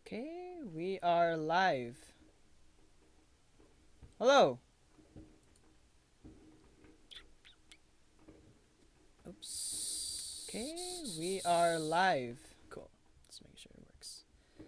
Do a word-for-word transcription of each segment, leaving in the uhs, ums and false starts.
Okay, we are live. Hello. Oops. Okay, we are live. Cool. Let's make sure it works.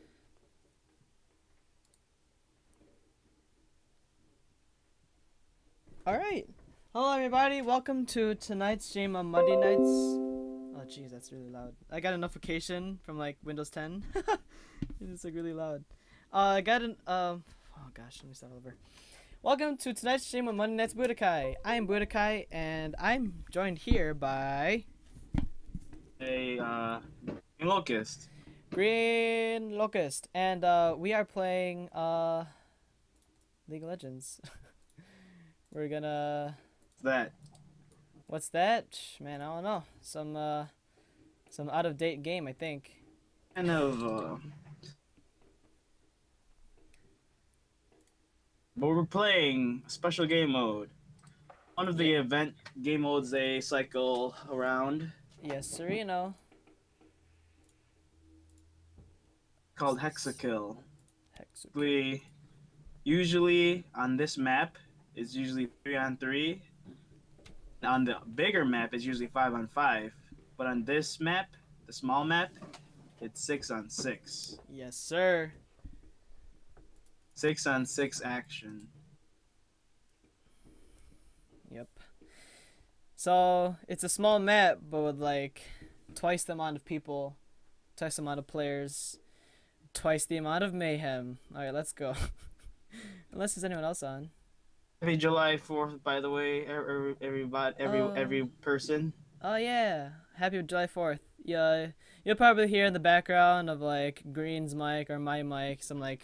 All right. Hello, everybody. Welcome to tonight's stream on Monday nights. Oh, jeez, that's really loud. I got a notification from like Windows ten. It's like really loud. Uh, I got an um. Oh gosh, let me start over. Welcome to tonight's stream on Monday Nights Budokai. I am Budokai, and I'm joined here by a uh, Green Locust. Green Locust, and uh, we are playing uh, League of Legends. We're gonna. What's that? What's that? Man, I don't know. Some uh, some out of date game, I think. Kind of. Uh... But we're playing special game mode. One of the Yeah. event game modes they cycle around. Yes, sir. You know. Called Hexakill. Hex. We usually on this map it's usually three on three. On the bigger map it's usually five on five. But on this map, the small map, it's six on six. Yes, sir. Six on six action. Yep. So it's a small map, but with like twice the amount of people, twice the amount of players, twice the amount of mayhem. All right, let's go. Unless there's anyone else on. Happy July fourth, by the way, every everybody, every Oh. every person. Oh yeah, happy July fourth. Yeah, you'll probably hear in the background of like Green's mic or my mic some like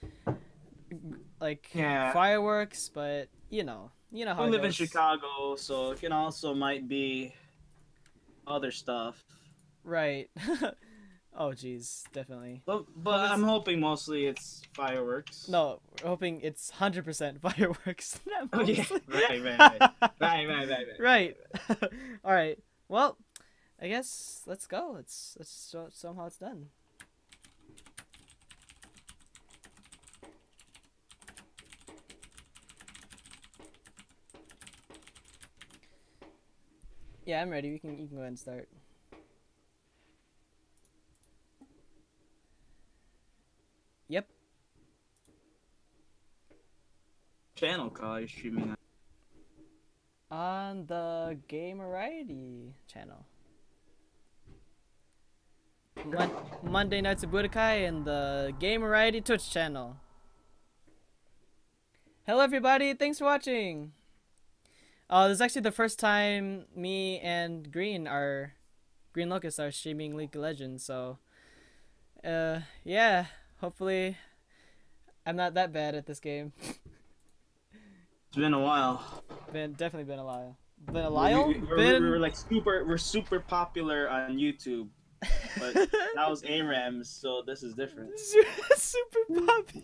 like Yeah. fireworks, but you know, you know how We it live in goes. Chicago, so it can also might be other stuff. Right. Oh jeez, definitely. But but I'm hoping mostly it's fireworks. No, we're hoping it's one hundred percent fireworks. Not Oh yeah. mostly. Right, right, right, right, right, right, right. Right. All right. Well, I guess let's go. Let's let's show, show 'em how it's done. Yeah, I'm ready. We can you can go ahead and start. Yep. Channel call you're streaming on. On the Game Variety channel. Mon Monday Nights of Budokai and the Game Variety Twitch channel. Hello everybody, thanks for watching. Uh, this is actually the first time me and Green are, Green Locust are streaming League of Legends, so, uh, yeah, hopefully I'm not that bad at this game. It's been a while. Been, definitely been a while. Been a while? We, we, we're, Been... we're like super. We're super popular on YouTube, but that was A RAMs, so this is different. Super popular.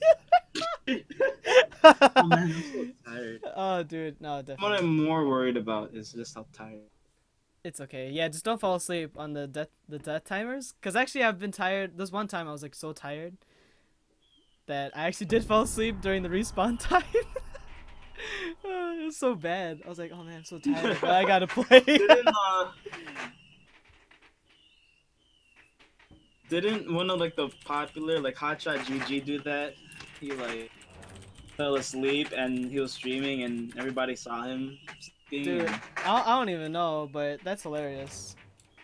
Oh man, I'm so tired. Oh, dude, no, What definitely. I'm more worried about is just how tired. It's okay. Yeah, just don't fall asleep on the death the death timers. Cause actually, I've been tired. This one time, I was like so tired that I actually did fall asleep during the respawn time. Oh, it was so bad. I was like, oh man, I'm so tired, but I gotta play. Didn't uh, didn't one of like the popular like Hotshot G G do that? He like fell asleep and he was streaming and everybody saw him. Dude, I, I don't even know, but that's hilarious.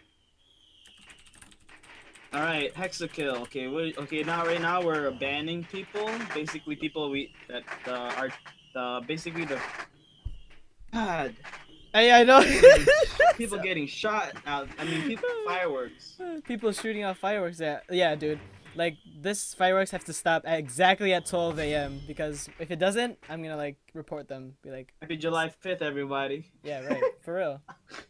All right, Hexakill. Okay, we, okay. Now, right now, we're banning people. Basically, people we that uh, are the basically the God Hey, I know. people getting shot out. I mean, people fireworks. People shooting off fireworks. Yeah, yeah, dude. Like this fireworks have to stop at exactly at twelve A M because if it doesn't, I'm gonna like report them. Be like, Happy July fifth, everybody. yeah, right, for real.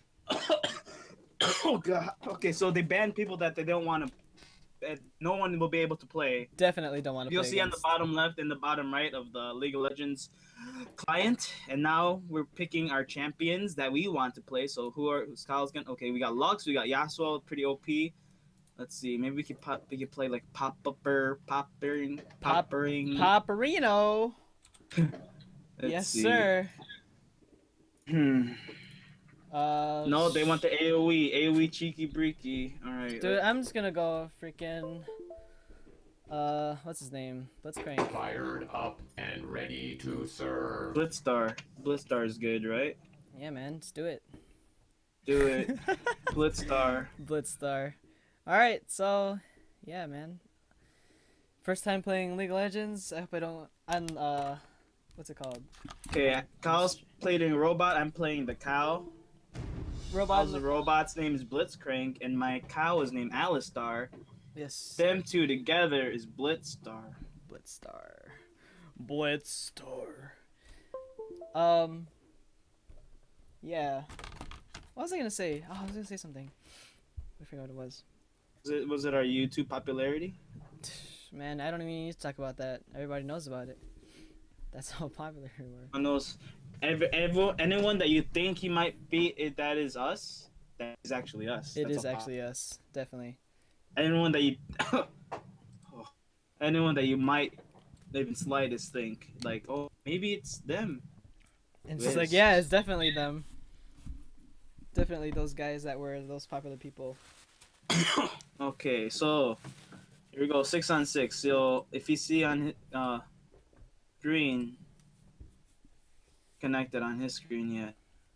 Oh God. Okay, so they ban people that they don't want to. That no one will be able to play. Definitely don't want to. You'll play see against. on the bottom left and the bottom right of the League of Legends client, and now we're picking our champions that we want to play. So who are who's Kyle's gonna? Okay, we got Lux, we got Yasuo, pretty O P. Let's see. Maybe we could pop. We could play like pop upper, poppering, Pop- poppering. Paparino. Let's Yes, see. sir. Hmm. Uh, No, they want the AoE. AoE cheeky breaky. All right. Dude, I'm just gonna go freaking. Uh, what's his name? Blitzcrank. Fired up and ready to serve. Blitzstar. Blitzstar is good, right? Yeah, man, just do it. Do it. Blitzstar. Blitzstar. Alright, so, yeah, man. First time playing League of Legends. I hope I don't. I'm, uh, what's it called? Okay, Kyle's playing a robot. I'm playing the cow. Robot. Kyle's the robot's name is Blitzcrank, and my cow is named Alistar. Yes. Them two together is Blitzstar. Blitzstar. Blitzstar. Um. Yeah. What was I gonna say? Oh, I was gonna say something. I forgot what it was. Was it, was it our YouTube popularity? Man, I don't even need to talk about that. Everybody knows about it. That's how popular we were. On those, every, every, anyone that you think he might be, it, that is us. That is actually us. It That's is a- actually us, definitely. Anyone that you, oh, anyone that you might even slightest think like, oh, maybe it's them. And it's just like, Wiz. yeah, it's definitely them. Definitely those guys that were those popular people. Okay, so here we go, six on six. So if you see on uh green connected on his screen yet.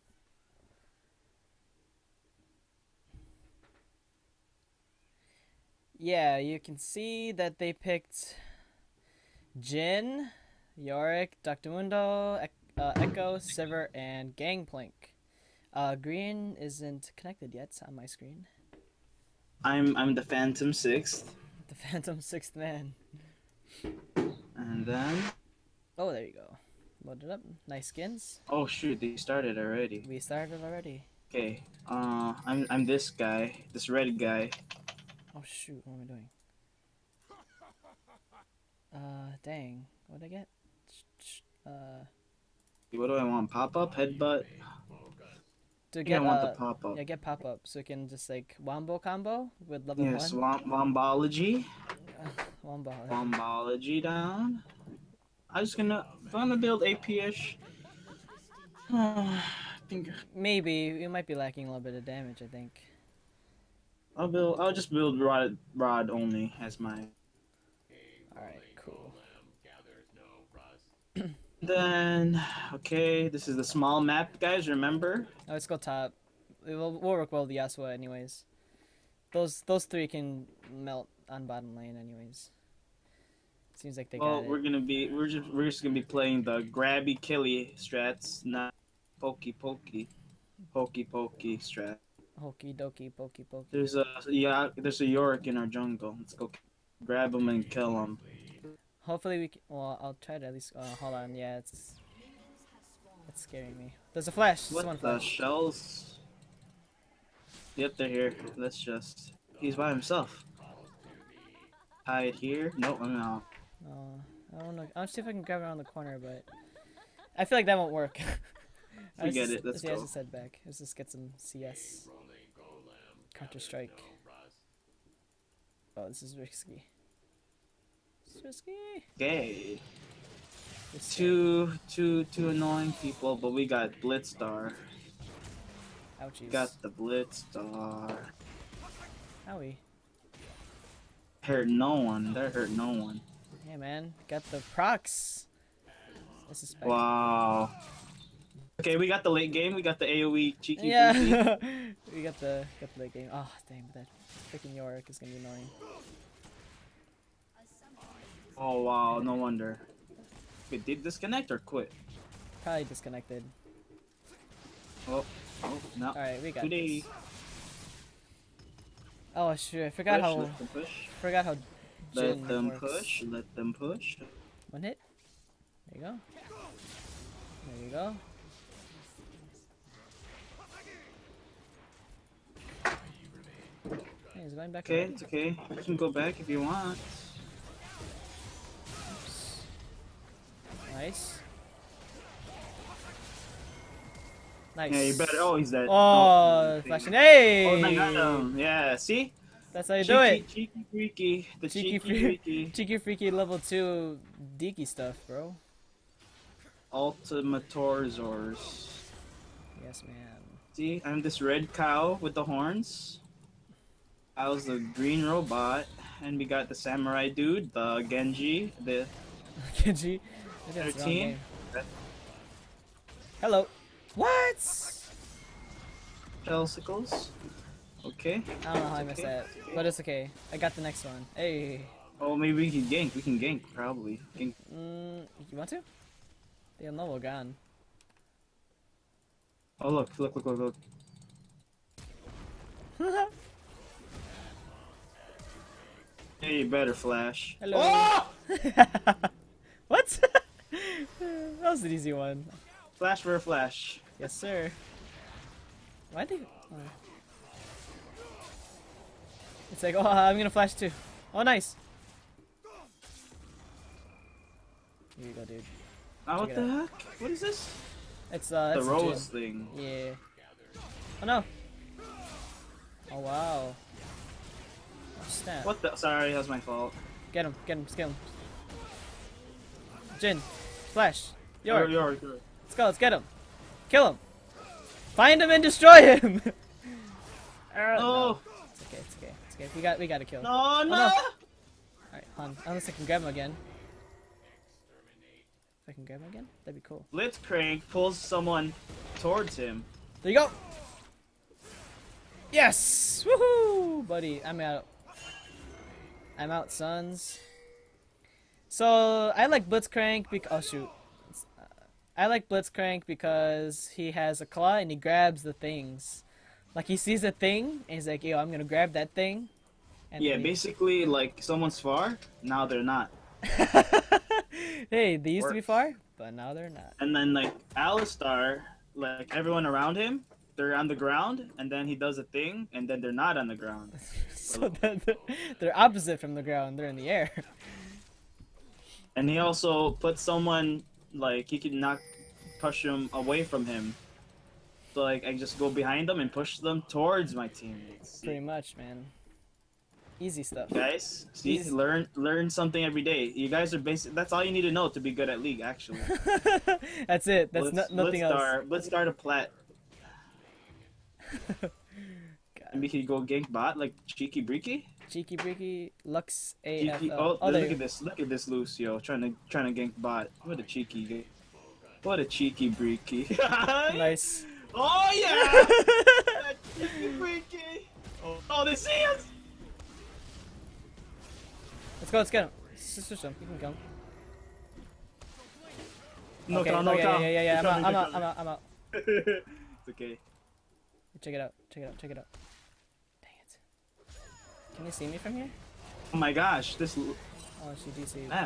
Yeah, you can see that they picked Jin, Yorick, Doctor Mundo, e- uh, Echo, Sever, and Gangplank. Uh, green isn't connected yet on my screen. I'm I'm the Phantom Sixth, The Phantom Sixth Man. and then Oh, there you go. Load it up. Nice skins. oh shoot, they started already. We started already. Okay, uh, I'm I'm this guy, this red guy. Oh shoot, what am I doing? Uh, dang. What did I get? Uh, What do I want? Pop up, headbutt. to I get want uh, the pop up. yeah, get pop up so you can just like wombo combo with level Yes, one. wom- wombology, Wombo. wombology down. I'm just gonna I'm gonna build A P-ish. I think Maybe we might be lacking a little bit of damage. I think. I'll build. I'll just build rod rod only as my. All right, cool. Then okay, this is the small map, guys. Remember? Now let's go top. We will we'll work well with Yasuo anyways. Those those three can melt on bottom lane anyways. Seems like they Well, got we're it. gonna be we're just we're just gonna be playing the grabby killy strats, not pokey pokey, pokey pokey strat. Hokey dokey pokey pokey. There's a yeah, there's a Yorick in our jungle. Let's go grab him and kill him. Hopefully we can. Well, I'll try to at least. Uh, hold on. Yeah, it's. It's scaring me. There's a flash. Someone What the flash. shells? Yep, they're here. Let's just. He's by himself. Hide here. Nope, I'm out. Oh, I don't know. I'll see if I can grab around the corner, but I feel like that won't work. I Forget just- it, let's yeah, go. Let's just head back. Let's just get some C S. Counter Strike. Oh, this is risky. It's risky. Okay. Risky. Two, two, two annoying people, but we got Blitzstar. Ouchies. Got the Blitzstar. Howie. Hurt no one. That hurt no one. Yeah, man. Got the procs. I suspect. Wow. Okay, we got the late game. We got the AoE cheeky. booty. Yeah. we got the got the late game. Oh, dang, that freaking Yorick is gonna be annoying. Oh wow, no wonder. Wait, did disconnect or quit? Probably disconnected. Oh, oh no. Alright, we got Today. this. Oh shoot, I forgot Push, how let them push. forgot how Let Jin them works. push. Let them push. One hit. There you go. There you go. Hey, he's going back. Okay, already. it's okay. You can go back if you want. Oops. Nice. Nice. Yeah, you better. Oh, he's dead. Oh, okay. flashing. Hey! Oh, I got him. Yeah, see? That's how you cheeky, do it. Cheeky freaky. The Cheeky, cheeky, free- freaky. cheeky freaky level two deaky stuff, bro. Ultimatorzors. Yes, man. See, I'm this red cow with the horns. I was the green robot, and we got the samurai dude, the Genji, the Genji. I think that's the wrong thirteen. name. Hello. What? Chelsicles. Okay. I don't know how I It's missed okay. that, but it's okay. I got the next one. Hey. Oh, maybe we can gank. We can gank, probably. Gank. Mm, you want to? They know we're gone. Oh, look, look, look, look, look. Hey, you better flash. Hello. Oh! What? That was an easy one. Flash for a flash. Yes, sir. Why they? Oh. It's like, oh, I'm gonna flash too. Oh, nice. Here you go, dude. Oh, what Check the it heck? What is this? It's uh, The it's a rose gym. thing. Yeah. Oh no. Oh wow. Oh snap. What the? Sorry, that was my fault. Get him, get him, get him. Jin, flash. You're, York. you're, you're. Let's go, let's get him. Kill him. Find him and destroy him. Uh, No. It's okay, it's okay, it's okay. We got, we got to kill. him. No, no. no. Alright, hold on. Unless I can grab him again. If I can grab him again, that'd be cool. Blitzcrank pulls someone towards him. There you go. Yes! Woohoo! Buddy, I'm out. I'm out, sons. So, I like Blitzcrank because... Oh, shoot. Uh, I like Blitzcrank because he has a claw and he grabs the things. Like, he sees a thing and he's like, yo, I'm gonna grab that thing. And Yeah, then he- basically, like, someone's far, now they're not. Hey, they used to be Works. far, but now they're not. And then, like, Alistar, like, everyone around him, they're on the ground, and then he does a thing, and then they're not on the ground. So they're, they're opposite from the ground. They're in the air. And he also puts someone, like, he can knock, push him away from him. So, like, I just go behind them and push them towards my teammates. Pretty much, man. Easy stuff. Guys, see, Easy. learn learn something every day. You guys are basic. That's all you need to know to be good at League, actually. That's it. That's Blitz, no, nothing Blitzstar, Blitzstar to plat. else. And we could go gank bot like Cheeky Breaky. Cheeky Breaky Lux A F Cheeky, L. oh, Oh, there look you at this! Look at this, Lucio trying to trying to gank bot. What a cheeky, ga- what a cheeky Breaky. go. Nice. Oh yeah! Cheeky Breaky. Oh, oh, they see us! Let's go. Let's get him. Just switch him. You can come. No okay. count, no okay, count. Yeah, yeah, yeah. They're I'm out. coming, I'm out. I'm they're out. I'm out. coming. It's okay. Check it out. Check it out. Check it out. Dang it. Can you see me from here? Oh my gosh, this l- Oh, she D C'd. F.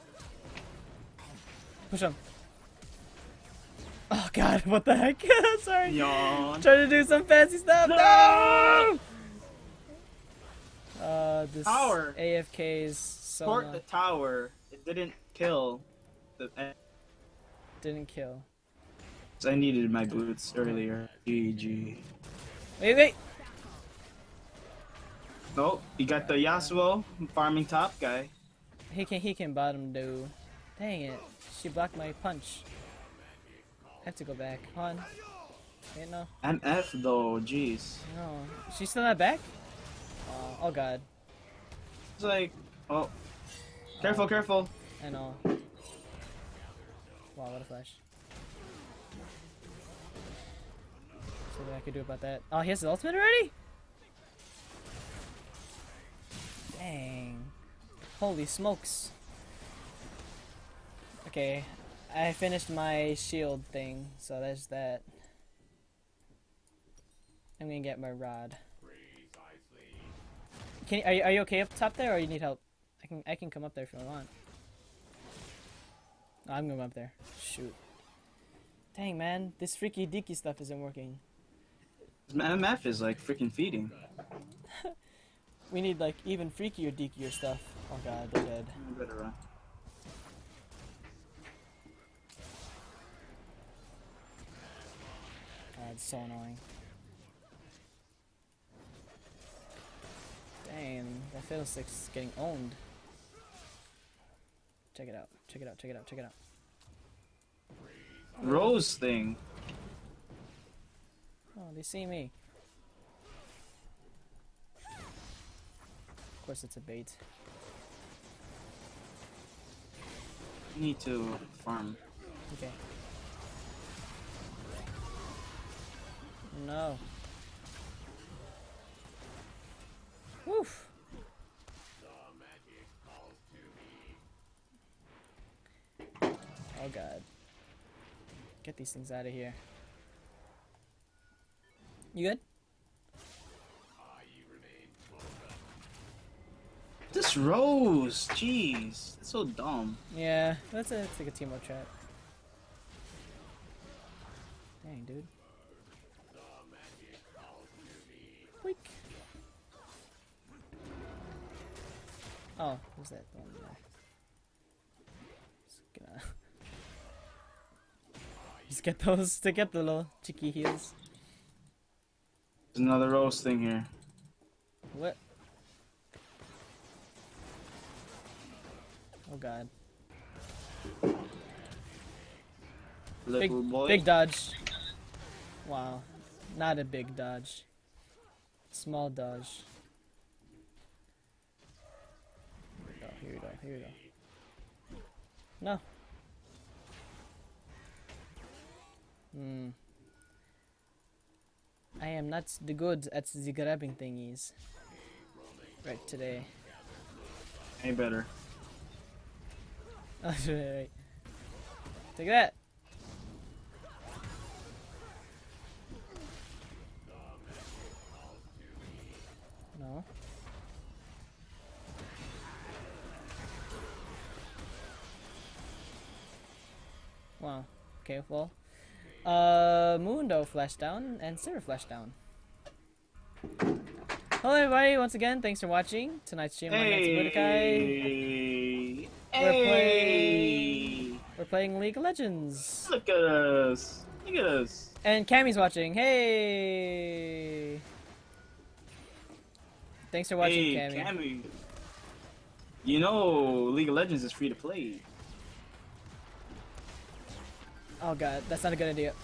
Push him. Oh god, what the heck? Sorry. Yawn. Trying to do some fancy stuff. No! Uh, this Tower. A F K's Port Sona the tower. It didn't kill the. didn't kill. I needed my boots earlier. G G. Wait, wait. Oh, you got the Yasuo farming top guy. He can he can bottom do. Dang it. She blocked my punch. I have to go back. Hold on. Wait, no. M F though, jeez. No. She's still not back? Oh, oh god. It's like, oh, careful, careful. I know. Wow, what a flash. Something I could do about that. Oh, he has the ultimate already? Dang. Holy smokes. Okay, I finished my shield thing, so there's that. I'm gonna get my rod. Can are you are you okay up top there, or you need help? I can I can come up there if you want. No, I'm going up there. Shoot. Dang man, this freaky deaky stuff isn't working. M F is like freaking feeding. We need like even freakier deakier stuff. Oh god, they're dead. You better run. God, it's so annoying. Dang, that Fiddlestick's getting owned. Check it out. Check it out. Check it out. Check it out. Rose thing. Oh, they see me. Of course, it's a bait. Need to farm. Okay. No. Woof. Oh god. Get these things out of here. You good? This Rose, jeez, it's so dumb. Yeah, that's a, it's like a teamwork trap. Dang, dude. Weak. Oh, who's that one there? Just gonna just get those to get the little cheeky heals. There's another Rose thing here. What? Oh god. Little Big, boy. big dodge. Wow. Not a big dodge. Small dodge. Oh, here we go, here we go. No. Hmm. I am not the good at the grabbing thingies. Right today. Any better. Oh, right, right. Take that! No. Wow. Okay, well. Uh, Mundo flash down and Sarah flash down. Hello everybody, once again, thanks for watching tonight's stream on Nancy Budokai. Hey. We're Hey. playing We're playing League of Legends. Look at us. Look at us. And Cammy's watching. Hey! Thanks for watching, Hey, Cammy. Cammy. You know, League of Legends is free to play. Oh god, that's not a good idea.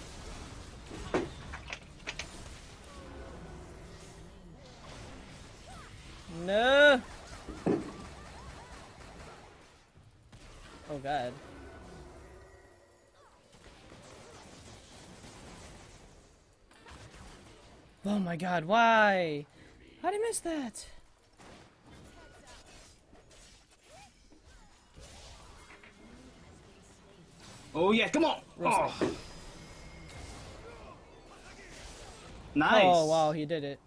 No! Oh god. Oh my god, why? How did I miss that? Oh yeah, come on. Roast Oh. Nice. Oh wow, he did it.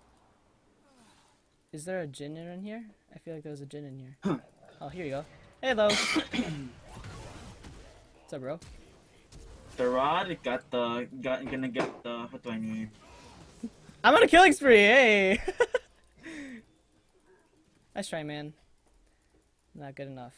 Is there a Jin in here? I feel like there was a Jin in here. Huh. Oh, here you go. Hello. What's up, bro? The rod got the got gonna get the what do I need? I'm on a killing spree. Hey. Nice try, man. Not good enough.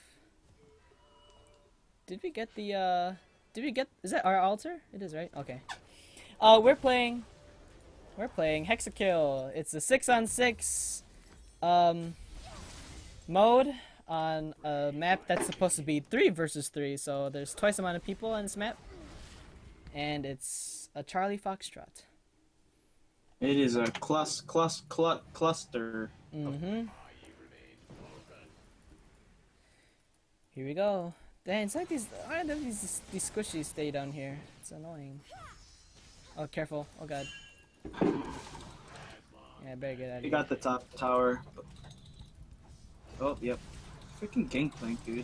Did we get the uh? Did we get? Is that our altar? It is, right? Okay. Uh, we're playing. We're playing Hexakill. It's a six on six um mode on a map that's supposed to be three versus three. So there's twice the amount of people on this map, and it's a Charlie Foxtrot. It is a clus clus clu cluster. Mm-hmm. Here we go. Dang, it's like these. Why do these these squishies stay down here? It's annoying. Oh, careful! Oh god. Yeah, I better get out of You here. got the top tower. Oh, yep. Freaking Gangplank, dude.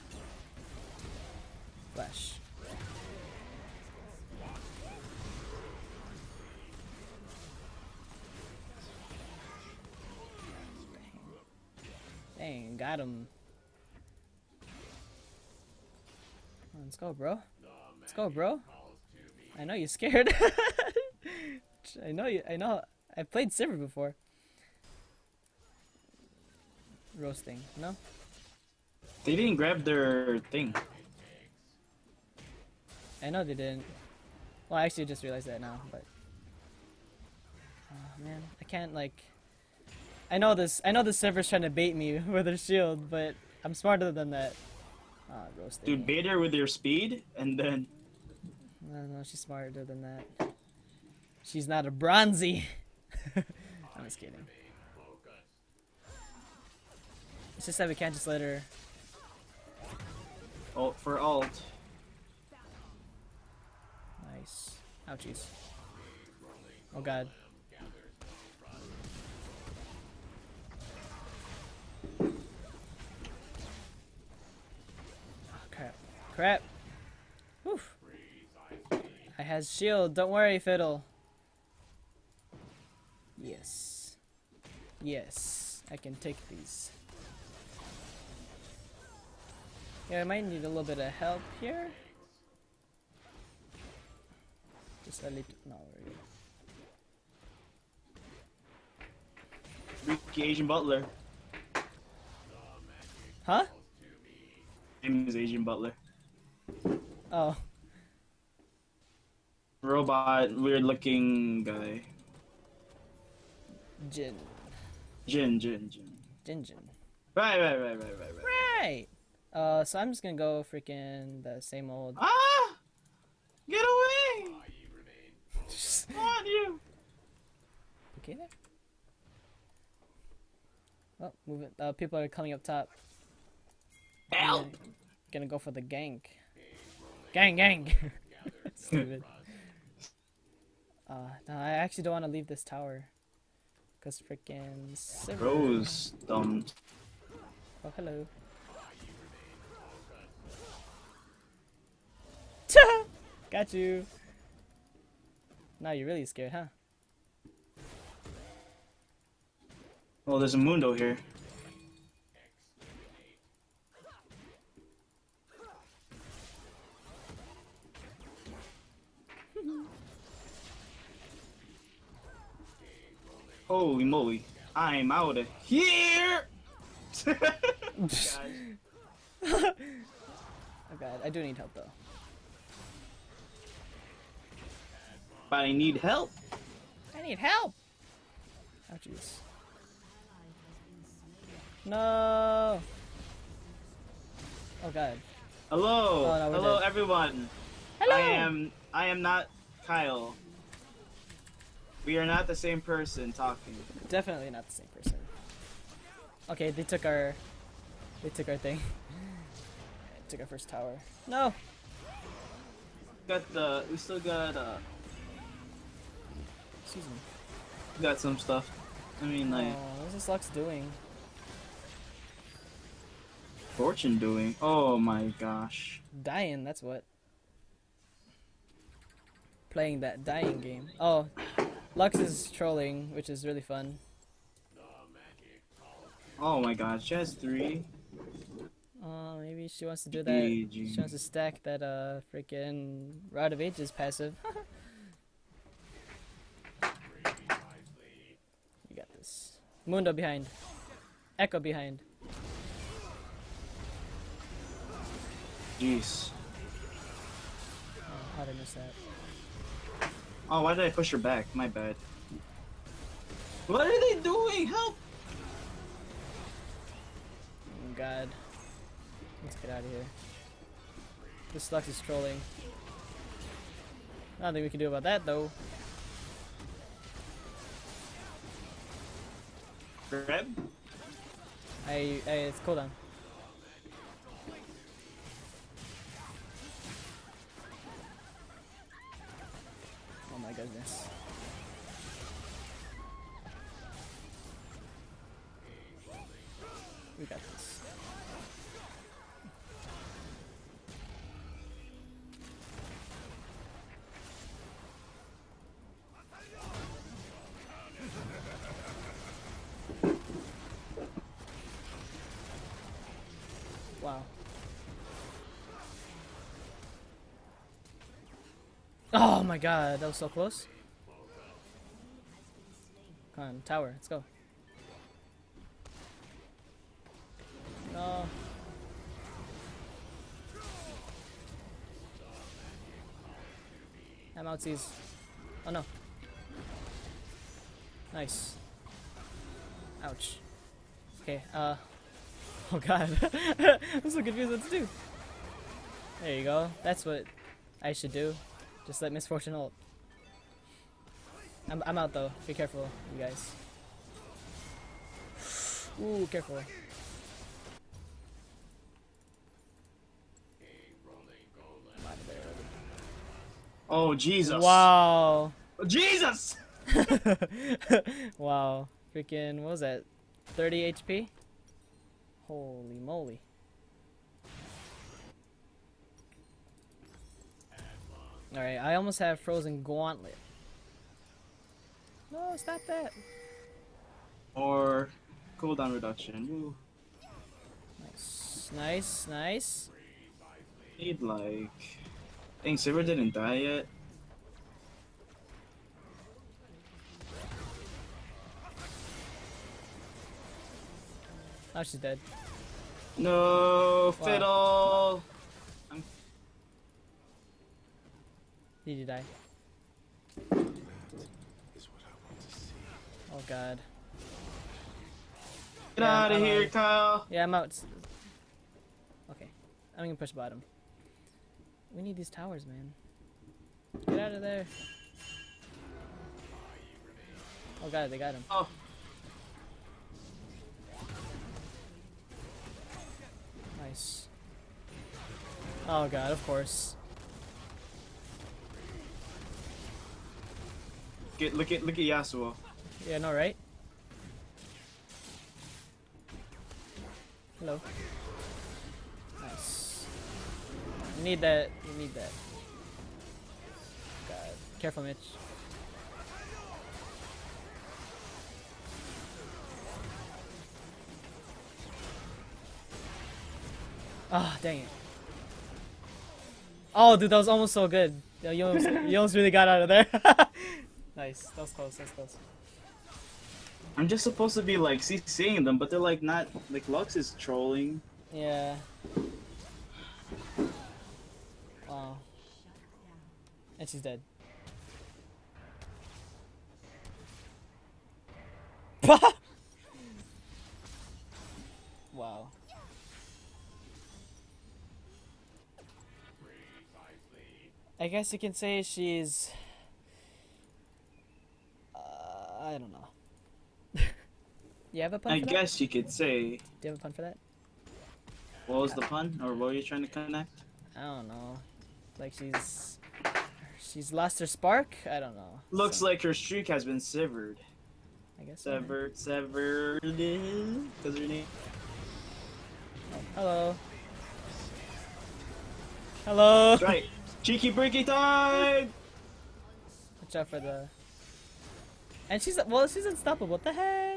Flash. Dang, got him. Let's go, bro. Let's go, bro. I know you're scared. I know you. I know. I played Sivir before. Roasting. No. They didn't grab their thing. I know they didn't. Well, I actually just realized that now, but. Oh man, I can't like. I know this. I know the server's trying to bait me with their shield, but I'm smarter than that. Ah, roasting. Dude, bait her with your speed, and then I don't know. She's smarter than that. She's not a bronzy. I'm just kidding. It's just that we can't just let her. ult for alt. Nice. Ouchies. Oh god. Oh, crap. Crap. Oof. I has shield. Don't worry, Fiddle. Yes. Yes. I can take these. Yeah, I might need a little bit of help here. Just a little. No, we're good. Ricky Asian Butler. Huh? Name is Asian Butler. Oh. Robot, weird looking guy. Jin. Jin, Jin, Jin. Jin Jin. Right, right, right, right, right, right. Right! Uh, so I'm just gonna go freaking the same old. Ah! Get away! I want you! Okay there. Oh, move it. Uh, people are coming up top. Help! Gonna, gonna go for the gank. Gang, gang! Stupid. Uh, no, I actually don't want to leave this tower. Cause freaking Sivir. Rose, dumb. Oh, hello. Got you. Now you're really scared, huh? Oh, there's a Mundo here. Holy moly. I'm out of here! Oh god, I do need help though. But I need help. I need help! Oh jeez. No! Oh god. Hello, Oh, no, we're hello dead. everyone. Hello! I am, I am not Kyle. We are not the same person talking. Definitely not the same person. Okay, they took our... They took our thing. Took our first tower. No! Got the, we still got, uh, Excuse me. got some stuff. I mean, like, Oh, what's this Lux doing? Fortune doing. Oh my gosh. Dying, that's what. Playing that dying game. Oh, Lux is trolling, which is really fun. Oh my gosh, she has three. Oh, maybe she wants to do that. G G. She wants to stack that uh freaking Rod of Ages passive. You got this. Mundo behind. Echo behind. Jeez. Oh, how did I miss that? Oh, why did I push her back? My bad. What are they doing? Help! Oh god. Let's get out of here. This Lux is trolling. Nothing we can do about that though. Grab? I, I it's cooldown. Oh my goodness. We got this. Wow. Oh my god, that was so close. Come on, tower, let's go. No. I'm outsies. Oh no. Nice. Ouch. Okay, uh... Oh god. I'm so confused what to do. There you go. That's what I should do. Just let Misfortune ult. I'm, I'm out though. Be careful, you guys. Ooh, careful. I'm out of there. Oh Jesus! Wow. Jesus! Wow. Freaking, what was that? thirty H P? Holy moly. Alright, I almost have Frozen Gauntlet. No, stop that. Or cooldown reduction. Woo. Nice, nice, nice. Need like. Dang, Sivir didn't die yet. Oh, she's dead. No, Fiddle. I'm... Did you die? Oh god. Get Yeah, out of I'm here, out. Kyle. Yeah, I'm out. Okay. I'm gonna push bottom. We need these towers, man. Get out of there. Oh god, they got him. Oh. Nice. Oh god, of course. Get look at look at Yasuo. Yeah, no, right? Hello. Nice. You need that. You need that. God. Careful, Mitch. Ah, dang it. Oh, dude, that was almost so good. Yo, You almost, you almost really got out of there. Nice. That was close. That was close. I'm just supposed to be like CCing them, but they're like not like Lux is trolling. Yeah. Wow. And she's dead. Wow. I guess you can say she's... Uh, I don't know. You have a pun I for guess you could say. that? Do you have a pun for that? What was the pun, or what were you trying to connect? I don't know. Like she's... She's lost her spark? I don't know. Looks So, like her streak has been severed. I guess so, man. Severed, severed. Because her name. Hello. Hello. That's right. Cheeky breaky time. Watch out for the. And she's well, she's unstoppable. What the heck?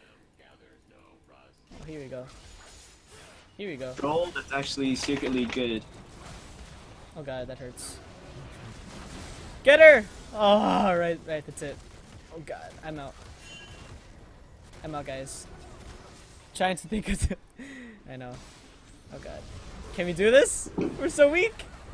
Oh, here we go. Here we go. Troll that's actually secretly good. Oh god, that hurts. Get her! Oh, right, right, that's it. Oh god, I'm out. I'm out, guys. Trying to think of. I know. Oh god. Can we do this? We're so weak.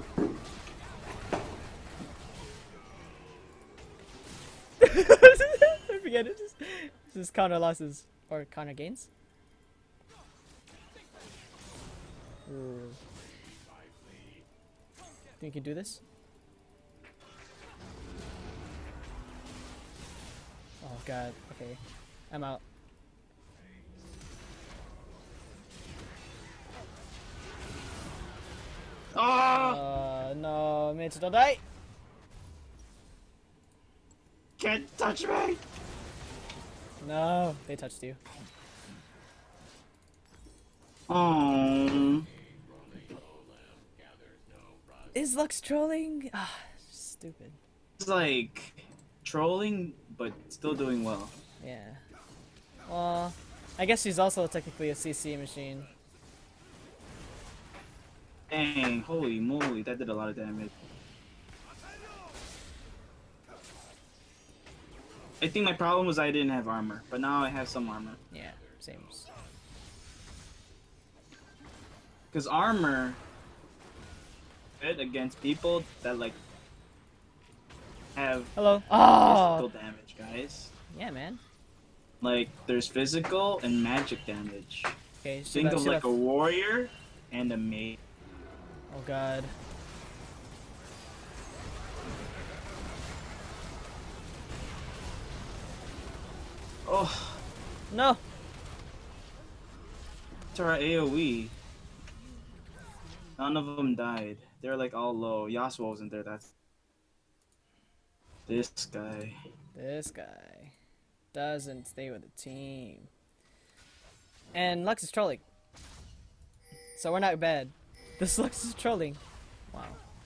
Forget it. Just, just counter losses or counter gains. Ooh. Think you can do this? Oh god. Okay, I'm out. Ah! Uh, no, Mitch, don't die. Can't touch me! No, they touched you. Oh. Is Lux trolling? Ah, stupid. It's like trolling, but still doing well. Yeah. Well, I guess she's also technically a C C machine. Dang, holy moly, that did a lot of damage. I think my problem was I didn't have armor, but now I have some armor. Yeah, same. Because armor good against people that like have Hello. physical Oh. damage, guys. Yeah, man. Like there's physical and magic damage. Okay, she Think left, of she like left. a warrior and a mage. Oh god. Oh, No! to our AoE. None of them died. They're like all low. Yasuo wasn't there. That's this guy. This guy doesn't stay with the team. And Lux is trolling. So we're not bad. This Lux is trolling. Wow.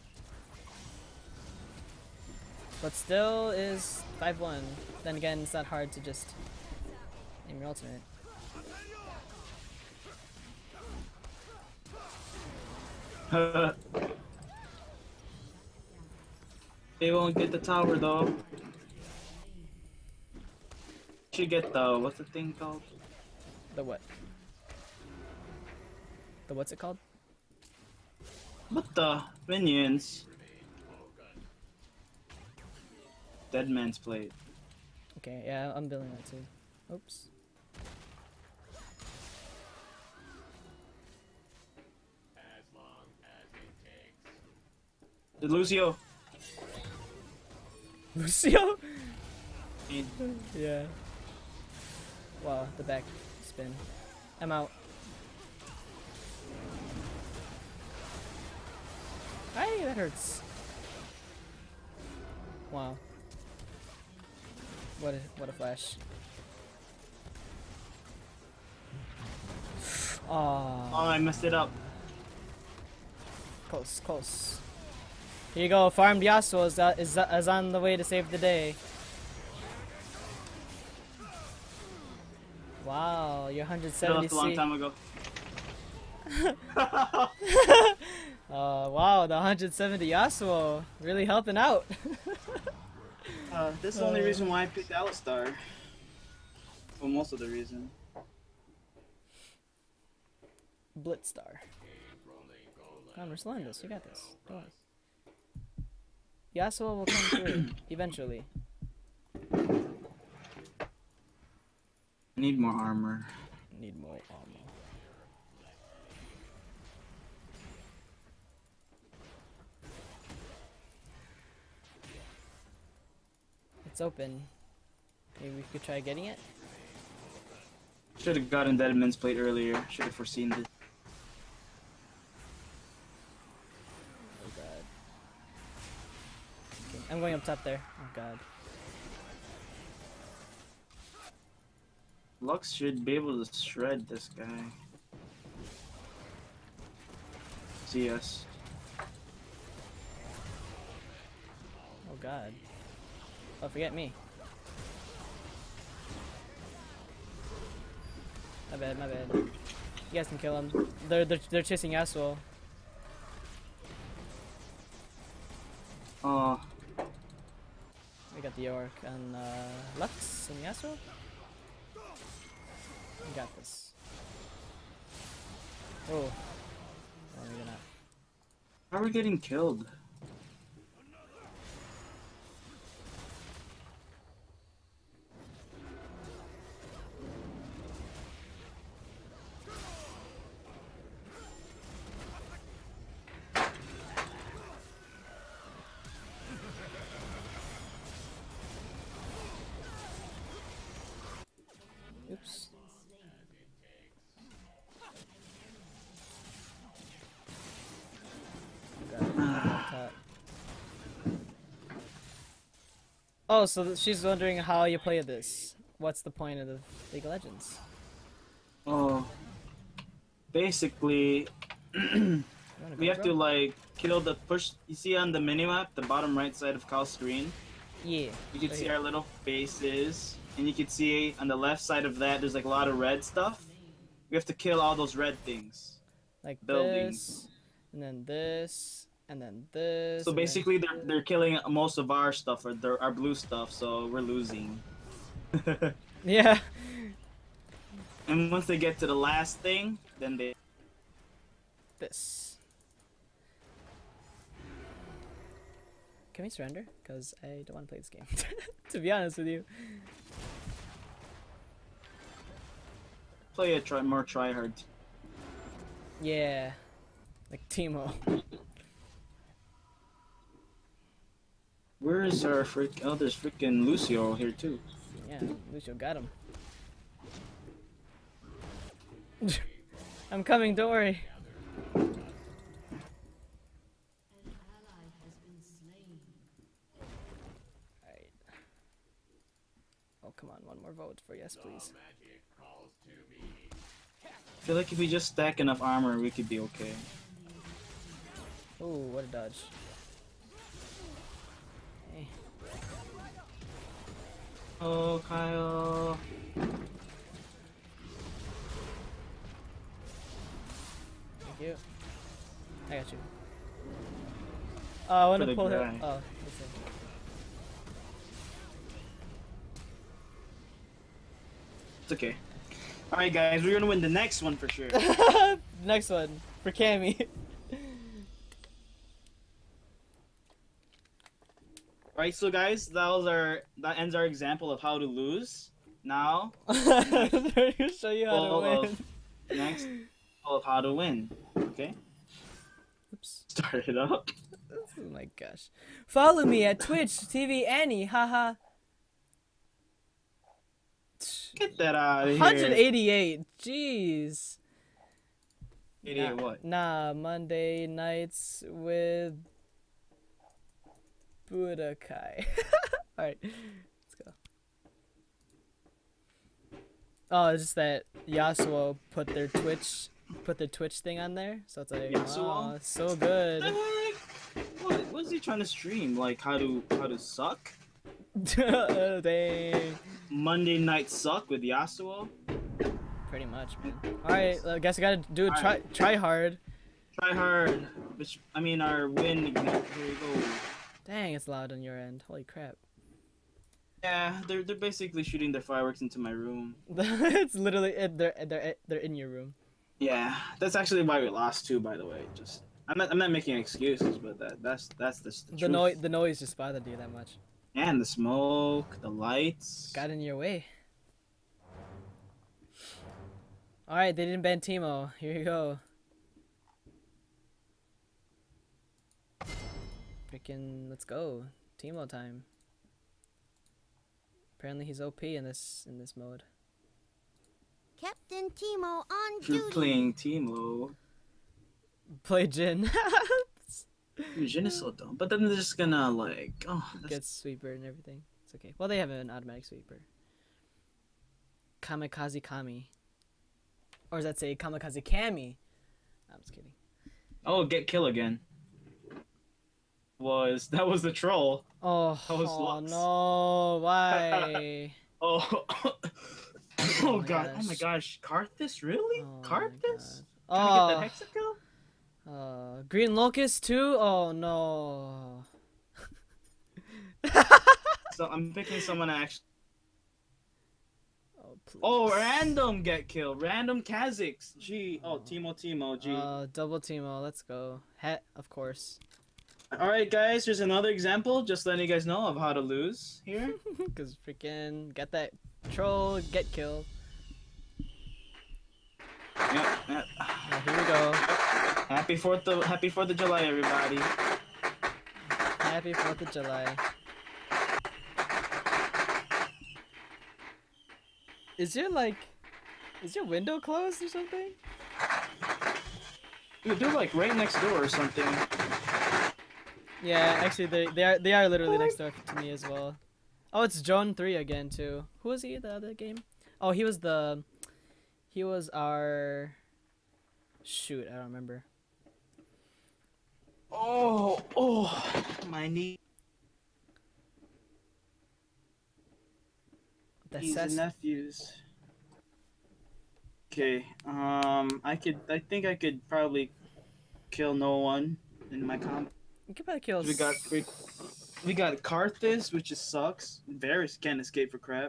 But still is five one. Then again, it's not hard to just aim your ultimate. They won't get the tower though. Should get the what's the thing called? The what? The what's it called? What the minions? Dead Man's Plate. Okay, yeah, I'm building that too. Oops. As long as it takes. Did Lucio? Lucio? Need- Yeah. Wow, the back spin. I'm out. Ay, that hurts. Wow. What a what a flash. Oh, Aw, I messed it up. close, close. Here you go, farmed Yasuo is, uh, is, uh, is on the way to save the day. Wow, you're That one seventy was a long C. time ago. Uh, wow, the one seventy Yasuo really helping out. Uh, this is the only reason why I picked Alistar. Well, most of the reason. Blitzstar. Come on, we're slowing this. We got this. Don't worry. Yasuo will come through eventually. I need more armor. Need more ammo. It's open. Maybe we could try getting it. Should have gotten Dead Man's Plate earlier. Should have foreseen this. Oh god. Okay, I'm going up top there. Oh god. Lux should be able to shred this guy. See us. Oh god. Oh, forget me. My bad, my bad. You guys can kill him. They're they're, they're chasing Yasuo. Oh, We got the York and uh, Lux and Yasuo. We got this. Oh. Oh, maybe not. how are we getting killed? Oops. Got it. Top. Oh, so th- she's wondering how you play this. What's the point of the League of Legends? Oh, basically, You wanna we go, have bro? to like kill the push. You see on the minimap, the bottom right side of Cal's screen, Yeah. you can Right see here. our little faces, and you can see on the left side of that, there's like a lot of red stuff. We have to kill all those red things. Like buildings. this, and then this, and then this. So and then- basically, they're they're killing most of our stuff, or their, our blue stuff. So we're losing. Yeah. And once they get to the last thing, then they. This. Can we surrender? Because I don't want to play this game. To be honest with you. play a try more try hard. Yeah, like Teemo. Where is our freak? Oh, there's freaking Lucio here too. Yeah, Lucio got him. I'm coming. Don't worry. Alright. Oh, come on. One more vote for yes, please. Magic calls to me. I feel like if we just stack enough armor, we could be okay. Oh, what a dodge. Hey. Oh, Kyle. Thank you. I got you. Oh, I want For to the pull her. grind. Oh, that's it. It's okay. Alright, guys, we're gonna win the next one for sure. Next one for Cammy. Alright, so guys, that was our that ends our example of how to lose. Now, They're gonna show you how full to win. of next of how to win. Okay, Oops. start it up. Oh my gosh. Follow me at Twitch T V Annie. Haha. Get that out of one here. eighty-eight. Jeez. Idiot, Nah, what? Nah, Monday nights with Budokai. Alright, let's go. Oh, it's just that Yasuo put their Twitch put their Twitch thing on there, so it's like, Yasuo? oh, it's so What good. the heck? What? What is he trying to stream? Like how to how to suck? Dang. Monday Night Suck with Yasuo? Pretty much, man. Alright, I guess I gotta do a try Alright. try hard. Try hard. Which I mean our win. Here we go. Dang, it's loud on your end. Holy crap. Yeah, they're they're basically shooting their fireworks into my room. It's literally it, they're they're they're in your room. Yeah, that's actually why we lost too. By the way, just I'm not I'm not making excuses, but that that's that's the, the, The truth. noise the noise just bothered you that much. And the smoke, the lights. Got in your way. Alright, they didn't ban Teemo. Here you go. Freaking let's go. Teemo time. Apparently he's O P in this in this mode. Captain Timo on If you're duty. playing Teemo, Play Jin. Jin is so dumb. But then they're just gonna like, oh, that's, Gets sweeper and everything. It's okay. Well, they have an automatic sweeper. Kamikaze Kami. Or does that say Kamikaze Kami? I'm just kidding. oh, get kill again. Was that was the troll? Oh, That was oh Lux. no, why? Oh, oh Oh my god, oh my gosh. gosh, Karthus, really? Oh my Karthus? God. Trying to Oh, get that hexakill? uh, Green Locust too? Oh no. So I'm picking someone actually. Oh, please. Oh, random get killed. Random Kazakhs. Gee. Oh, Timo Timo. Gee. Uh, double Teemo, let's go. Het, of course. All right, guys. Here's another example. Just letting you guys know of how to lose here. Because freaking get that troll, get killed. Yep, yep. Now, here we go. Happy Fourth of Happy Fourth of July, everybody. Happy fourth of July. Is your, like, is your window closed or something? Dude, they're like right next door or something. Yeah, actually, they they are they are literally next door to me as well. Oh, it's Joan three again too. Who was he the other game? Oh, he was the, he was our. Shoot, I don't remember. Oh, oh, my knee. The Nieces and Cess- nephews. Okay, um, I could, I think I could probably kill no one in my comp. You could probably kill. We got, we, we got Karthus, which just sucks. Varys can't escape for crap.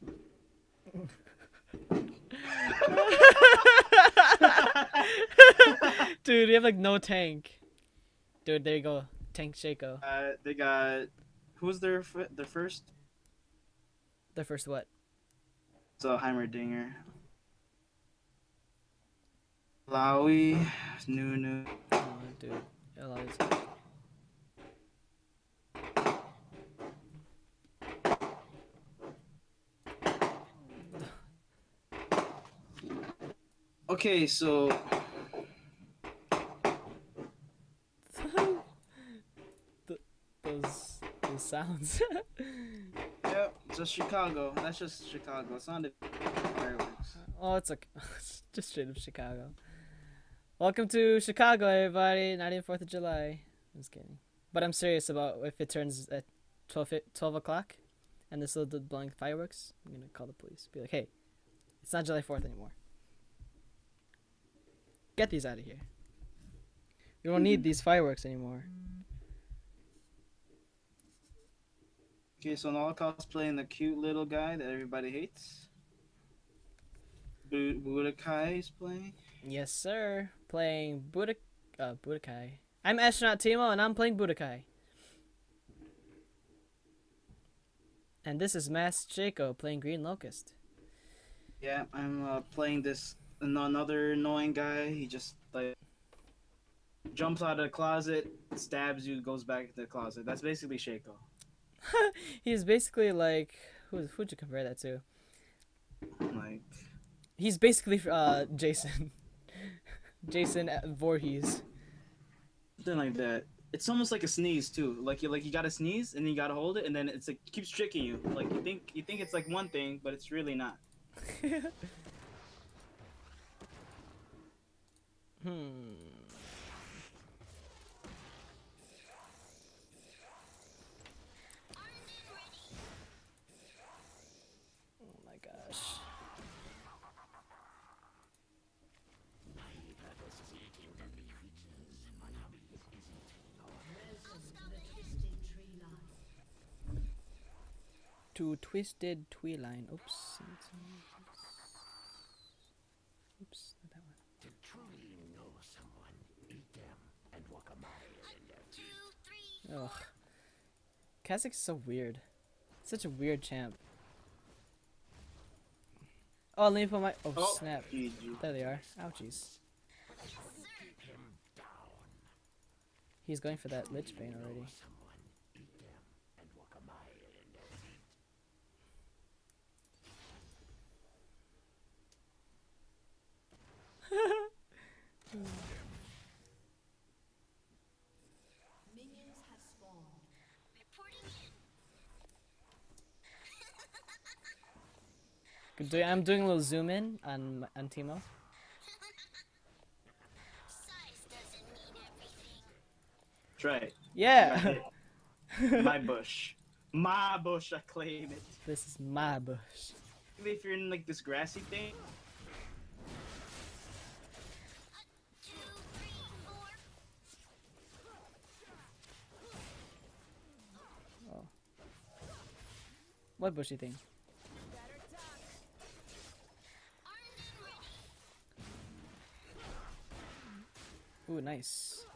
Dude, we have like no tank. Dude, there you go. Tank Shaco. Uh, they got, who's their f- their first? The first what? So Heimerdinger. Malawi, Nunu. Oh, dude. L is Okay, so Th those those sounds. yep, just Chicago. That's just Chicago. It's not the fireworks. Oh, it's like it's just straight up Chicago. Welcome to Chicago, everybody. Not even Fourth of July. I'm just kidding. But I'm serious about if it turns at twelve, twelve o'clock, and they're still blowing fireworks. I'm gonna call the police. Be like, hey, it's not July Fourth anymore. Get these out of here. We don't need these fireworks anymore. Okay, so Nala cosplaying the cute little guy that everybody hates. Bu- Budokai is playing. Yes, sir. Playing Budak uh, Budokai. I'm Astronaut Timo, and I'm playing Budokai. And this is Mass Jaco playing Green Locust. Yeah, I'm uh, playing this an- another annoying guy. He just like jumps out of the closet, stabs you, goes back into the closet. That's basically Shaco. He's basically like who? Who'd you compare that to? Like, He's basically uh Jason. Jason Voorhees. something like that. It's almost like a sneeze too. Like you like you gotta sneeze and then you gotta hold it and then it's like keeps tricking you. Like you think you think it's like one thing, but it's really not. Hmm. Oh my gosh. To Twisted Tweeline. Oops. Oops, not that one. To truly know someone, eat them and walk a mile in their Ugh. Kha'Zix is so weird. Such a weird champ. Oh, let me put my. Oh, Oh, snap. G G. There they are. Ouchies. him down. He's going for that Lich Bane already. Someone, eat them and walk a mile in their Minions have spawned. I'm doing, I'm doing a little zoom in on on Timo. Size doesn't mean everything. Try it. Yeah. My bush. My bush, I claim it. This is my bush. Even if you're in like this grassy thing. Two, three, four. What bushy thing? Armed and ready. Ooh, nice.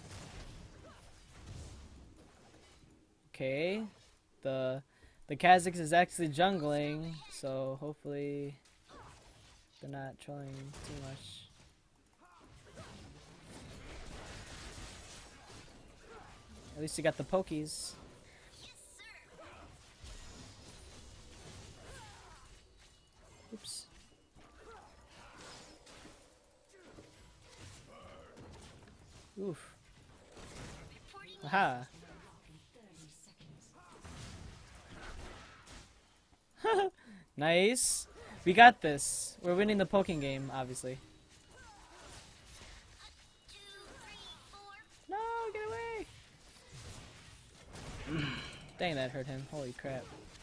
Okay, the the Kha'Zix is actually jungling, so hopefully they're not trolling too much. At least you got the pokies. Oops. Oof. Aha. Nice. We got this. We're winning the poking game, obviously. Two, three, four. No, get away! Dang, that hurt him. Holy crap.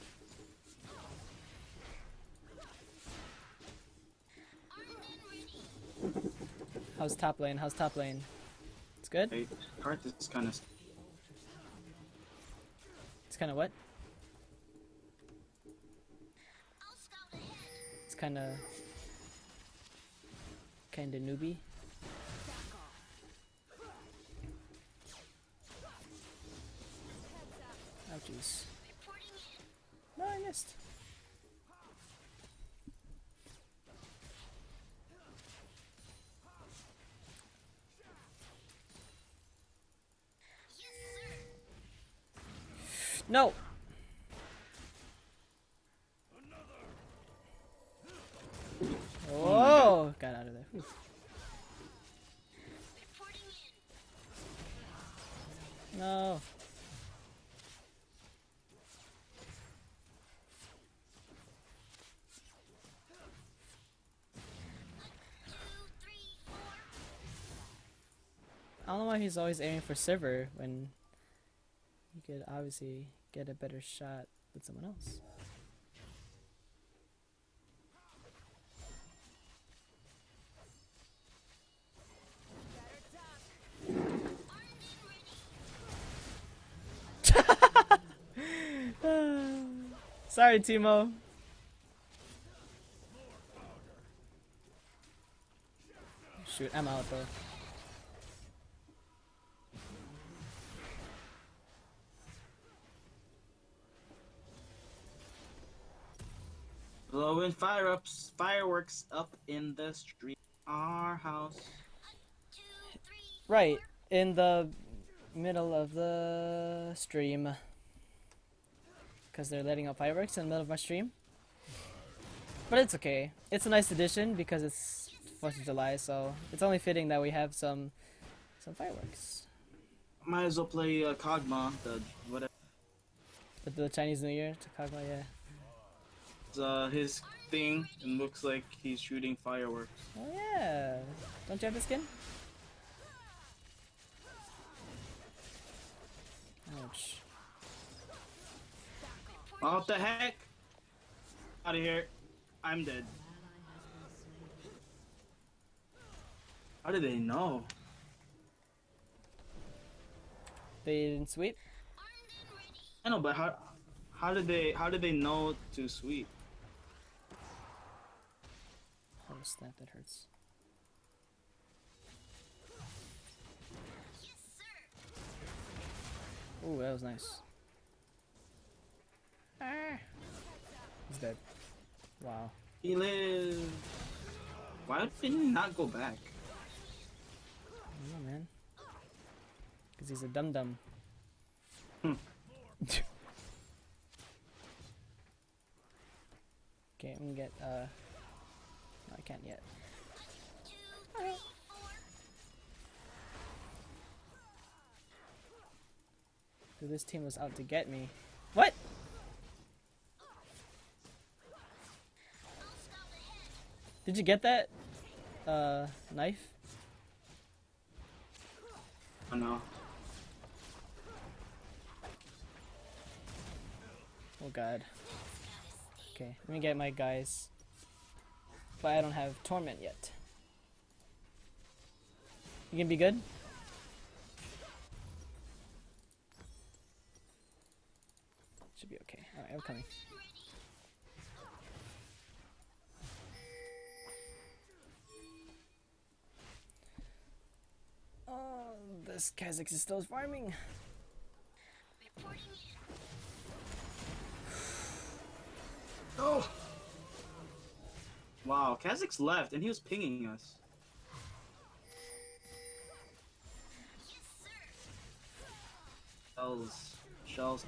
Armed and ready. How's top lane? How's top lane? It's good? Hey, Karth is kind of. It's kind of what? I'll scout ahead. It's kind of... Kind of newbie. Ouchies. Reporting in. No, I missed. No. Oh, got out of there. Whew. Reporting in. No. Two, three, four. I don't know why he's always aiming for Sivir when he could obviously get a better shot with someone else. Sorry, Timo. Shoot, I'm out though. Blowing fire ups, fireworks up in the street. Our house. Two, three, Right, in the middle of the stream. Because they're letting out fireworks in the middle of my stream. But it's okay. It's a nice addition because it's fourth of July, so it's only fitting that we have some some fireworks. Might as well play uh, Kog'Maw, the whatever. But the Chinese New Year, Takagwa, yeah. It's, uh, his thing, and looks like he's shooting fireworks. Oh yeah. Don't you have the skin? Ouch. Oh, what the heck? Out of here. I'm dead. How did they know? They didn't sweep? I know, but how how did they how did they know to sweep? Oh snap, that hurts. yes, sir. Ooh, that was nice. Ah. He's dead. Wow. He lived. Why did he not go back? I don't know, man. Because he's a dum dum. Hmm. Okay, I'm gonna get, uh. No, I can't yet. Two, three, four. Dude, this team was out to get me. What? I'll scout ahead. Did you get that? Uh, knife? Oh no. Oh god. Okay, let me get my guys. But I don't have Torment yet. You gonna be good? Should be okay. Alright, I'm coming. Oh, this Kha'Zix is still farming. Reporting in. Oh. Wow, Kha'Zix left and he was pinging us. Yes, sir. Shells. Shells.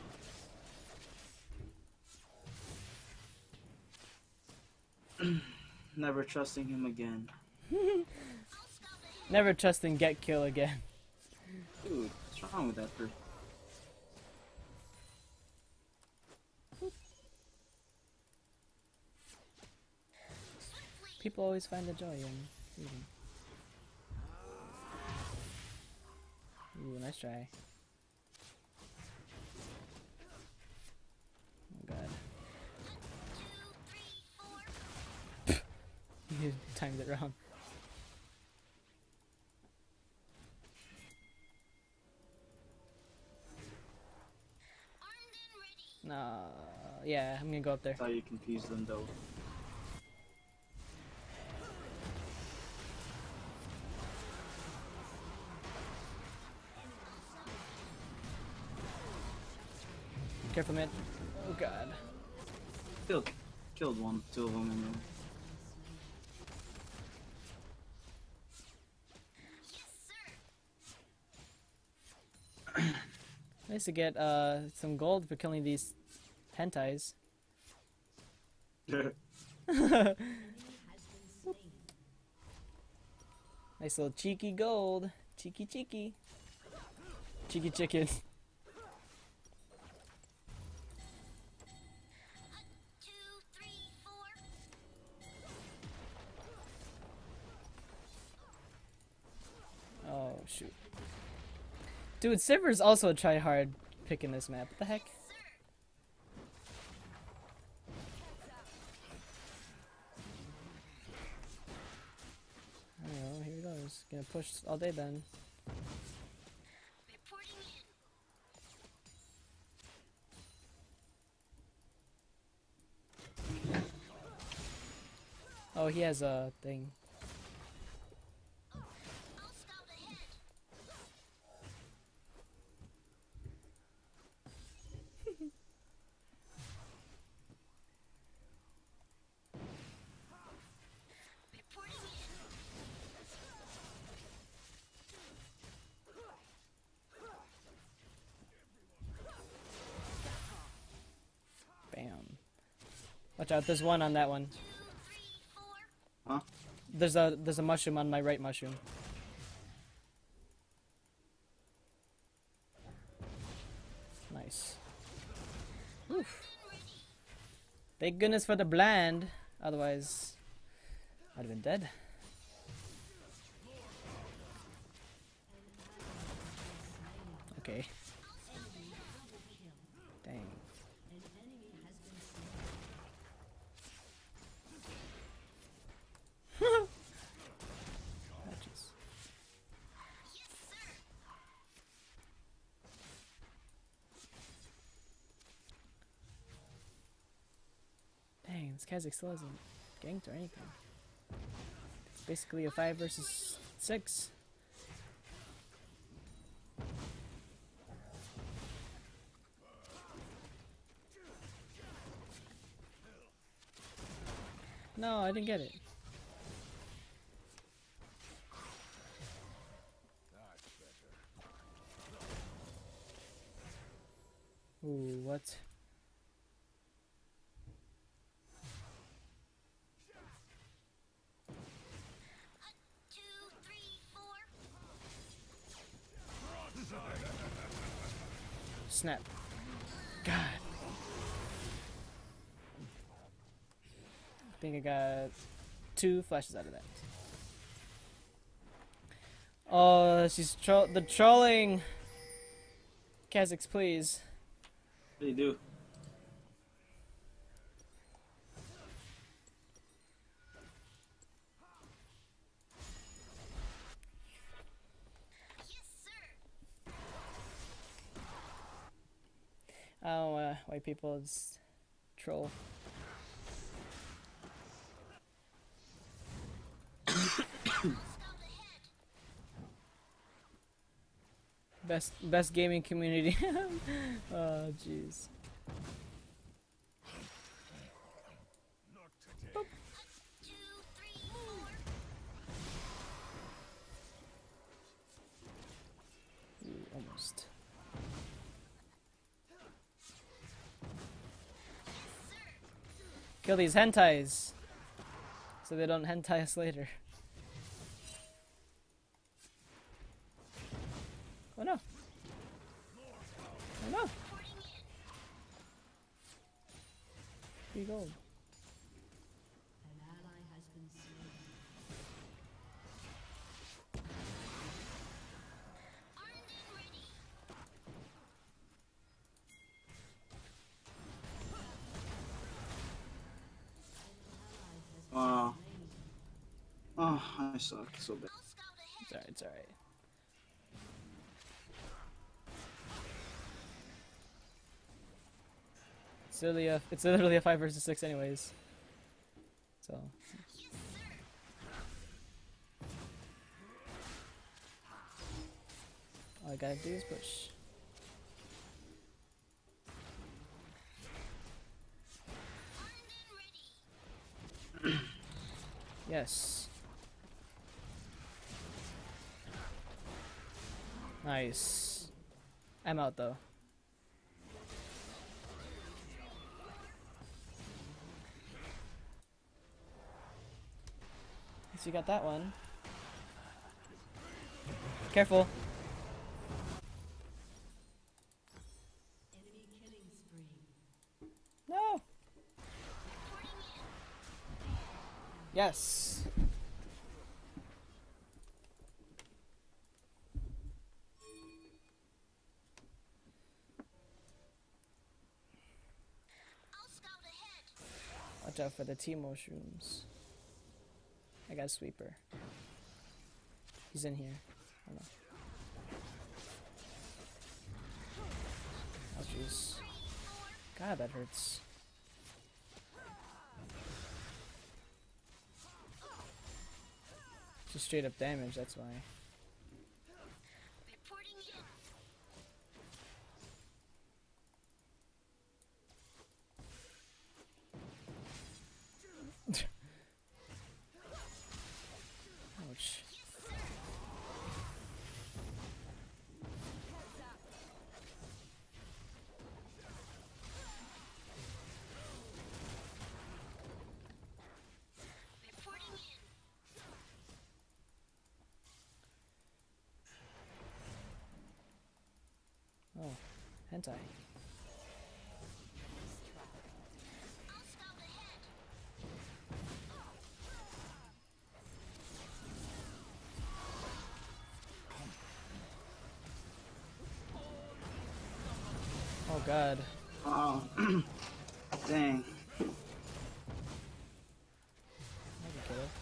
Never trusting him again. I'll scout ahead. Never trust and get kill again. Dude, what's wrong with that person? People always find the joy in eating. Ooh, nice try. Oh god. Two, three, four. You timed it wrong. Armed and ready. No, yeah, I'm gonna go up there. That's how you confuse them though. Careful, man. Oh god. Killed, killed one, two of them, and then Yes, sir. Nice to get uh some gold for killing these hentais. Nice little cheeky gold. Cheeky cheeky. Cheeky chicken. Two, three, four. Oh shoot. Dude, Sivir's also try hard picking this map. What the heck? I don't know, here he goes. Gonna push all day then. Reporting in. Oh, he has a thing. I'll scout ahead. Reporting Bam. Watch out, there's one on that one. in. Two, three, four. Huh? There's a there's a mushroom on my right mushroom. Nice. Oof. Thank goodness for the bland. Otherwise, I'd have been dead. Okay. Dang. Oh, jeez. Yes, sir. Dang, this Kazakh still hasn't ganked or anything. It's basically a five versus six. No, I didn't get it. Ooh, what? Two, three, four. Snap. God. I think I got two flashes out of that. Oh, she's tro- the trolling. Kazakhs, please. What do you do? Yes, sir. Oh, uh, white people is troll. Scout ahead. Best best gaming community. Oh, jeez. Two, three, four. Ooh, almost. Kill these hentais, so they don't hentai us later. Oh no! Oh no! Reporting in. Here you go. An ally has been slain. Armed and ready. Uh, oh, I suck so bad. I'll scout ahead. It's alright, it's alright. It's literally a it's literally a five versus six anyways. So Yes, sir. all I gotta do is push. Armed and ready. Yes. Nice. I'm out though. So you got that one. Careful. Enemy killing spree. No. Yes. I'll scout ahead. Watch out for the tea mushrooms. I got a sweeper. He's in here. Hold on. Oh jeez. God, that hurts. Just straight up damage, that's why. Reporting in. Ouch. Reporting in. Oh, hentai. I'll scout ahead. Oh god. Oh, dang. I can kill her.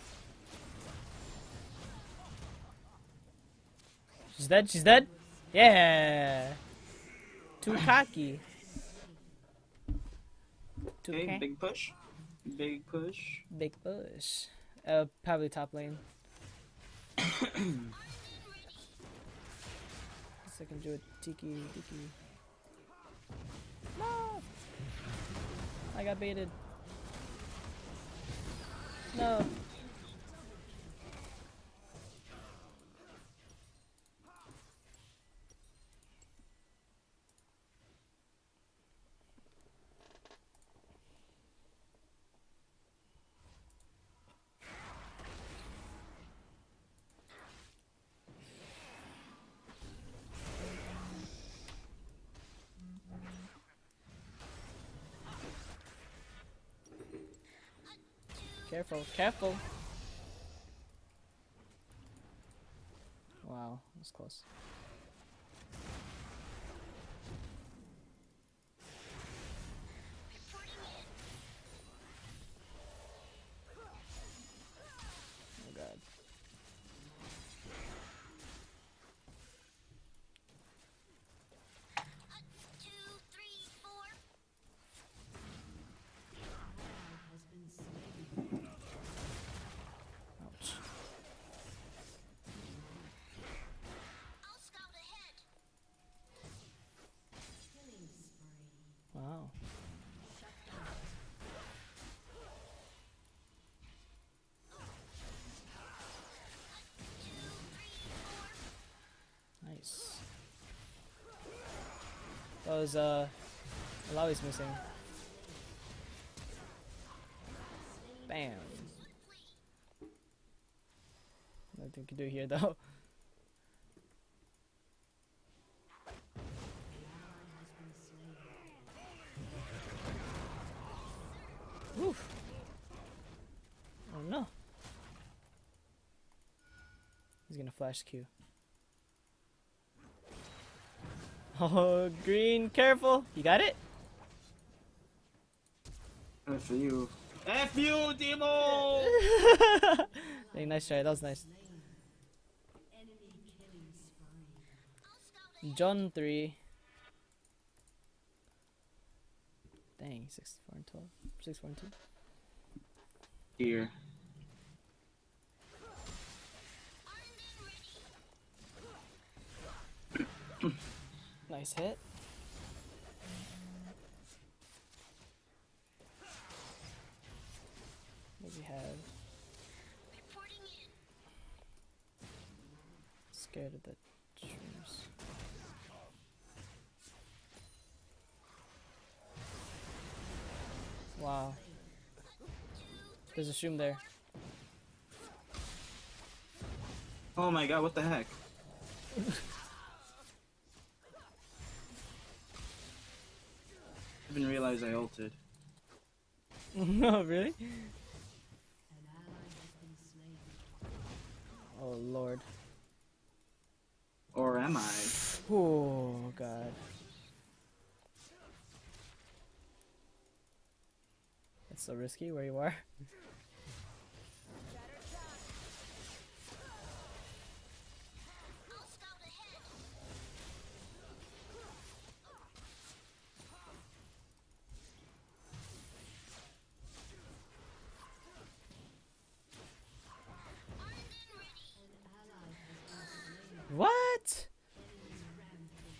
She's dead, she's dead? Yeah! Too cocky. Too Okay, ca- big push. Big push. Big push. Uh, probably top lane. Guess I can do a tiki tiki. No! I got baited. No. Careful, careful. Wow, that was close. Reporting in. Oh god. Two, three, four. Has been slain. Ouch. I'll scout ahead. Killing spree. Wow. Nice. That was, uh, Alawi's missing. Bam. Nothing we can do here, though. Oof. Oh no. He's gonna flash Q. Oh, green, careful. You got it? Good for you. F you, Demo! Hey, nice try. That was nice. Enemy killing spree. John three. Dang, six, four, and twelve. six, four, and two. Here. Nice hit. What do we have? Reporting in. Scared of the shrooms. Wow. There's a shroom there. Oh my god, what the heck? I didn't realize I ulted. No, really? An ally has been slain. Oh lord. Or am I? Oh god. That's so risky where you are. I'll scout ahead. Armed and ready. An ally has been slain. What? Rampage.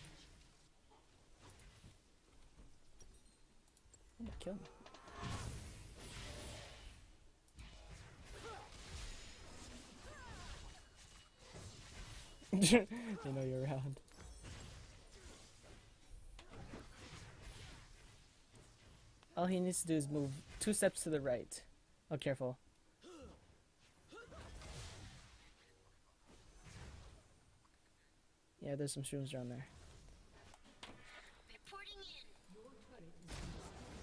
I'm gonna kill me. They know you're around. All he needs to do is move two steps to the right. Oh, careful. Yeah, there's some shrooms around there. Reporting in. Your turret has been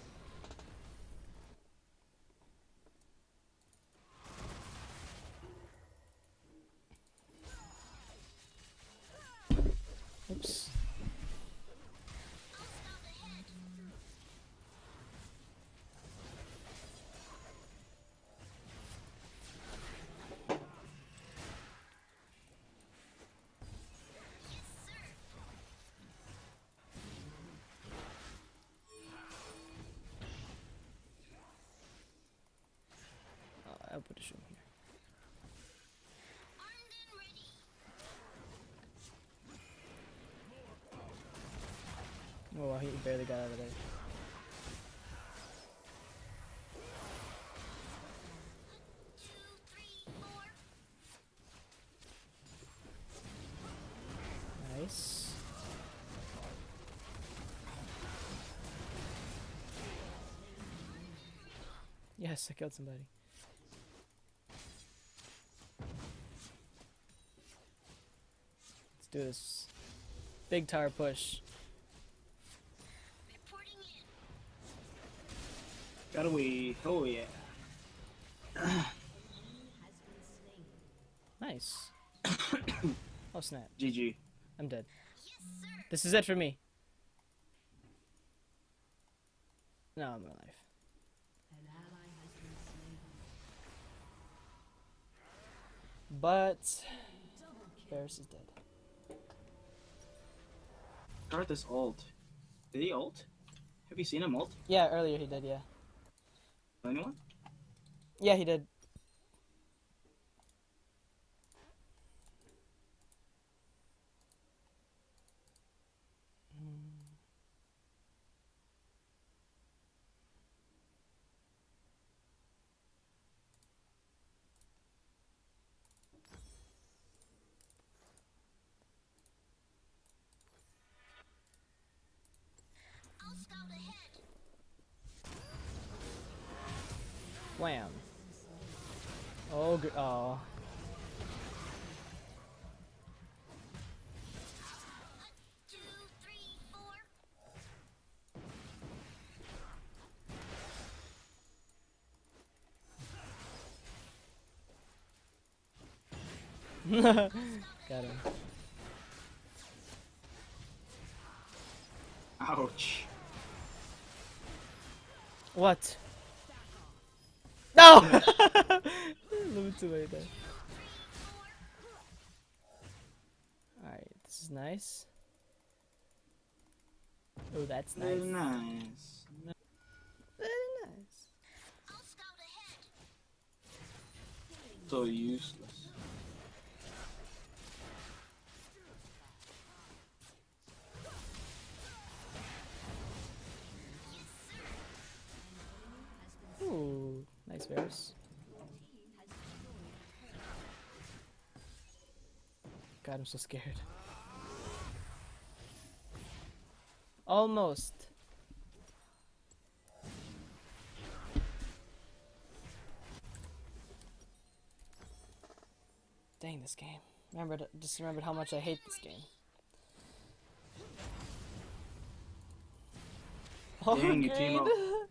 Oops. I'll scout ahead. Yes, sir. Oh, I'll put a shroom here. Armed and ready. Oh, wow, he barely got out of there. Two, three, four. Nice. Yes, I killed somebody. Let's do this. Big tower push. Reporting in. Gotta we? Oh yeah. has been slain. Nice. Oh snap. G G. I'm dead. Yes, sir. This is it for me. No, I'm alive. An ally has been slain. But Varus is dead. Start this ult. Did he ult? Have you seen him ult? Yeah, earlier he did, yeah. Anyone? Yeah, he did. I'll scout ahead. Wham. Oh, gr- oh. Two, three, four. Got him. Ouch. What? No! A little bit too late there. Alright, this is nice. Oh, that's nice. Very nice. Very nice. I'll scout ahead. So useless. Ooh, nice Varus. God, I'm so scared. Almost. Dang this game. Remembered, just remembered how much I hate this game. Oh, Dang, you team up. Oh,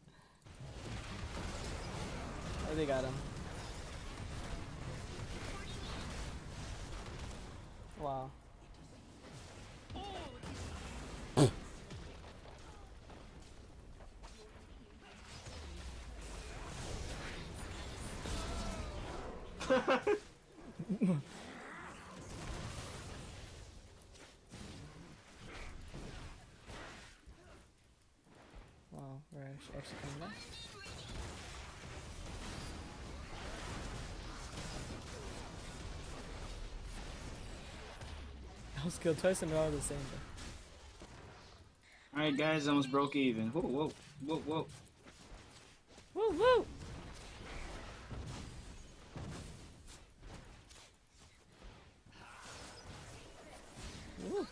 they got him. Wow. Wow, we're actually, actually coming back. I was killed twice in a row the same thing. Alright, guys, almost broke even. Whoa, whoa, whoa, whoa. Woo woo! Woo.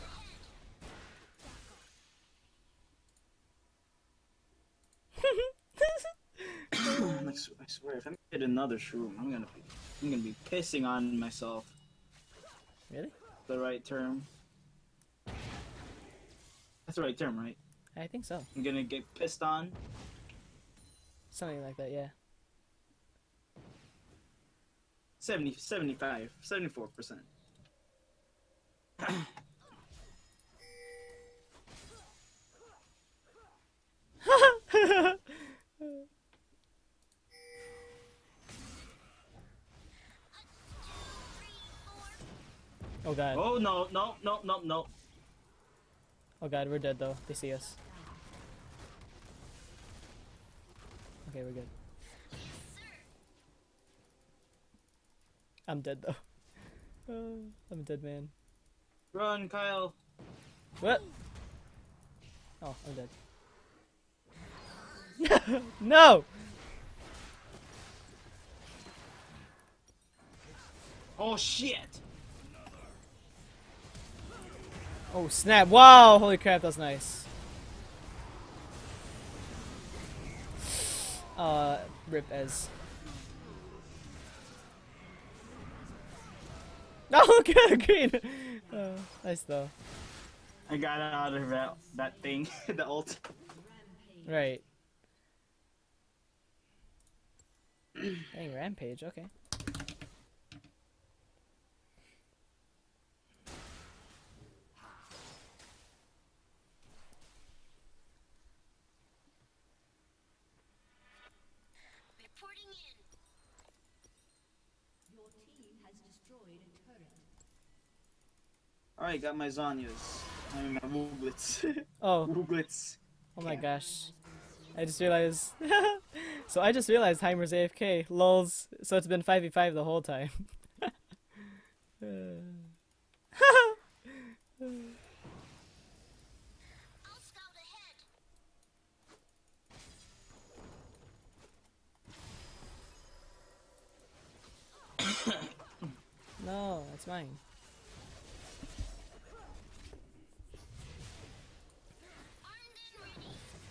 I s- I swear, if I hit another shroom, I'm gonna be, I'm gonna be pissing on myself. Really? The right term. That's the right term, right? I think so. I'm gonna get pissed on. Something like that, yeah. seventy, seventy-five, seventy-four percent. Oh god. Oh no, no, no, no, no. Oh god, we're dead though. They see us. Okay, we're good. I'm dead though. Uh, I'm a dead man. Run, Kyle. What? Oh, I'm dead. No! Oh shit! Oh snap! Wow! Holy crap, that's nice. Uh, rip Ez. Oh, good, green. Uh, nice though. I got out of that that thing, the ult. Right. Dang, rampage. Okay. Reporting in. Your team has destroyed a turret. Alright, got my Zanyas. I mean, my Rublets. Oh. Rublets. Oh my gosh. I just realized. So I just realized Heimer's A F K. Lols. So it's been five v five the whole time. Uh. I'll scout ahead. No, that's mine. Armed and ready.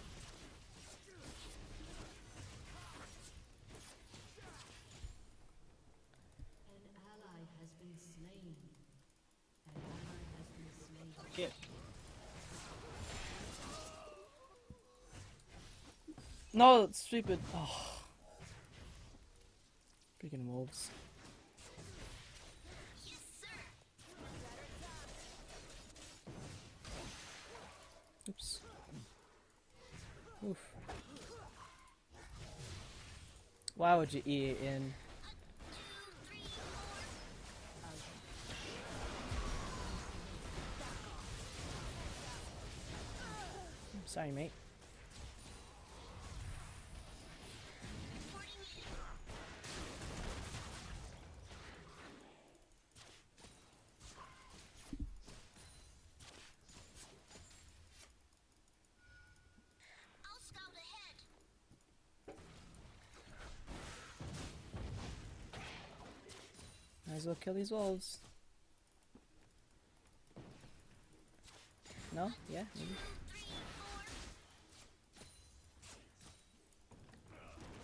An ally has been slain. An ally has been slain. Shit. No, it's stupid. Oh. Freaking wolves. Yes, sir. Oops. Oof. Why would you E it in? Two, three, Sorry, mate. reporting in. I'll scout ahead. Might as well kill these wolves. No? Yeah? Maybe? Three, four.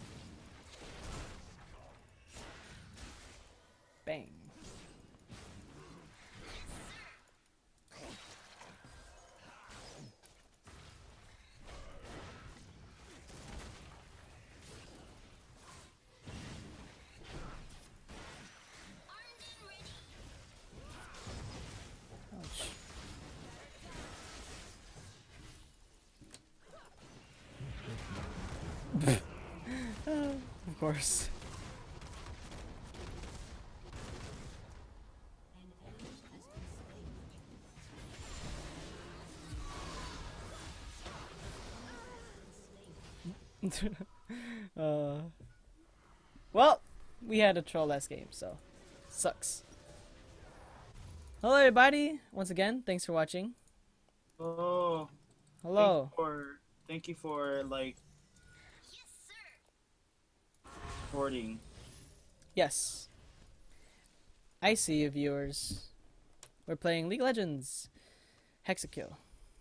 Bang. Of course. An enemy has been slain. uh, well, we had a troll last game, so sucks. Hello, everybody. Once again, thanks for watching. Oh. Hello. Thank you for, thank you for like Yes, sir. supporting. Yes. I see you, viewers. We're playing League of Legends. Hexakill.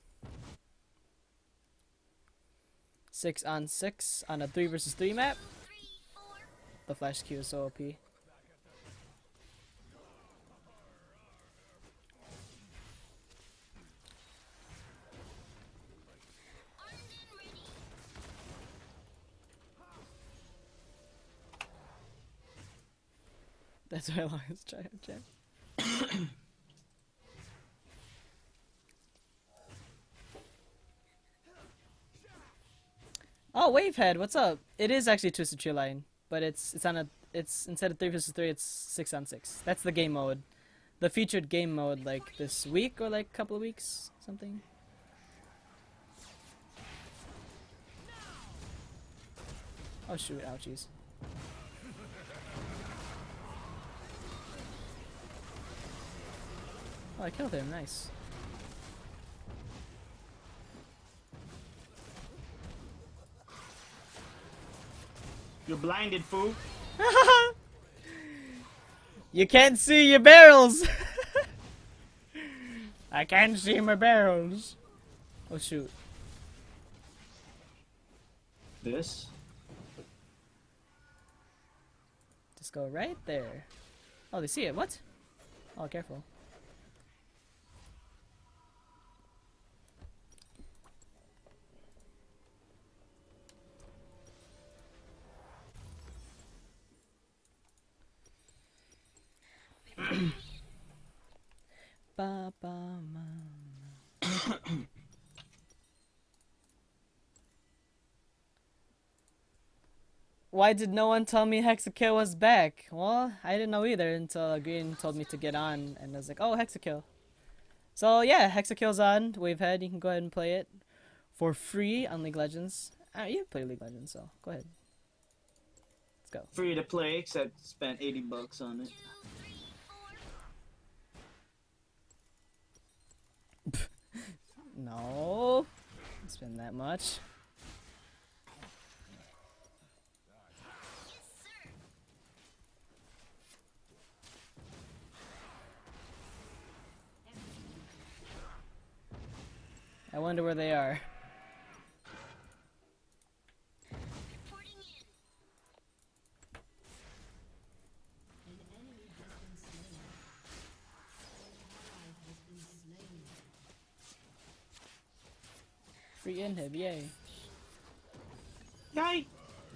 Six on six on a three versus three map. Three, four. The flash Q is so O P. Armed and ready. That's why I long as try check. Oh, Wavehead, what's up? It is actually Twisted Tree Line, but it's it's on a it's instead of three versus three, it's six on six. That's the game mode, the featured game mode, like this week or like a couple of weeks, something. Oh shoot! Ouchies. Oh, I killed him. Nice. You're blinded, fool. You can't see your barrels. I can't see my barrels. Oh shoot. This? Just go right there. Oh, they see it. What? Oh, careful. Ba, ba, ma. Why did no one tell me Hexakill was back? Well, I didn't know either until Green told me to get on, and I was like, oh, Hexakill. So yeah, Hexakill's on. Wavehead, you can go ahead and play it for free on League of Legends. Uh, you play League of Legends, so go ahead. Let's go. Free to play, except spent eighty bucks on it. No, don't spend that much. I wonder where they are. Reporting in. An enemy has been slain. An ally has been slain. Free inhib, yay. Yay!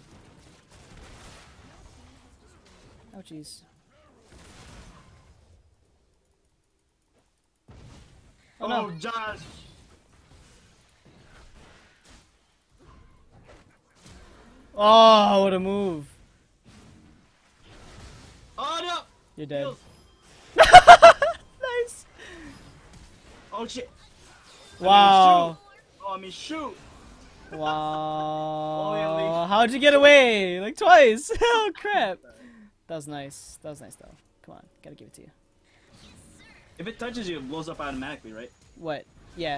Ouchies. Oh, Oh, no. Josh! Oh, what a move. Oh no! You're dead. Heals. Nice. Oh shit! Wow. Oh, I mean shoot! Wow. yeah, Lee. How'd you get away? Like twice. Oh, crap. That was nice. That was nice, though. Come on. Gotta give it to you. If it touches you, it blows up automatically, right? What? Yeah.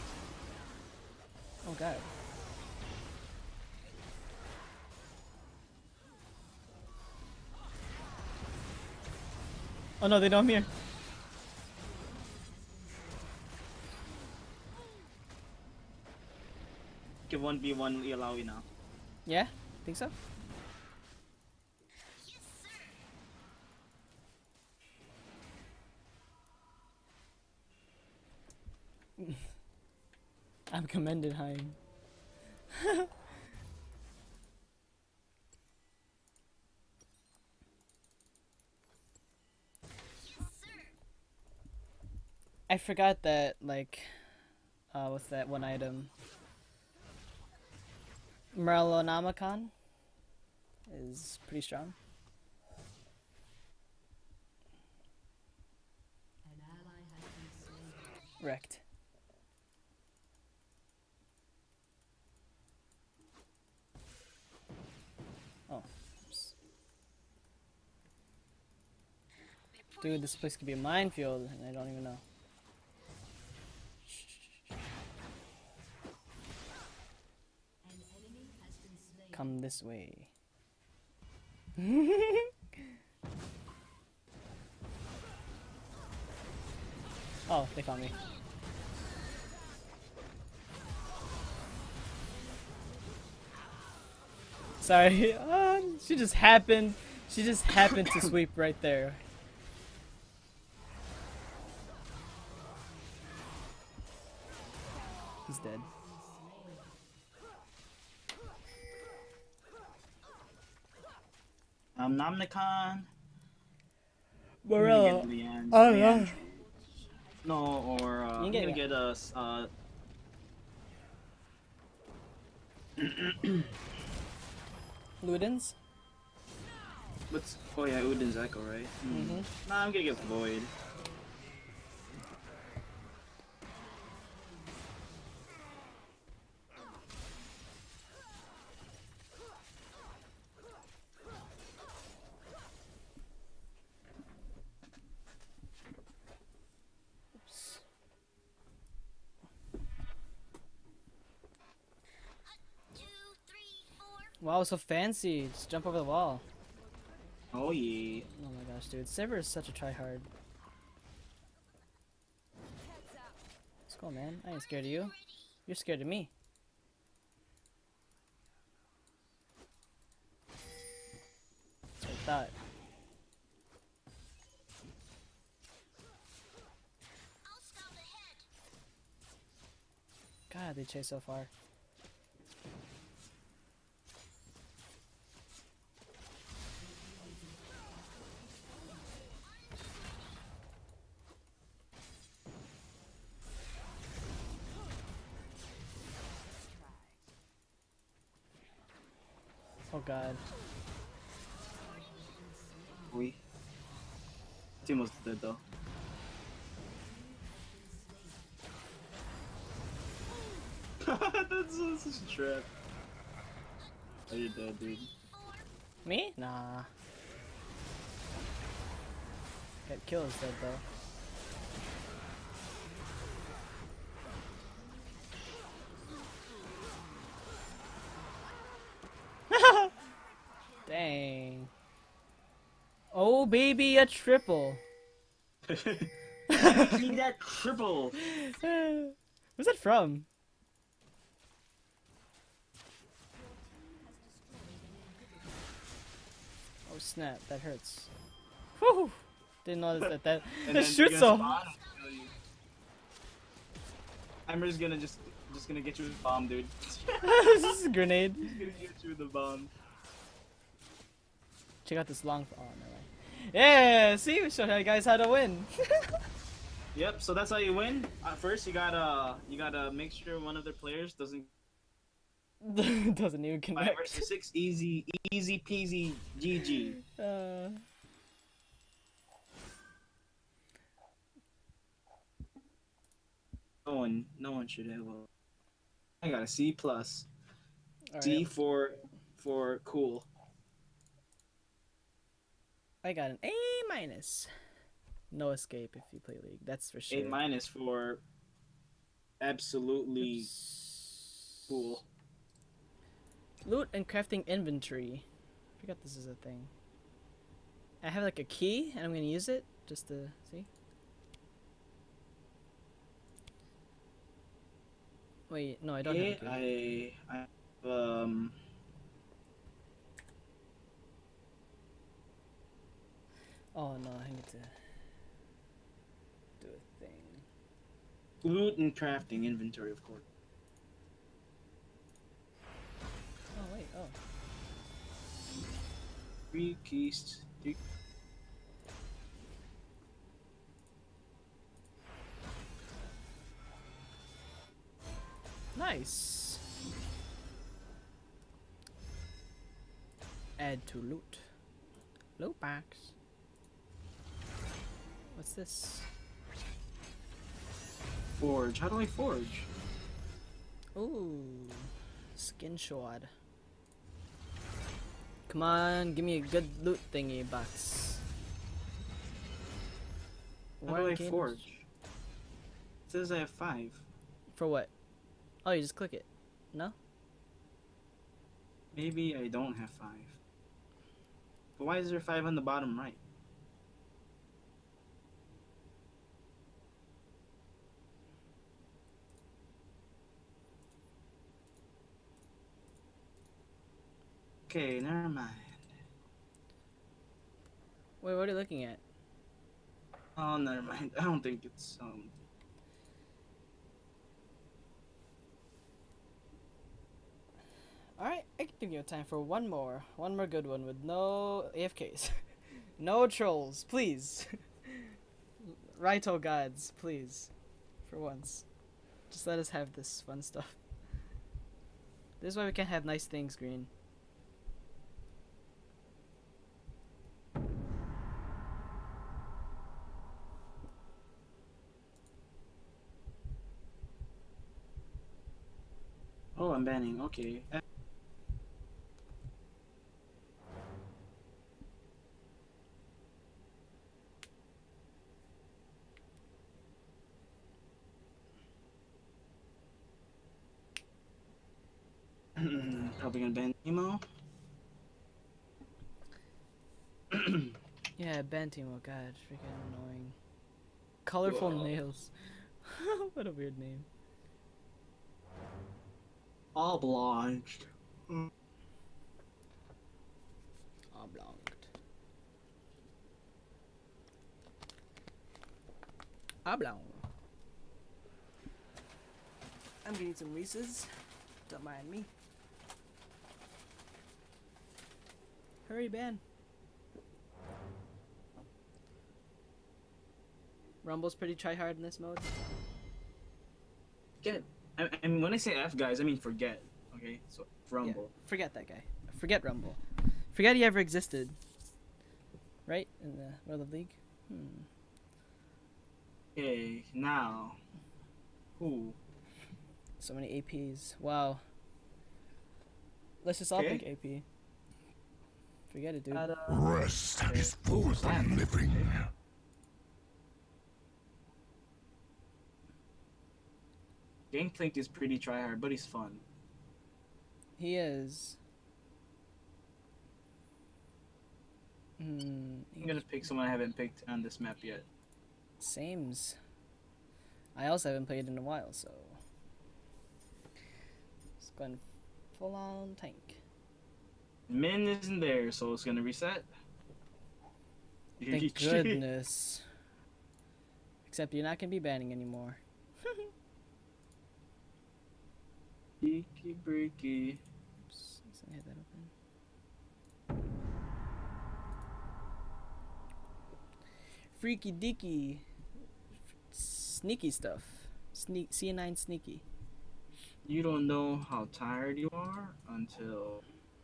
Oh, God. Oh, no, they know I'm here. Give one v one Ialawi now. Yeah? Think so? Yes, sir. I'm commended, Hein. Yes, sir. I forgot that, like, uh, what's that one item? Merlonomicon is pretty strong. An ally has been slain. Wrecked. Oh. Oops. Dude, this place could be a minefield, and I don't even know. An enemy has been slain. Come this way. Oh, they found me. Sorry, uh, she just happened. She just happened to sweep right there. He's dead. Um, Nomnicon. Morello. I'm gonna get Leanne- Oh, Leanne- yeah. No, or uh, You I'm can gonna get get a s- uh. Ludens? What's? Oh yeah, Udin's Echo, right? Mm. Mhm. Nah, I'm gonna get Void. Oops. Two, three, four. Wow, so fancy. Just jump over the wall. Oh yeah. Oh my gosh, dude. Sever is such a tryhard. Let's go, man. I ain't scared of you. You're scared of me. That's what I thought. I'll scout ahead. God, they chase so far. Oh god. We. Team was dead though. That's so- such a trap. Oh, you're dead, dude. Me? Nah. That kill is dead though. Dang. Oh baby, a triple. Need that triple. Where's that from? Oh snap, that hurts. Whew. Didn't notice that that, And that then shoots you're so. gonna spawn and kill you. I'm just gonna just just gonna get you with the bomb, dude. This is a grenade. He's gonna get you with the bomb. Check out this long. Oh no way. Yeah, see, we showed you guys how to win. Yep. So that's how you win. Uh, first, you gotta you gotta make sure one of the players doesn't. Doesn't even Five connect. versus six, easy, easy peasy, G G. Uh, No one, no one should have. A... I got a C plus. all C right. for for cool. I got an A minus. No escape if you play League. That's for sure. A minus for absolutely Oops. cool. Loot and crafting inventory. I forgot this is a thing. I have like a key and I'm gonna use it just to see. Wait, no, I don't have a key. I I um. Oh no, I need to do a thing. Loot and crafting inventory, of course. Oh wait, oh. Three keys. Three... Nice. Add to loot. Loot box. What's this? Forge. How do I forge? Ooh, skin shard. Come on, give me a good loot thingy box. How do I One games- forge? It says I have five. For what? Oh, you just click it. No? Maybe I don't have five. But why is there five on the bottom right? Okay, never mind. Wait, what are you looking at? Oh, never mind. I don't think it's um. Alright, I can give you time for one more. One more good one with no A F Ks. No trolls, please. Raito gods, please. For once. Just let us have this fun stuff. This is why we can't have nice things, Green. Oh, I'm banning. Okay. Probably gonna ban Nemo. Yeah, Bantimo, god, freaking annoying. Colorful Whoa. nails. What a weird name. Obliged. Oblong. Oblong. I'm getting some Reese's. Don't mind me. Hurry, Ben. Rumble's pretty try hard in this mode. Get. I, I mean, when I say F, guys, I mean forget. Okay, so Rumble. Yeah, forget that guy. Forget Rumble. Forget he ever existed. Right? In the World of League? Hmm. Okay, now. Who? So many A Ps. Wow. Let's just all Okay. pick A P. Forget it, dude. At, uh, Rest okay. is for Who's the that? living. Gangplank is pretty tryhard, but he's fun. He is. Hmm. I'm gonna pick someone I haven't picked on this map yet. Sames. I also haven't played in a while, so. It's going full on tank. Min isn't there, so it's gonna reset. Thank goodness. Except you're not gonna be banning anymore. Breaky breaky. Oops, I had that open. Freaky deaky. Sneaky stuff. Sneak C nine sneaky. You don't know how tired you are until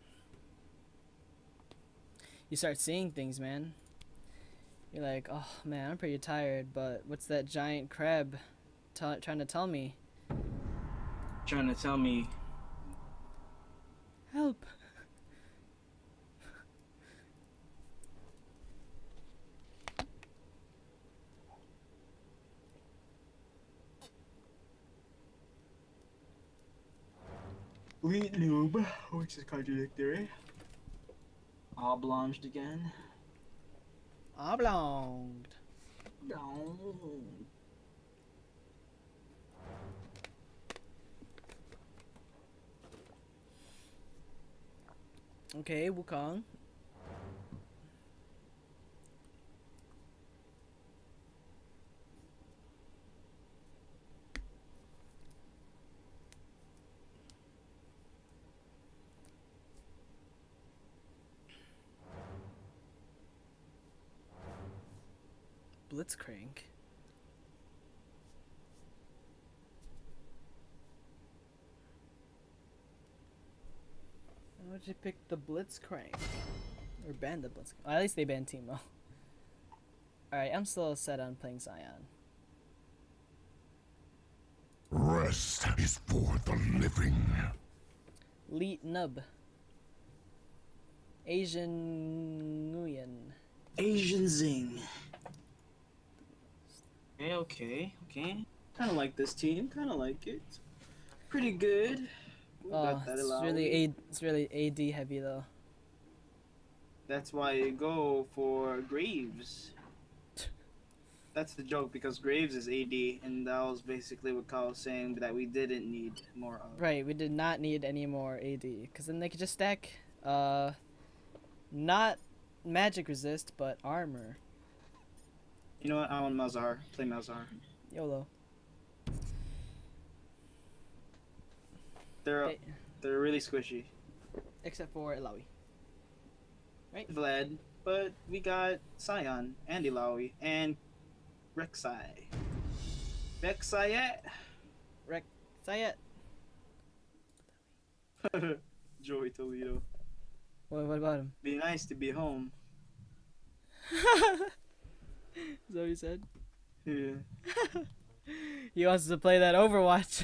You start seeing things, man. You're like, oh man, I'm pretty tired, but what's that giant crab t- trying to tell me? trying to tell me Help! Wheat noob, which is contradictory. Oblonged again. Oblonged. No. Okay, Wukong. Blitzcrank. What Why'd you pick the Blitzcrank? Or ban the Blitzcrank? Well, at least they banned Teemo. Alright, I'm still set on playing Sion. Rest is for the living. Leet Nub. Asian Nguyen. Asian Zing. Okay, okay, okay. Kind of like this team. Kind of like it. Pretty good. We Oh, got that it's allowed. really A it's really A D heavy though. That's why you go for Graves. That's the joke because Graves is A D, and that was basically what Kyle was saying that we didn't need more of. Right, we did not need any more A D because then they could just stack uh not magic resist but armor. You know what? I want Malzahar. Play Malzahar. YOLO. They're Hey, they're really squishy. except for Ilaoi. Vlad, but we got Sion and Ilaoi and Rek'Sai. Rek'Sai. Sayet. Joey Toledo. What, what about him? Be nice to be home. Is that what he said? Yeah. He wants to play that Overwatch.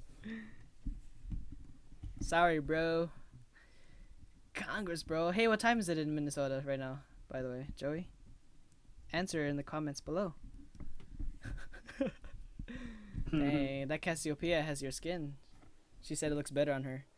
Sorry, bro. Congress, bro. Hey, what time is it in Minnesota right now, by the way, Joey? Answer in the comments below. Hey, that Cassiopeia has your skin. She said it looks better on her.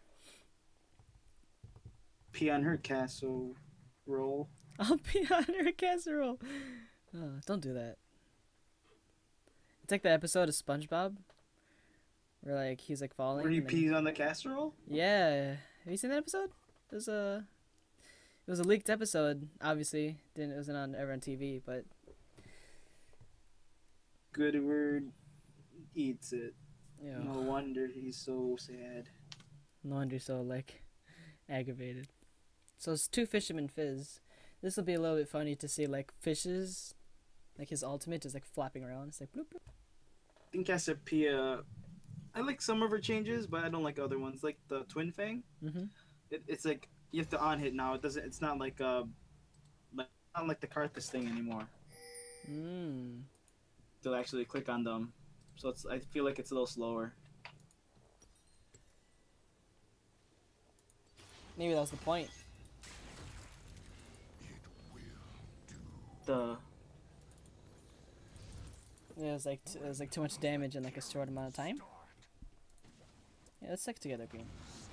Pee on her castle roll. I'll pee on her casserole. Oh, don't do that. It's like the episode of SpongeBob where like he's like falling. Where he and then- pees on the casserole? Yeah, have you seen that episode? It was a, it was a leaked episode. Obviously, didn't it wasn't on ever on T V, but Goodward eats it. you know, No wonder he's so sad. no wonder so like aggravated. So it's two Fisherman Fizz. This will be a little bit funny to see like fishes, like his ultimate is like flapping around. It's like bloop bloop. I think Cassiopeia. I like some of her changes, but I don't like other ones. Like the Twin Fang. Mhm. It, it's like you have to on hit now. It doesn't. It's not like uh, like not like the Karthus thing anymore. Mm. To actually click on them, so it's. I feel like it's a little slower. Maybe that was the point. The It was like t- it was like too much damage in like a short amount of time. Yeah, let's stick together, Green.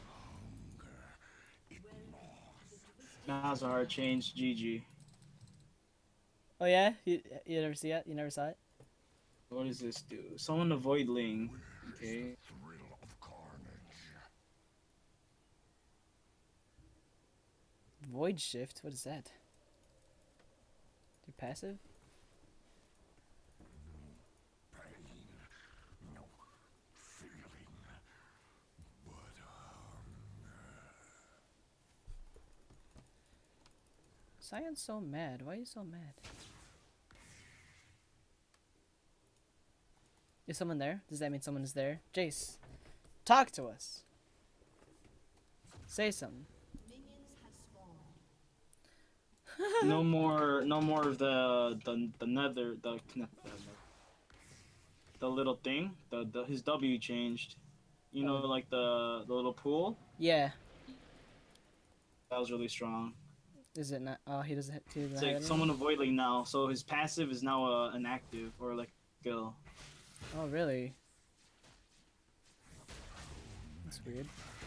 Malzahar changed G G. Oh yeah, you you never see it? You never saw it? What does this do? Someone avoid Ling. Okay. Thrill of carnage. Void Shift. What is that? Your passive? Pain. No feeling. But Sion's so mad. Why are you so mad? Is someone there? Does that mean someone is there? Jace, talk to us. Say something. Minions have spawned. No more. No more of the the the nether the the little thing. The, the his W changed. You know, like the the little pool. Yeah. That was really strong. Is it not? Oh, he doesn't. He doesn't It's have like any? someone avoid Ling now, so his passive is now uh, an active or like skill. Oh, really? That's weird.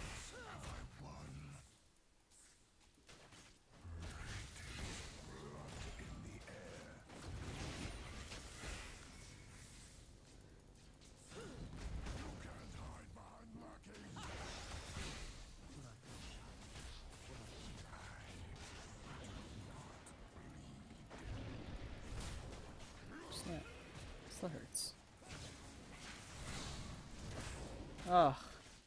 Snap. Still hurts. Oh,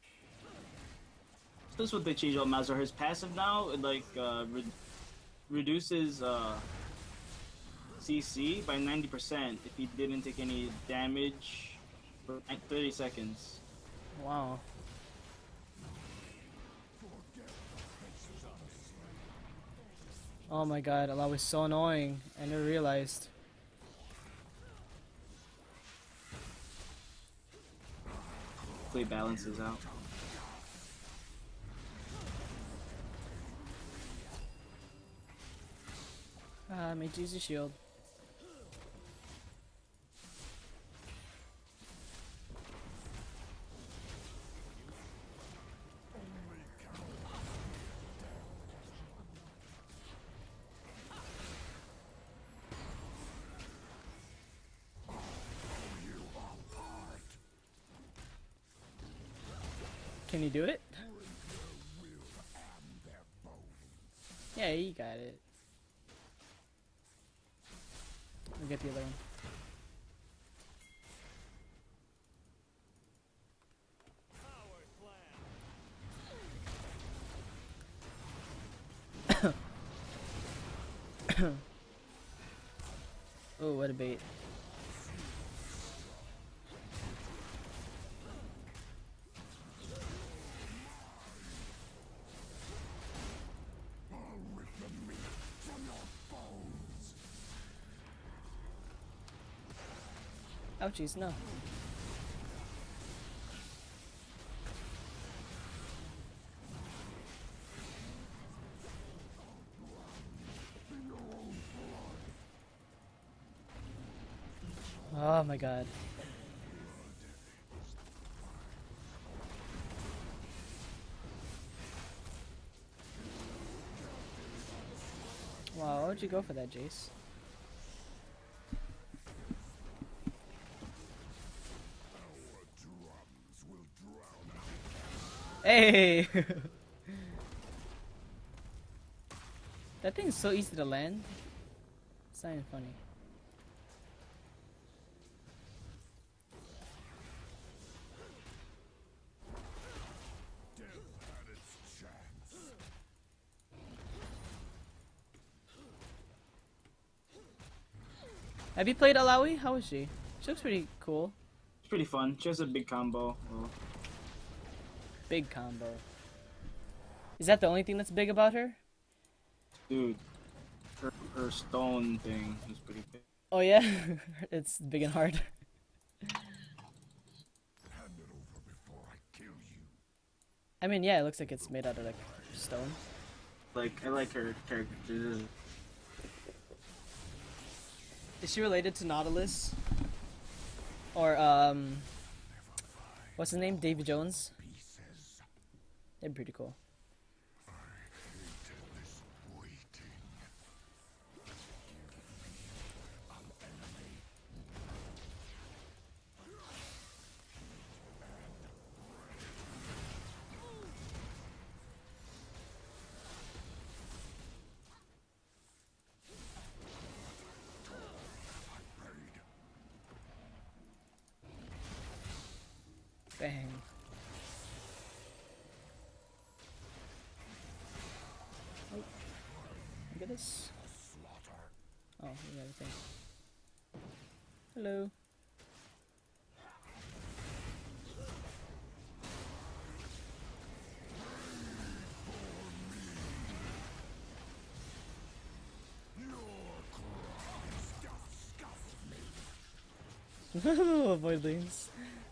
This is what they changed on Malzahar. His passive now, it like uh, re reduces uh, C C by ninety percent if he didn't take any damage for like thirty seconds. wow. Oh my god, Allah was so annoying. I never realized. Hopefully balances out. Ah, made use the shield. Can you do it? Yeah, you got it. We'll get the other one. Oh, what a bait. Ouchies, no. Oh my god. Wow, why would you go for that, Jace? Hey! That thing is so easy to land. It's not even funny. Have you played Alawi? How is she? She looks pretty cool. It's pretty fun. She has a big combo. Well, Big combo. Is that the only thing that's big about her? dude, her, her stone thing is pretty big. Oh yeah? It's big and hard. I mean, yeah, it looks like it's made out of like stone. Like, I like her character. Is she related to Nautilus? Or, um... what's his name? Davy Jones? They're pretty cool. Bang. Oh. Look at this. Oh, we got everything. Hello. Avoid lanes.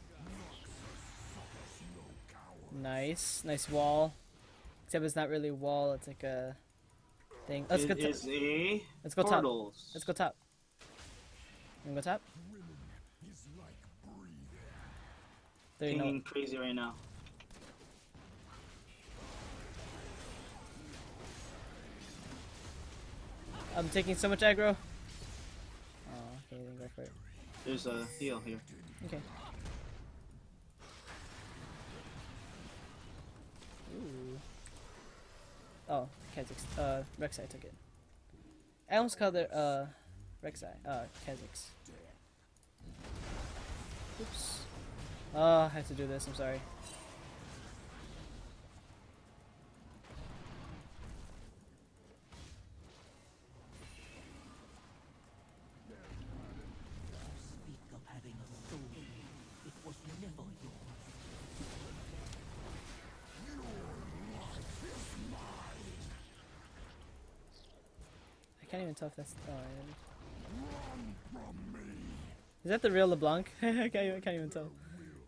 Nice, nice wall. Except it's not really a wall; it's like a thing. Let's It go. T- is a let's go top. portals. Let's go top. You wanna go top? There you Pinging know. crazy right now. I'm taking so much aggro. Oh, okay, then go for it. There's a heal here. Okay. Ooh. Oh, Kha'Zix. Uh, Rek'Sai took it. I almost called it, uh, Rek'Sai. Uh, Kha'Zix. Oops. Oh, I have to do this, I'm sorry. Speak of having a soul. It was never yours. can't even tell if that's. Oh, I Is that the real LeBlanc? I can't, even, I can't even tell.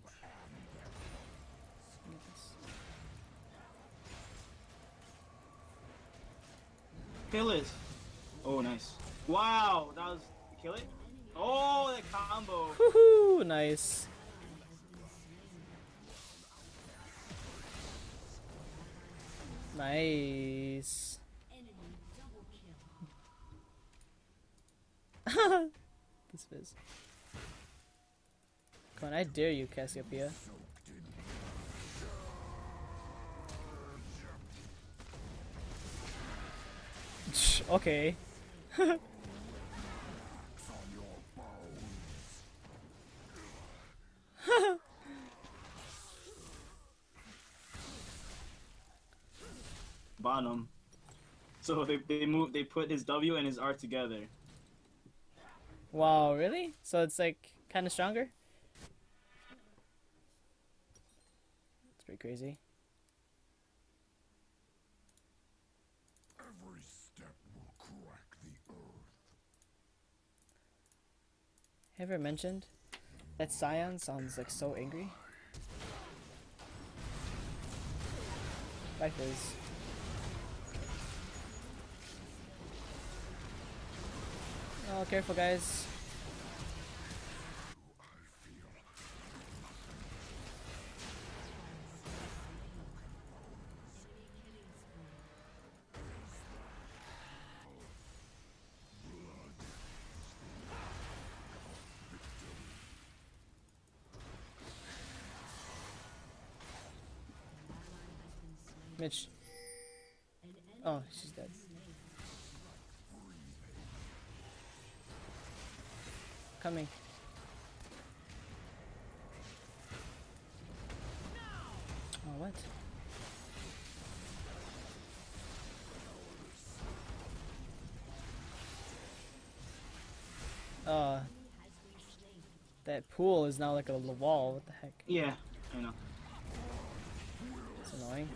Kill it. Oh, nice. Wow, that was kill it. Oh, that combo. Woohoo! Nice. Nice. This is. Come on, I dare you, Cassiopeia. Okay. Bonham. So they they move they put his W and his R together. Wow, really? So it's like kind of stronger? It's pretty crazy. Every step will crack the earth. Ever mentioned that Scion sounds like so angry? Bye, Fizz. Oh, careful, guys. Mitch. Oh, she's dead. Coming. Oh, what? Uh, that pool is now like a wall. What the heck? Yeah, I know. It's annoying.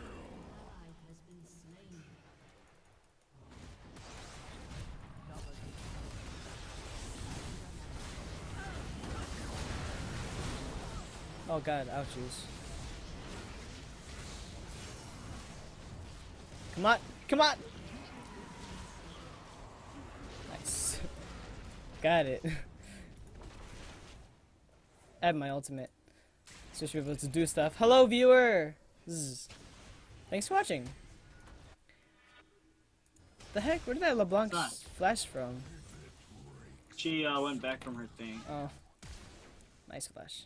Oh god, ouchies. Come on, come on! Nice. Got it. I have my ultimate. So should be able to do stuff. Hello, viewer! Zzz. Thanks for watching. The heck? Where did that LeBlanc Not. flash from? She uh, went back from her thing. Oh. Nice flash.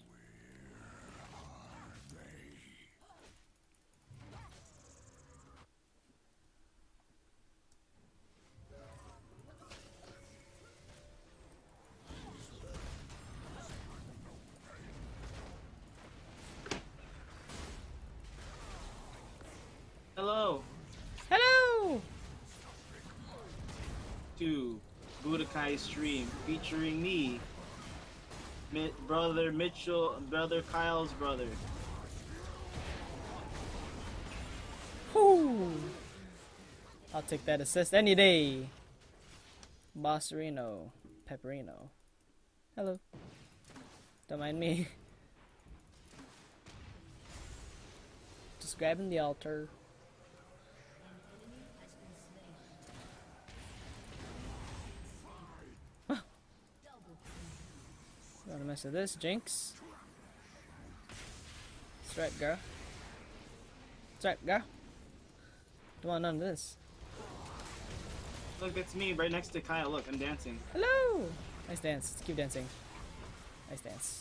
Hello Hello! to Budokai stream featuring me, Mi- brother Mitchell, brother Kyle's brother. Whew. I'll take that assist any day. Bossarino. Pepperino. Hello. Don't mind me. Just grabbing the altar. Huh. Wanna mess with this, Jinx? That's right, girl. That's right, girl. Don't want none of this. Look, that's me right next to Kyle. Look, I'm dancing. Hello! Nice dance. Let's keep dancing. Nice dance.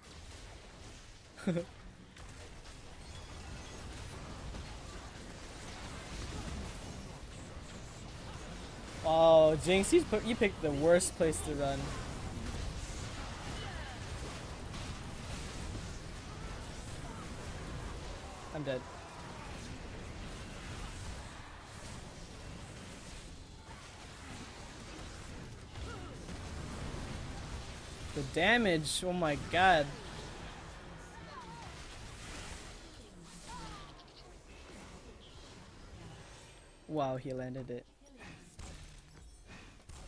Oh, Jinx, you, put, you picked the worst place to run. I'm dead. The damage, oh my god. Wow, he landed it.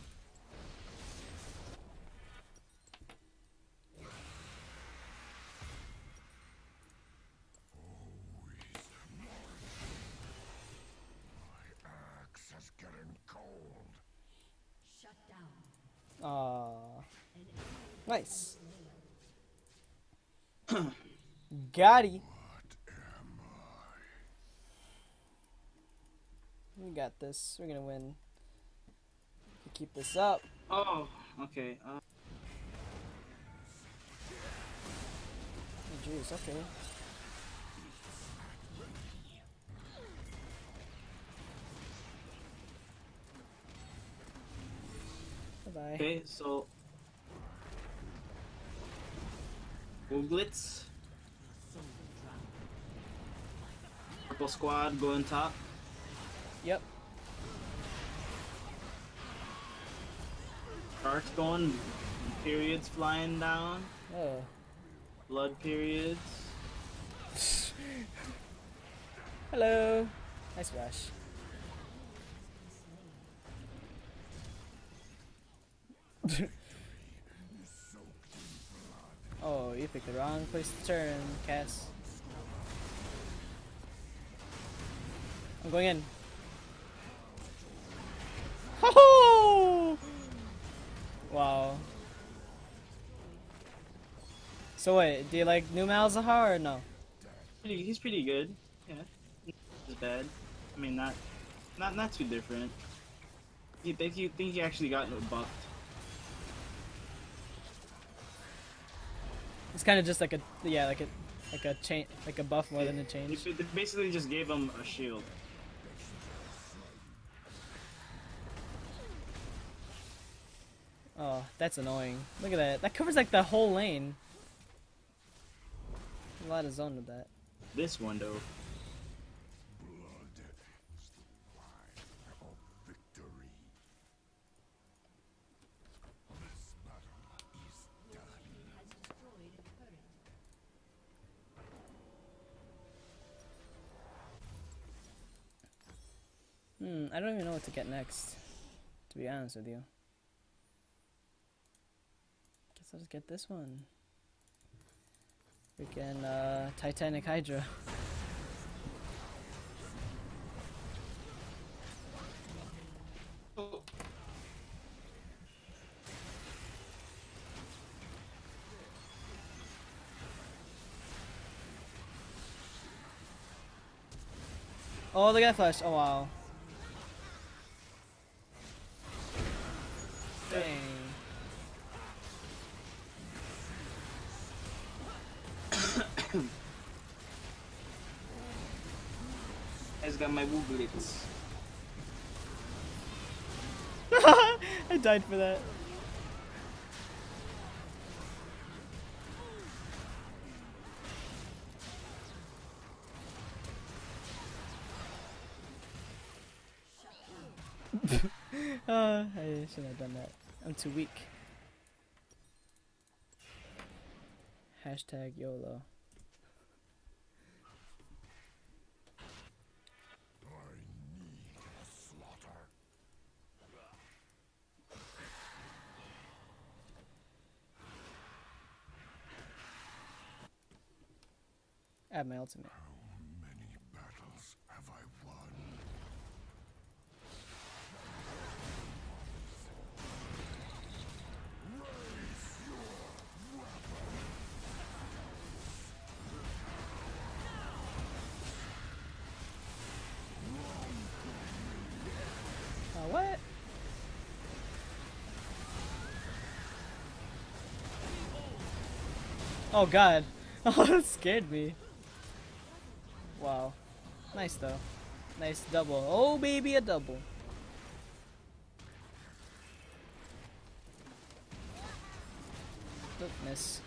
Shut down. Aw. An enemy Nice. Gotti. We got this. We're gonna win. We keep this up. Oh, okay. Uh, Oh, jeez. Okay. Bye bye. okay, so Ooglets. Purple squad going top. Yep. Sharks going. Periods flying down. Oh. Blood periods. Hello. Nice rush. Oh, you picked the wrong place to turn, Cass. I'm going in. Ho! Wow. So wait, do you like new Malzahar or no? Pretty, he's pretty good. Yeah, not as bad. I mean, not, not, not too different. You think you think he actually got buffed? It's kind of just like a yeah, like a like a change, like a buff more than a change. They basically just gave him a shield. Oh, that's annoying. Look at that. That covers like the whole lane. A lot of zone with that. This one though. has destroyed a turret. Hmm, I don't even know what to get next. To be honest with you. Guess I'll just get this one. Freaking uh, Titanic Hydra. Oh, look at that flash. Oh, wow. Dang. Has got my Wooglets. I died for that. uh, I shouldn't have done that. I'm too weak. Hashtag YOLO. I have my ultimate. Many battles have I won? Uh, what? Oh god. Oh, that scared me. Wow. Nice though. Nice double. Oh baby, a double. Look, miss.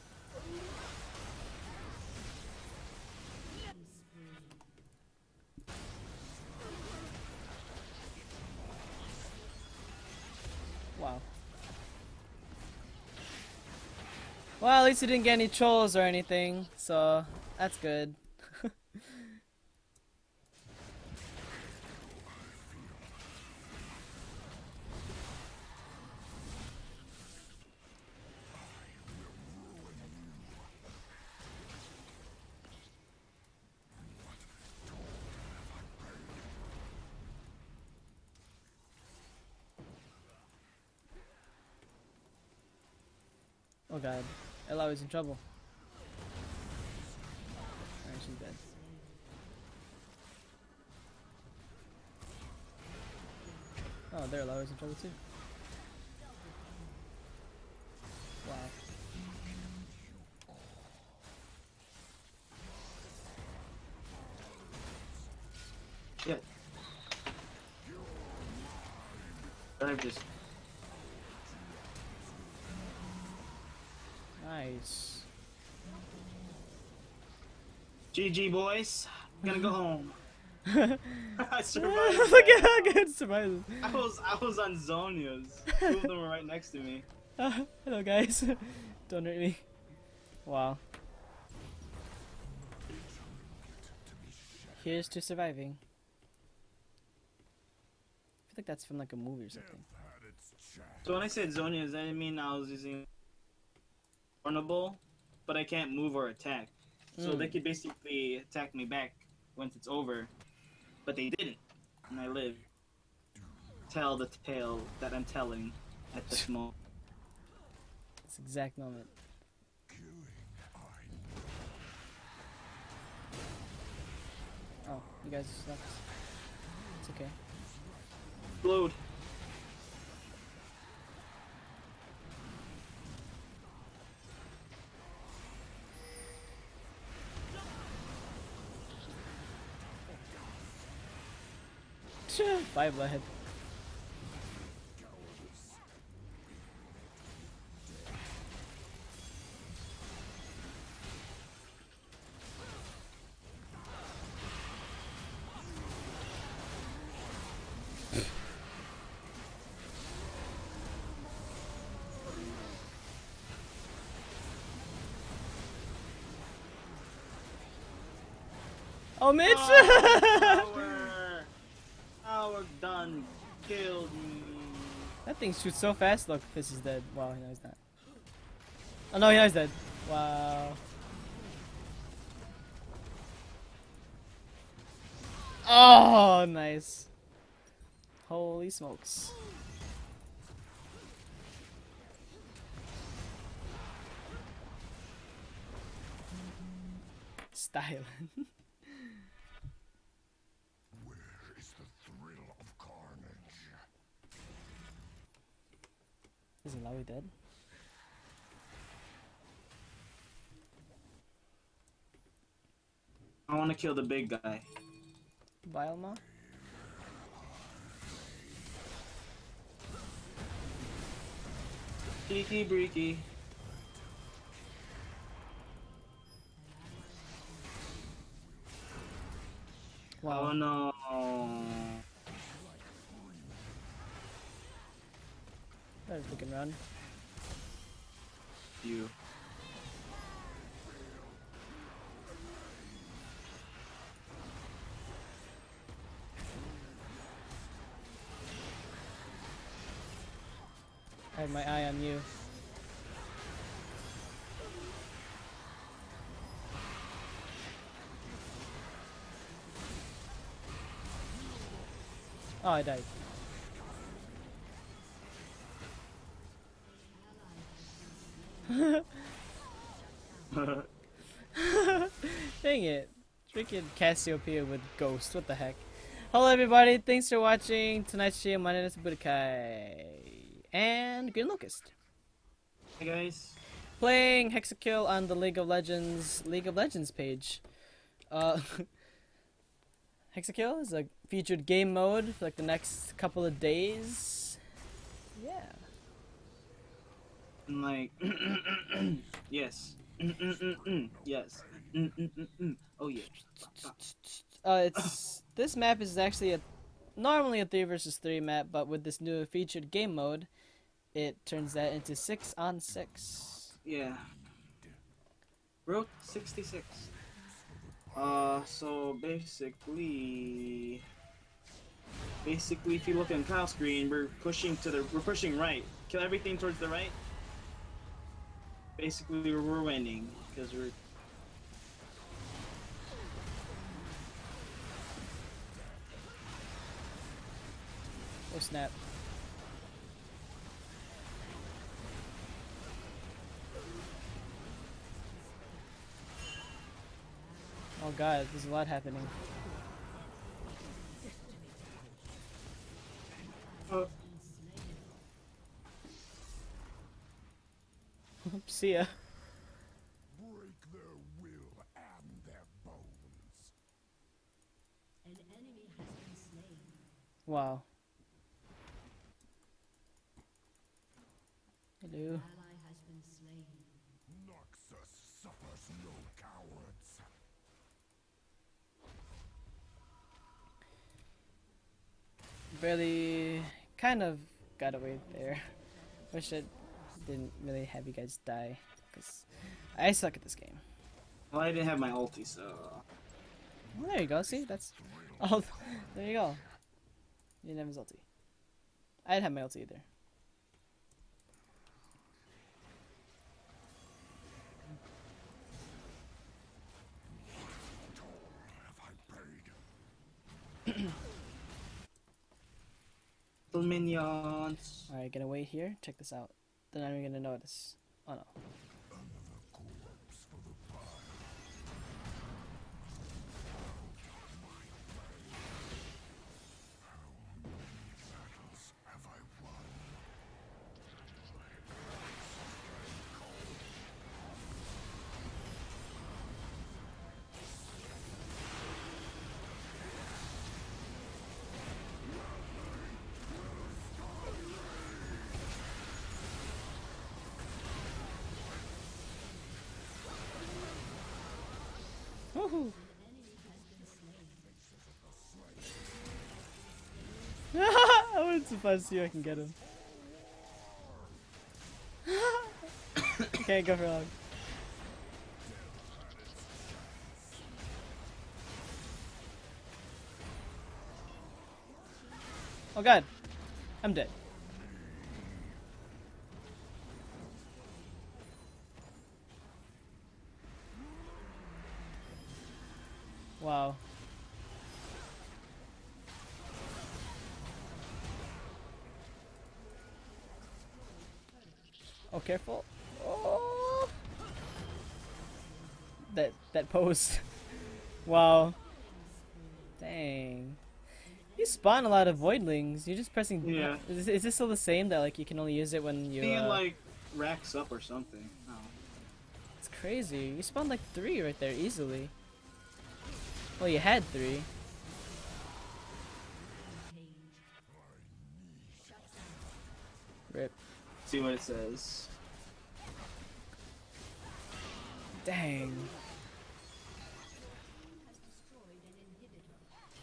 Wow. Well, at least you didn't get any trolls or anything, so that's good. Oh god. Ella is in trouble. Alright, she's dead. Oh, there, Ella is in trouble too. Wow. Shit. I'm just. Nice. G G boys. Gonna go home. I survived. Look that. at how good survival. I was I was on Zonia's. Two of them were right next to me. Uh, hello guys. Don't hurt me. Wow. Here's to surviving. I feel like that's from like a movie or something. So when I said Zonia's, I didn't mean I was using vulnerable, but I can't move or attack. So Mm. they could basically attack me back once it's over, but they didn't, and I live. Tell the tale that I'm telling at this moment. This exact moment. Oh, you guys left. It's okay. Explode. Bye, Bloodhead. Oh, Mitch! Our, our done killed me. That thing shoots so fast. Look, Fizz is dead. Wow, no, he's not. Oh no, yeah, he's dead. Wow. Oh, nice. Holy smokes. Style. Isn't Lowy dead? I want to kill the big guy. Bielma? Breaky breaky. Wow. Oh no. Better freaking run. You. I had my eye on you. Oh, I died. Dang it. Freaking Cassiopeia with Ghost. What the heck? Hello everybody, thanks for watching tonight's stream. My name is Budokai. And Green Locust. Hey guys. Playing Hexakill on the League of Legends League of Legends page. Uh Hexakill is a featured game mode for like the next couple of days. Yeah. And like, yes. Yes. Oh yeah. Uh, it's this map is actually a normally a three versus three map, but with this new featured game mode, it turns that into six on six. Yeah. Route sixty-six. Uh, so basically, basically, if you look on Kyle's screen, we're pushing to the, we're pushing right. Kill everything towards the right. Basically, we're, we're winning because we're. Oh snap. Oh god, there's a lot happening. Uh, See ya. Break their will and their bones. An enemy has been slain. Wow. Hello. Ally has been slain. Noxus suffers no cowards. Barely kind of got away there. Wish I didn't really have you guys die, because I suck at this game. well, I didn't have my ulti, so Well, there you go, see? That's... Oh, there you go. You didn't have his ulti. I didn't have my ulti either. Have I paid? little minions. Alright, gonna wait here. Check this out. Then I'm gonna notice. Oh no. Another corpse for the pile. How many battles have I won? Woohoo! I wouldn't surprise to see if I can get him. Can't go for long. Oh god, I'm dead. Wow. Oh, careful. Oh. That that pose. Wow. Dang. You spawn a lot of voidlings. You're just pressing. Yeah. Is, is this still the same that like you can only use it when you? I think it Uh, like racks up or something. Oh. it's crazy. You spawned like three right there easily. Well, you had three. Rip. See what it says. Dang. Has destroyed an inhibitor.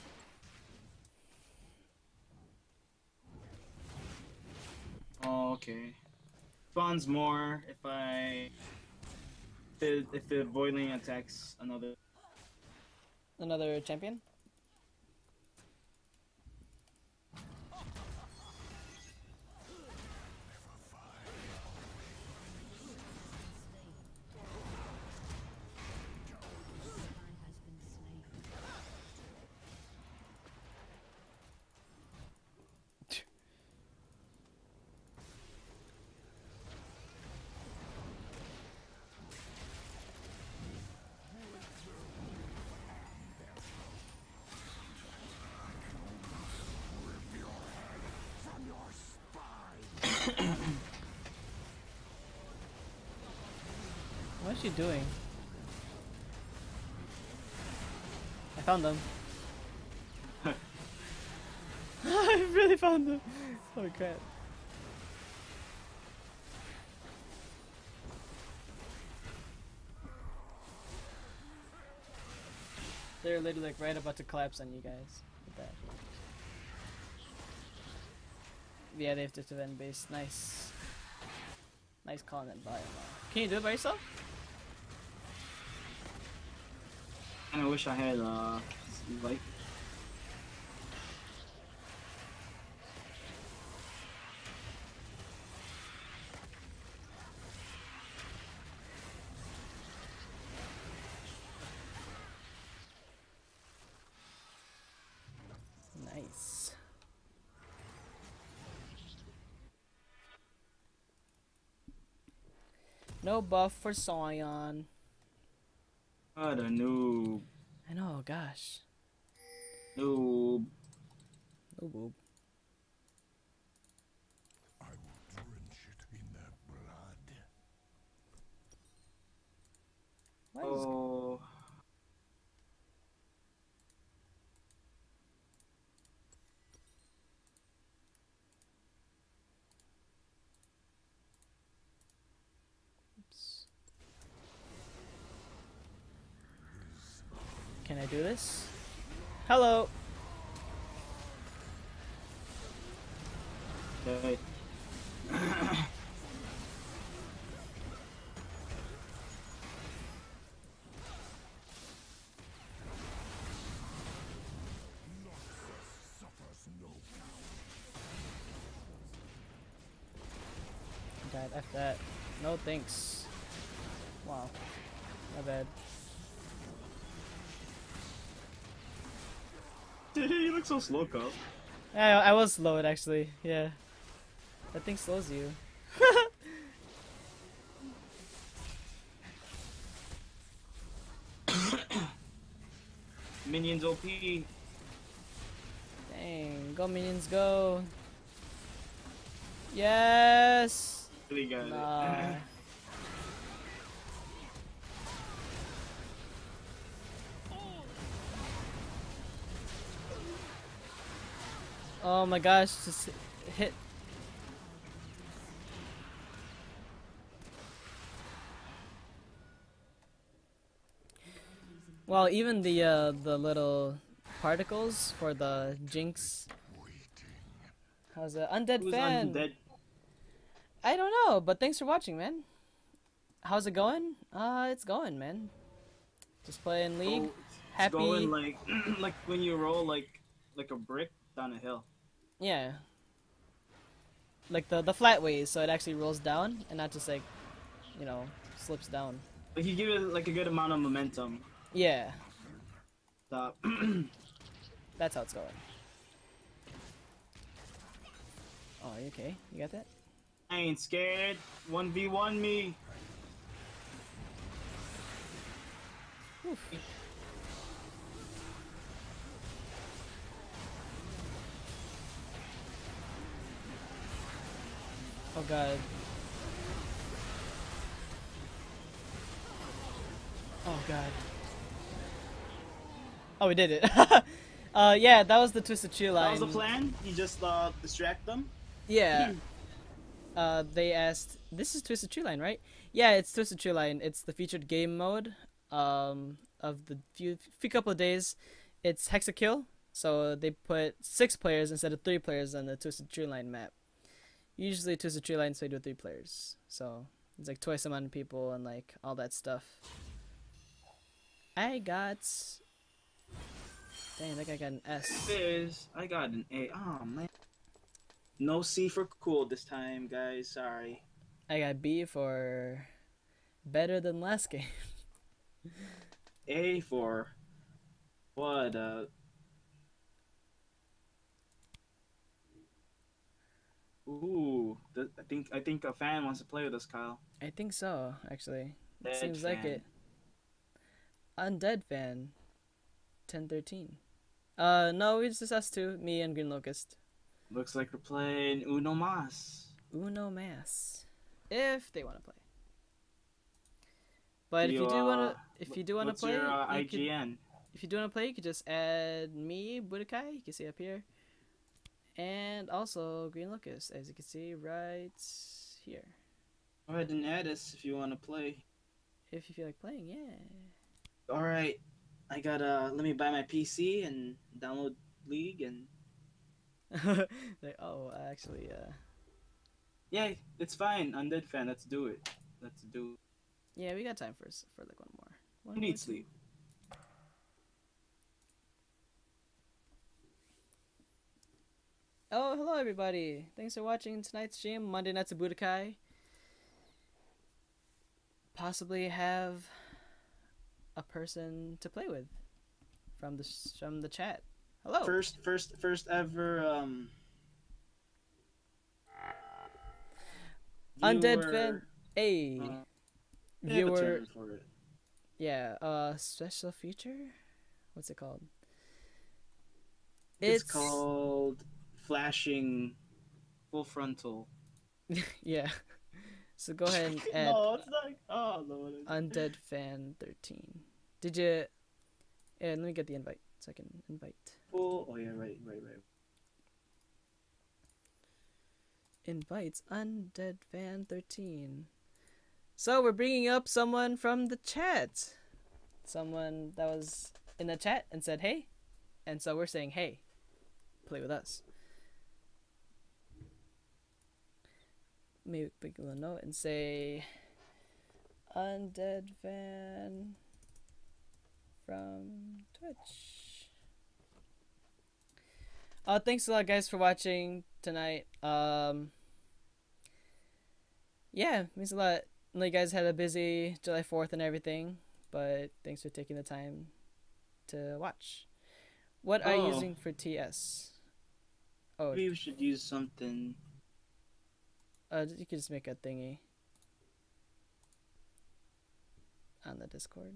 Oh, okay. Spawns more if I if the, if the boiling attacks another. Another champion? Ally has been slain. What is she doing? I found them. I really found them. Holy crap. They're literally like right about to collapse on you guys. With that. Yeah, they have to defend base. Nice. Nice calling that by. Can you do it by yourself? And I wish I had uh like Nice. No buff for Sion. what a noob. I know, gosh. Noob. Oh, boob. I will drench it in their blood. Why is this- Oh. Oops. Can I do this? Hello. Okay. Suffers no Died. F that. No thanks. Wow. My bad. You look so slow, Cup. I, I was slowed actually. Yeah. That thing slows you. Minions O P. Dang. Go minions, go. Yes. Really got Nah. it. Oh my gosh, just hit. Well, even the uh, the little particles for the Jinx. How's it? Undead Who's fan. undead? I don't know, but thanks for watching, man. How's it going? Uh, it's going, man. Just playing League. Oh, it's Happy. going like like when you roll like like a brick down a hill. Yeah. Like the the flat ways, so it actually rolls down and not just like, you know, slips down. Like you give it like a good amount of momentum. Yeah, Stop. that's how it's going. Oh, are you okay? You got that? I ain't scared. one v one me. Oof. Oh god. Oh god. Oh, we did it. uh, yeah, that was the Twisted Cheer line. That was the plan. You just uh, distract them. Yeah. uh, they asked, this is Twisted Tree Line, right? Yeah, it's Twisted Tree Line. It's the featured game mode um, of the few, few couple of days. It's Hexakill, so they put six players instead of three players on the Twisted Tree Line map. Usually Twisted Tree Line's played with three players, so it's like twice the amount of people and like all that stuff. I got... Dang, that guy got an S. Fizz, I got an A. Oh man. No C for cool this time, guys. Sorry. I got B for better than last game. A for what? Uh. Ooh, th- I think I think a fan wants to play with us, Kyle. I think so, actually. It Dead seems like fan. it. Undead fan. ten thirteen. Uh, no, it's just us two, me and Green Locust. Looks like we're playing Uno Mas. Uno Mas. If they want to play. But if You, you do uh, want to, if you do want to What's play, your uh, you could- I G N? if you do want to play, you could just add me, Budokai, you can see up here. And also Green Locust, as you can see right here. Go ahead and add us if you want to play. If you feel like playing, yeah. All right, I gotta let me buy my P C and download League and Like, oh, actually, uh, yeah, it's fine. Undead fan, let's do it. Let's do it. yeah, we got time for s- for like one more. One Who more needs team. sleep? Oh, hello everybody! Thanks for watching tonight's stream, Monday Nights of Budokai. Possibly have a person to play with from the s- from the chat. Hello. First, first, first ever um. Undead viewer- fan. Hey, uh, they have a viewer. term for it. Yeah. Uh, special feature. what's it called? It's, called flashing full frontal. Yeah. So go ahead and add No, it's not. Oh, Lord. Undead Fan thirteen. Did you? Yeah, let me get the invite so I can invite. Full. Oh yeah, right, right, right. Invites Undead Fan thirteen. So we're bringing up someone from the chat. Someone that was in the chat and said hey. And so we're saying hey. Play with us. Maybe pick a note and say Undead Fan from Twitch. Uh, thanks a lot, guys, for watching tonight. Um, yeah, means a lot. I know you guys had a busy July fourth and everything, but thanks for taking the time to watch. What are you Oh. using for T S? Oh, Maybe we should use something. uh, you could just make a thingy on the Discord.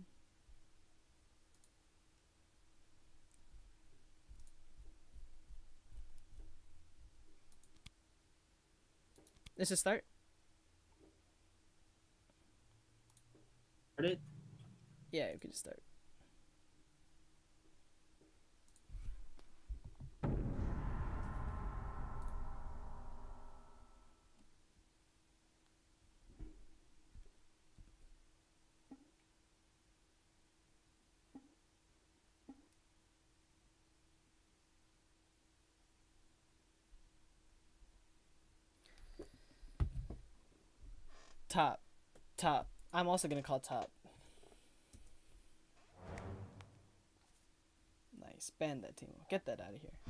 Let's just start. Start it. Yeah, we could just start. Top. Top. I'm also gonna call top. Nice. Ban that team. Get that out of here.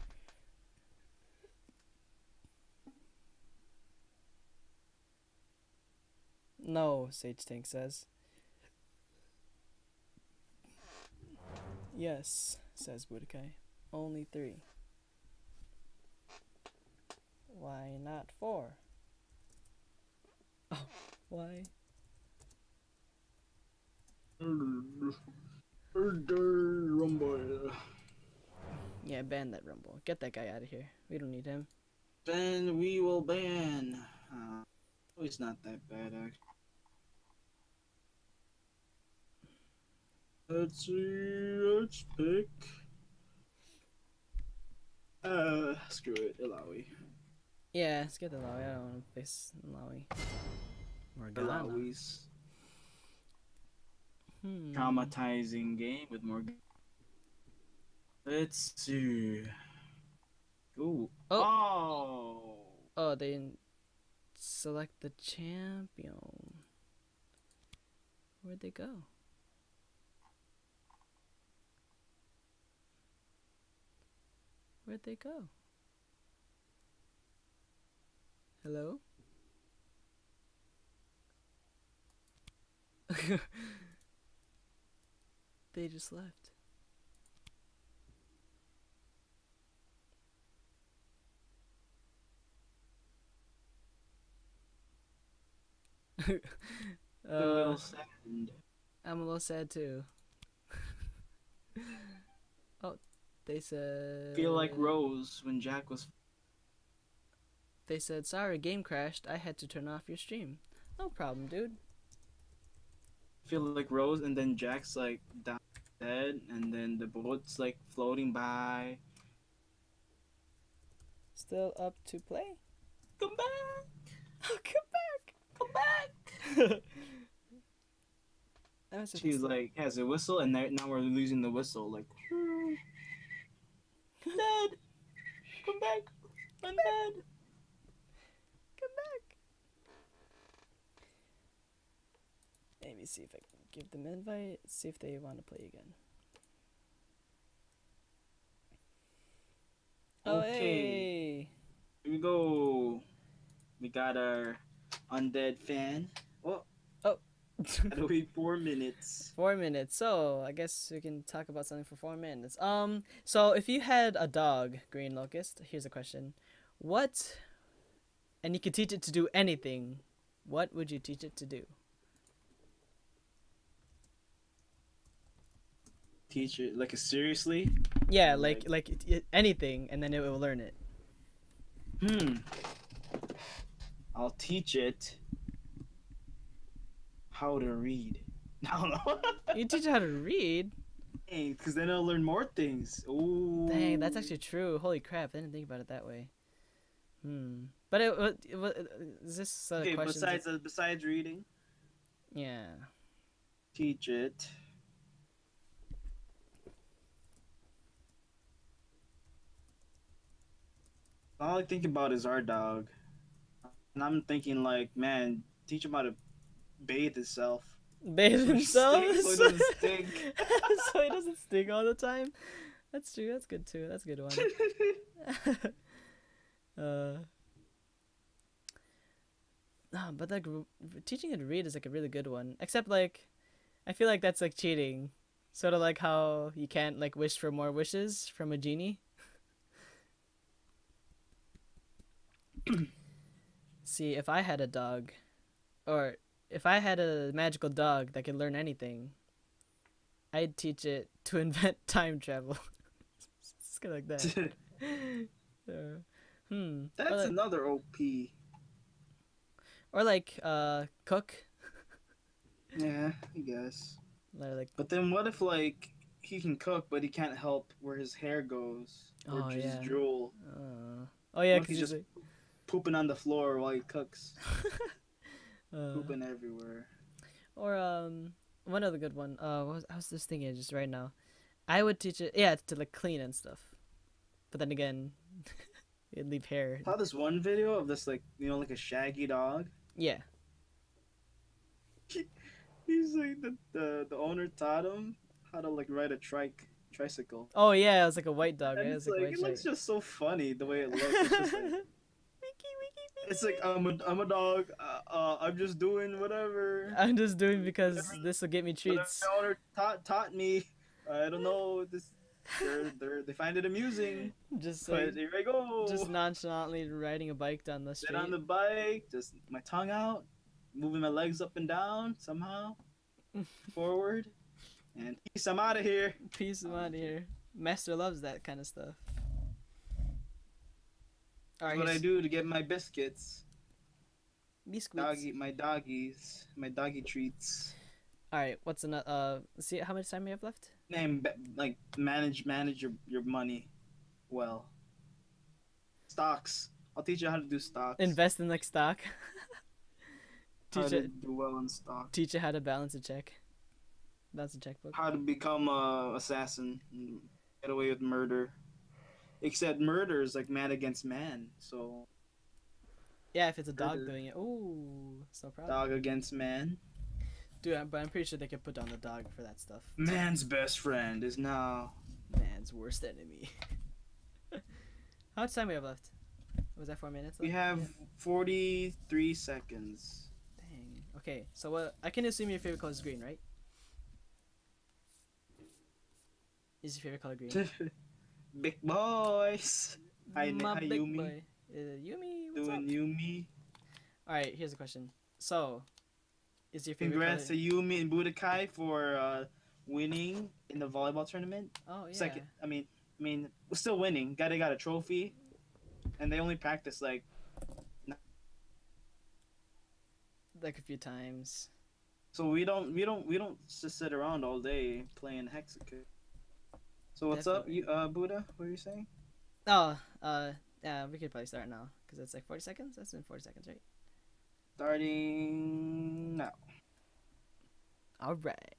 No, Sage Tank says. Yes, says Budokai. Only three. Why not four? Oh, why? Rumble. Yeah, ban that Rumble. Get that guy out of here. We don't need him. Ban, we will ban. Uh, oh, it's not that bad, actually. Let's see, let's pick. Uh, screw it, Ilawi. Yeah, let's get the Lawi. I don't want to face Lawi. Morgana. Ilawi's Hmm. traumatizing game with Morgan. Let's see. Ooh. Oh. Oh. Oh, they didn't select the champion. Where'd they go? Where'd they go? Hello? They just left. A uh, little sad. I'm a little sad too. Oh, they said. Feel like Rose when Jack was. They said, sorry, game crashed. I had to turn off your stream. No problem, dude. Feel like Rose, and then Jack's like down dead, and then the boat's like floating by. Still up to play? Come back! Oh, come back! Come back! I was just She's like has a whistle, and now now we're losing the whistle. Like, dead. Come back! I'm dead. come back. Let me see if I can give them an invite. See if they want to play again. Oh, Okay. hey. Here we go. We got our undead fan. Oh, Oh. gotta wait four minutes. Four minutes. So I guess we can talk about something for four minutes. Um. So if you had a dog, Green Locust, here's a question: what? And you could teach it to do anything. What would you teach it to do? Teach it like seriously. Yeah, Or, like like it, it- anything, and then it will learn it. Hmm. I'll teach it how to read. I don't know. You teach it how to read. Because then it'll learn more things. Ooh. Dang, that's actually true. Holy crap! I didn't think about it that way. Hmm. But it, what, it, what is this uh, Okay. question? Besides, uh, besides reading, Yeah. teach it. All I think about is our dog, and I'm thinking like, man, teach him how to bathe itself. Bathe So it himself. stinks, so it doesn't stink. So he doesn't stink all the time. That's true. That's good too. That's a good one. uh. No, but like r- teaching it to read is like a really good one. Except like, I feel like that's like cheating. Sort of like how you can't like wish for more wishes from a genie. See, if I had a dog, or if I had a magical dog that could learn anything, I'd teach it to invent time travel. It's kind of like that. Uh, hmm. Or That's like, another O P. or like uh, cook. Yeah, I guess. Or like, But then what if like he can cook, but he can't help where his hair goes or Oh, just yeah. drool, uh, oh yeah, What if because he's just just- pooping on the floor while he cooks, uh, pooping everywhere. or um, one other good one. Uh, what was, I was just thinking just right now. I would teach it, yeah, to like clean and stuff. But then again, it'd leave hair. I saw this one video of this like you know like a shaggy dog. Yeah. He's like the the, the owner taught him how to like ride a trike tricycle. Oh yeah, it was like a white dog, right? And It it's was like, like, white it looks stripe. just so funny the way it looks. It's, just like, it's like I'm a I'm a dog. Uh, uh, I'm just doing whatever. I'm just doing because this will get me Whatever treats. my owner taught taught me. I don't know. This they're, they're, they find it amusing. Just But like, here I go. just nonchalantly riding a bike down the Get street. on the bike, just my tongue out, moving my legs up and down somehow, forward, and peace. I'm out of here. Peace of mind here. Master loves that kind of stuff. Alright, That's what I here's do to get my biscuits. biscuits. Doggy, my doggies, my doggy treats. Alright, what's another? Uh, let's see how much time we have left. Name be- like manage manage your your money, well. Stocks. I'll teach you how to do stocks. Invest in like stock. How teach to it. do well in stock. Teach it how to balance a check. Balance a checkbook. How to become a assassin and get away with murder. Except murder is like man against man, so Yeah, if it's a dog Murder. doing it. Ooh, it's no problem. dog against man. Dude, I'm, but I'm pretty sure they could put down the dog for that stuff. Man's best friend is now. Man's worst enemy. How much time we have left? Was that four minutes? We left? have Yeah. forty-three seconds. Dang. Okay, so what? I can assume your favorite color is green, right? Is your favorite color green? Big boys. Hi, My hi big Yumi. boy. Uh, Yumi, what's Doing up? Yumi. Alright, here's a question. So, is your favorite Congrats color... to Yumi and Budokai for uh, winning in the volleyball tournament. Oh, yeah. Second, I mean, I mean, we're still winning. Got they got a trophy, and they only practiced like Like a few times. so. We don't, we don't, we don't just sit around all day playing Hexacut. So what's Definitely. up, you, uh, Buddha? What are you saying? Oh, uh, yeah, we could probably start now. Because it's like forty seconds? That's been forty seconds, right? Starting now. Alright.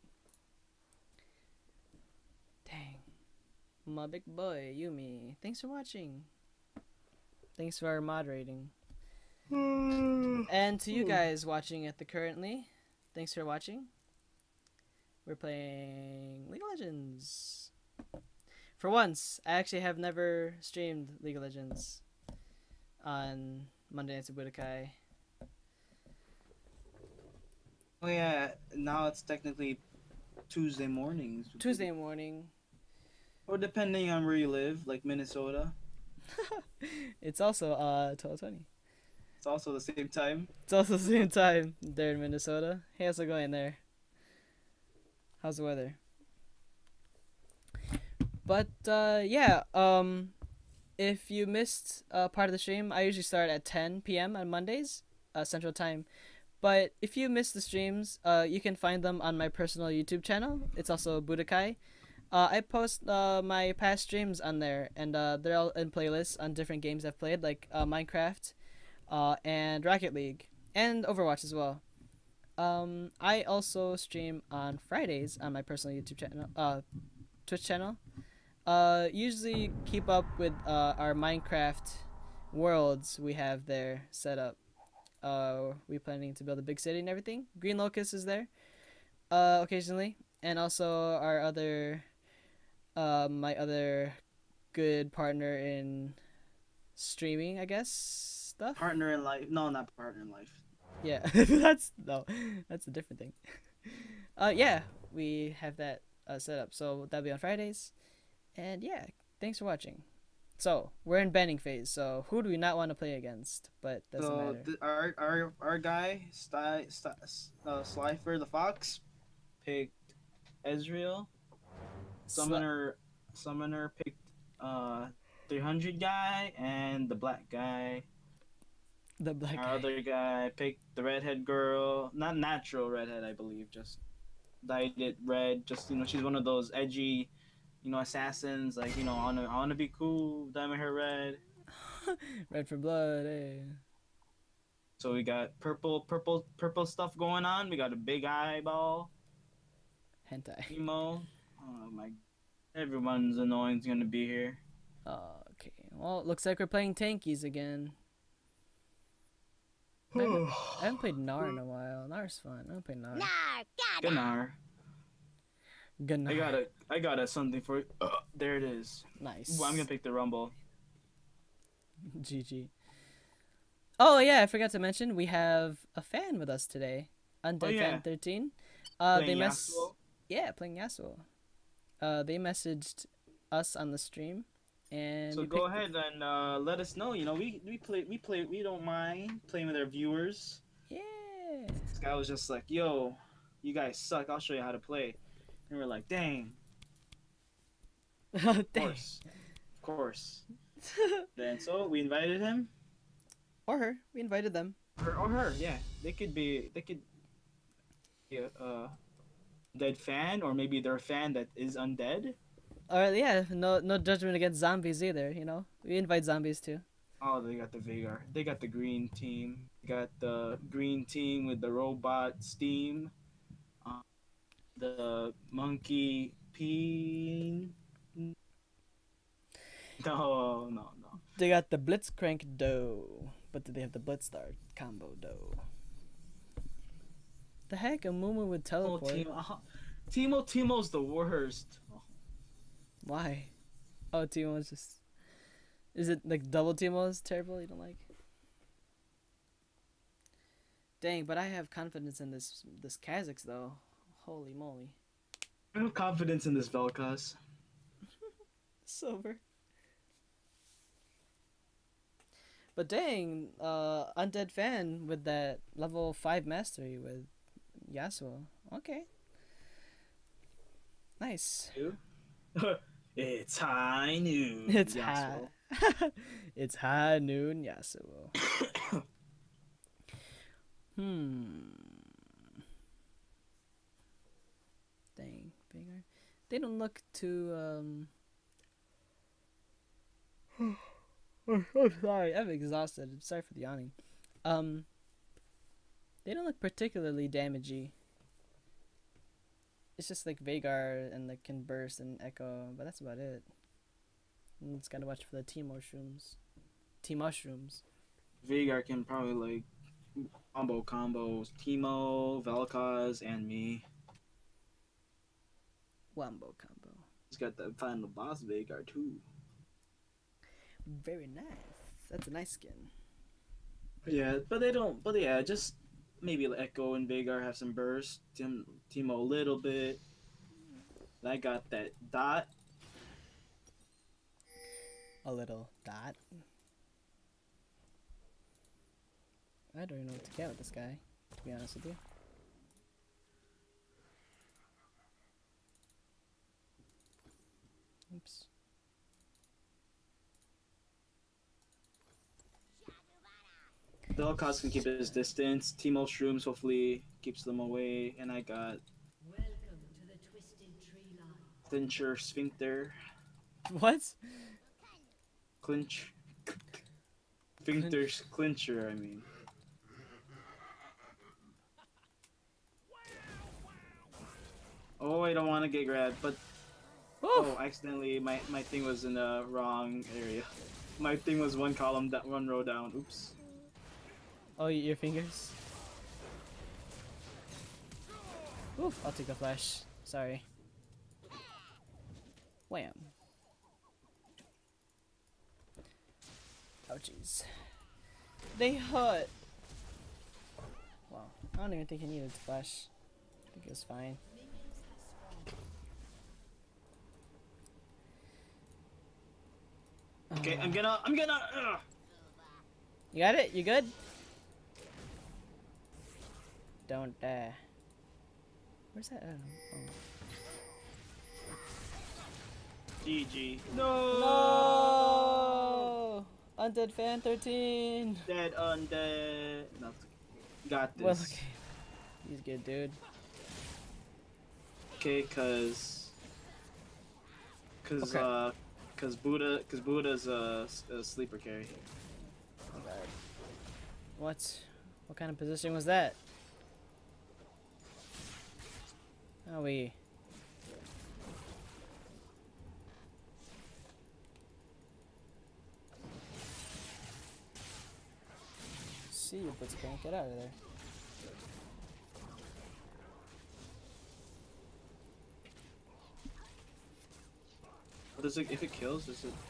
Dang. My big boy, Yumi. Thanks for watching. Thanks for moderating. And to you guys watching at the currently, thanks for watching. We're playing League of Legends. For once, I actually have never streamed League of Legends on Monday Nights at Budokai. Oh yeah, now it's technically Tuesday mornings. Tuesday morning. Or depending on where you live, like Minnesota, It's also uh twelve twenty. it's also the same time. It's also the same time there in Minnesota. Hey, how's it going there? How's the weather? but uh, yeah, um, if you missed uh, part of the stream, I usually start at ten p m on Mondays, uh, Central Time. But if you missed the streams, uh, you can find them on my personal YouTube channel. It's also Budokai. Uh, I post uh, my past streams on there, and uh, they're all in playlists on different games I've played, like uh, Minecraft, uh, and Rocket League, and Overwatch as well. Um, I also stream on Fridays on my personal YouTube channel, uh, Twitch channel. Uh, usually keep up with uh, our Minecraft worlds we have there set up. Uh, we planning to build a big city and everything. Green Locust is there, uh, occasionally, and also our other, uh, my other good partner in streaming, I guess, stuff. Partner in life. No, not partner in life. Yeah, that's no, that's a different thing. Uh, yeah, we have that uh, set up, so that'll be on Fridays, and yeah, thanks for watching. So we're in banning phase. So who do we not want to play against? But doesn't So matter. th- our our our guy, Sty, Sty, uh, Slifer the Fox, picked Ezreal. Summoner Summoner picked uh three hundred guy, and the black guy. The black Our guy. other guy picked the redhead girl, not natural redhead, I believe, just dyed it red. Just you know, she's one of those edgy, you know, assassins. Like you know, I wanna, I wanna be cool, dye my hair red. Red for blood. Hey. So we got purple, purple, purple stuff going on. We got a big eyeball, Hentai. emo. Oh my, everyone's annoying's gonna be here. Oh, okay. Well, it looks like we're playing tankies again. I haven't, I haven't played Gnar in a while. Gnar's fun. I haven't played Gnar. Nar, God. Gunnar, Gnar. I got a, I got a something for. Uh, there it is. Nice. Ooh, I'm gonna pick the Rumble. G G. Oh yeah, I forgot to mention we have a fan with us today. Undead Oh, yeah. Fan thirteen. Uh, they Playing mess. Yasuo. Yeah, playing Yasuo. Uh, they messaged us on the stream, and So we go picked- ahead and uh, let us know. You know, we we play we play we don't mind playing with our viewers. Yeah. This guy was just like, "Yo, you guys suck. I'll show you how to play." And we're like, "Dang, of Dang. course, of course." Then so we invited him Or her. We invited them. or, or her. Yeah, they could be they could be a uh, dead fan, or maybe they're a fan that is undead. Or yeah, no no judgment against zombies either. You know, we invite zombies too. Oh, they got the Veigar. They got the green team. They got the green team with the robot Steam. Uh, the monkey peen. No, no, no. They got the Blitzcrank dough, but do they have the Blitzstar combo dough? The heck, a Mumu would Oh, teleport. Timo. Uh, Timo, Timo's the worst. Why? Oh, Teemo's just. Is it like double Teemo is terrible? You don't like? Dang, but I have confidence in this this Kha'Zix though. Holy moly. I have confidence in this Vel'Koz. Silver. But dang, uh, Undead Fan with that level five mastery with Yasuo. Okay. Nice. It's high noon. It's Yasuo. high. It's high noon Yasuo. hmm. Dang, Veigar. They don't look too um. I'm sorry, I'm exhausted. I'm sorry for the yawning. Um, they don't look particularly damagey. It's just like Veigar and like can burst and echo, but that's about it. And just gotta watch for the T mushrooms. T mushrooms. Veigar can probably like combo combos Timo, Vel'Koz, and me. Wombo combo. He's got the final boss Veigar too. Very nice. That's a nice skin. Yeah, but they don't. But yeah, just maybe Echo and Veigar have some burst. Tim, Timo a little bit. I got that dot. A little dot. I don't even know what to get with this guy, to be honest with you. Oops. Vel'Koz can keep his distance. Teemo Shrooms hopefully keeps them away. And I got Welcome to the Twisted Tree Line. Clincher Sphincter. What? Clinch. Sphincter's Clincher, I mean. Oh, I don't want to get grabbed, but oh, accidentally my, my thing was in the wrong area. My thing was one column, that one row down. Oops. Oh, your fingers. Oof, I'll take a flash. Sorry. Wham. Ouchies. They hurt. Wow. I don't even think he needed to flash. I think it was fine. Okay, I'm gonna, I'm gonna. Ugh. You got it? You good? Don't die. Where's that? I don't know. G G. Oh. No! Undead Fan thirteen. Dead undead. No, got this. Well, okay. He's good, dude. Okay, cause, cause, Okay. uh, cause Buddha, cause Buddha's a, a sleeper carry. Oh god. What? What kind of position was that? Are we? See you, Blitzcrank. Get out of there. What does it, if it kills, does it?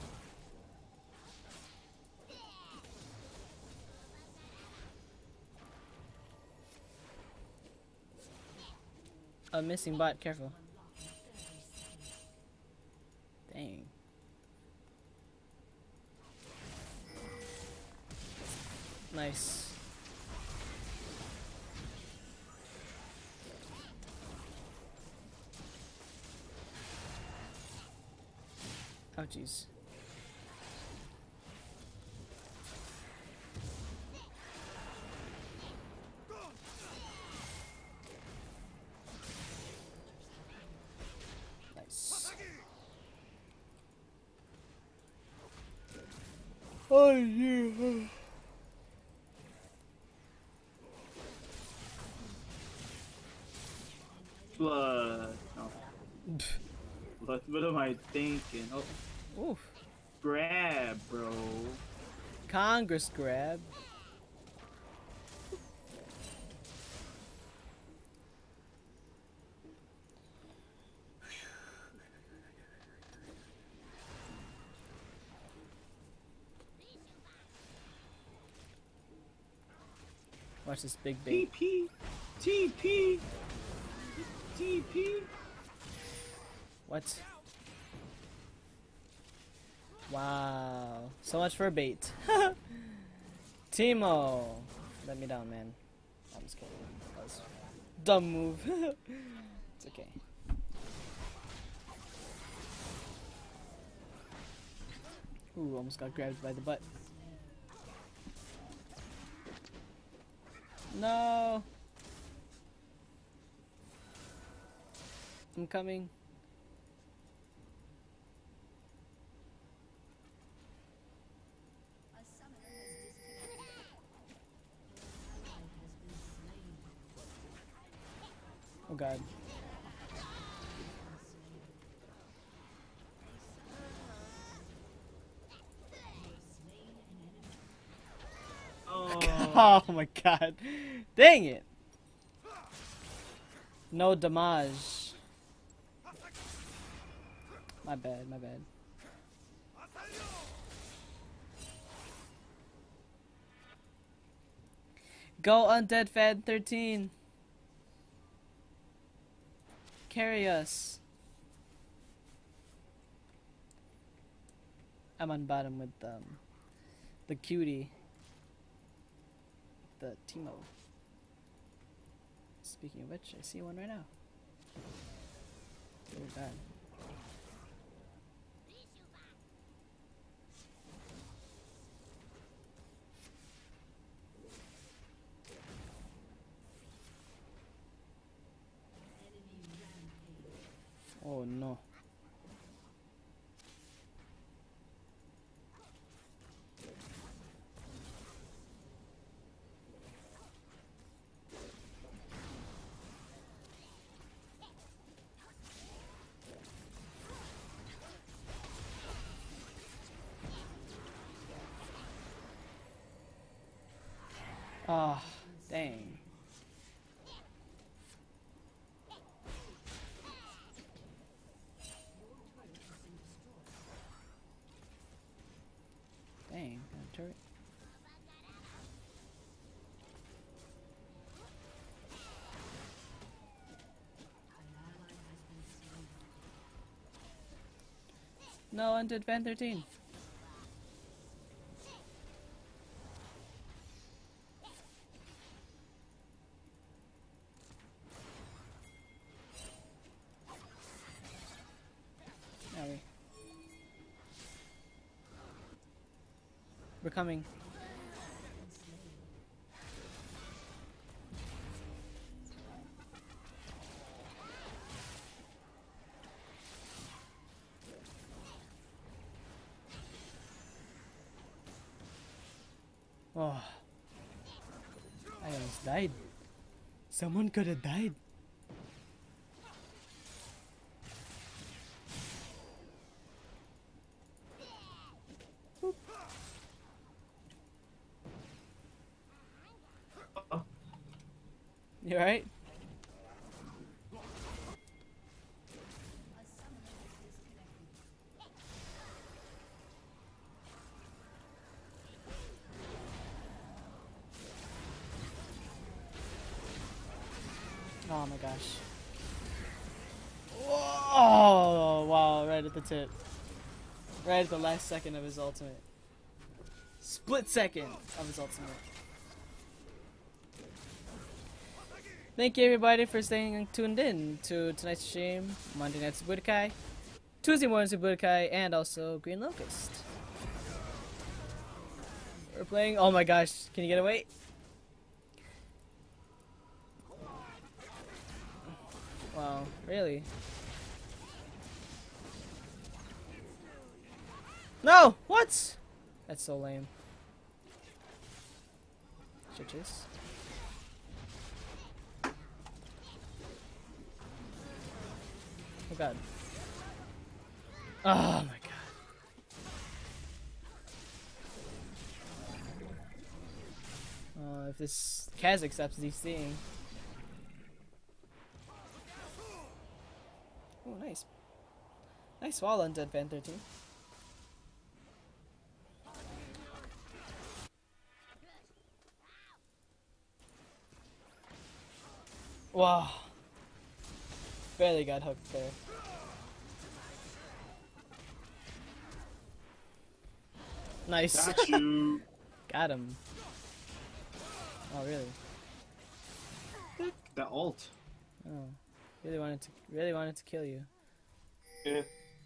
A missing bot. Careful. Dang. Nice. Oh jeez. Nice. Oh yeah. Blood. Oh. What, what am I thinking? Oh, Oof. grab, bro. Congress grab. Watch this big T bait. P, T P, T P. What? Wow. So much for bait. Teemo. Let me down, man. I'm just kidding. That was a dumb move. It's okay. Ooh, almost got grabbed by the butt. No. I'm coming. A summoner has disconnected. An ally has been slain. Oh god. Slain an enemy. Oh, Oh my god. Dang it. No damage. My bad, my bad. Go Undead Fan thirteen. Carry us. I'm on bottom with um, the cutie. The Teemo. Speaking of which, I see one right now. Oh god. Ah, dang. Dang, got a turret. No, undead Fan thirteen. Now we. We're coming. Oh, I almost died. Someone could have died. Boop. You alright? Oh my gosh. Oh, wow, right at the tip. Right at the last second of his ultimate. Split second of his ultimate. Thank you everybody for staying tuned in to tonight's stream, Monday Nights with Budokai, Tuesday Mornings with Budokai, and also Green Locust. We're playing, oh my gosh, can you get away? Wow, really? No! What? That's so lame. Churches. Oh god. Oh my god. Uh, if this Kaz accepts these things. Oh, nice. Nice wall on Dead Fan thirteen. Wow. Barely got hooked there. Nice. Got you. Got him. Oh, really? The ult. Oh. Really wanted to really wanted to kill you. Yeah.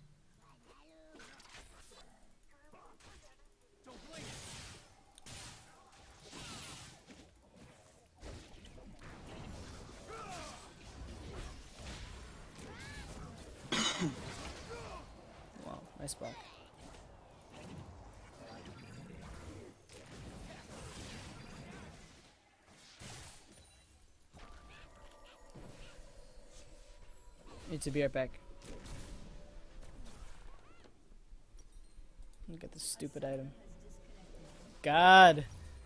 Wow, nice block. Need to be right back. Look at this stupid item. God.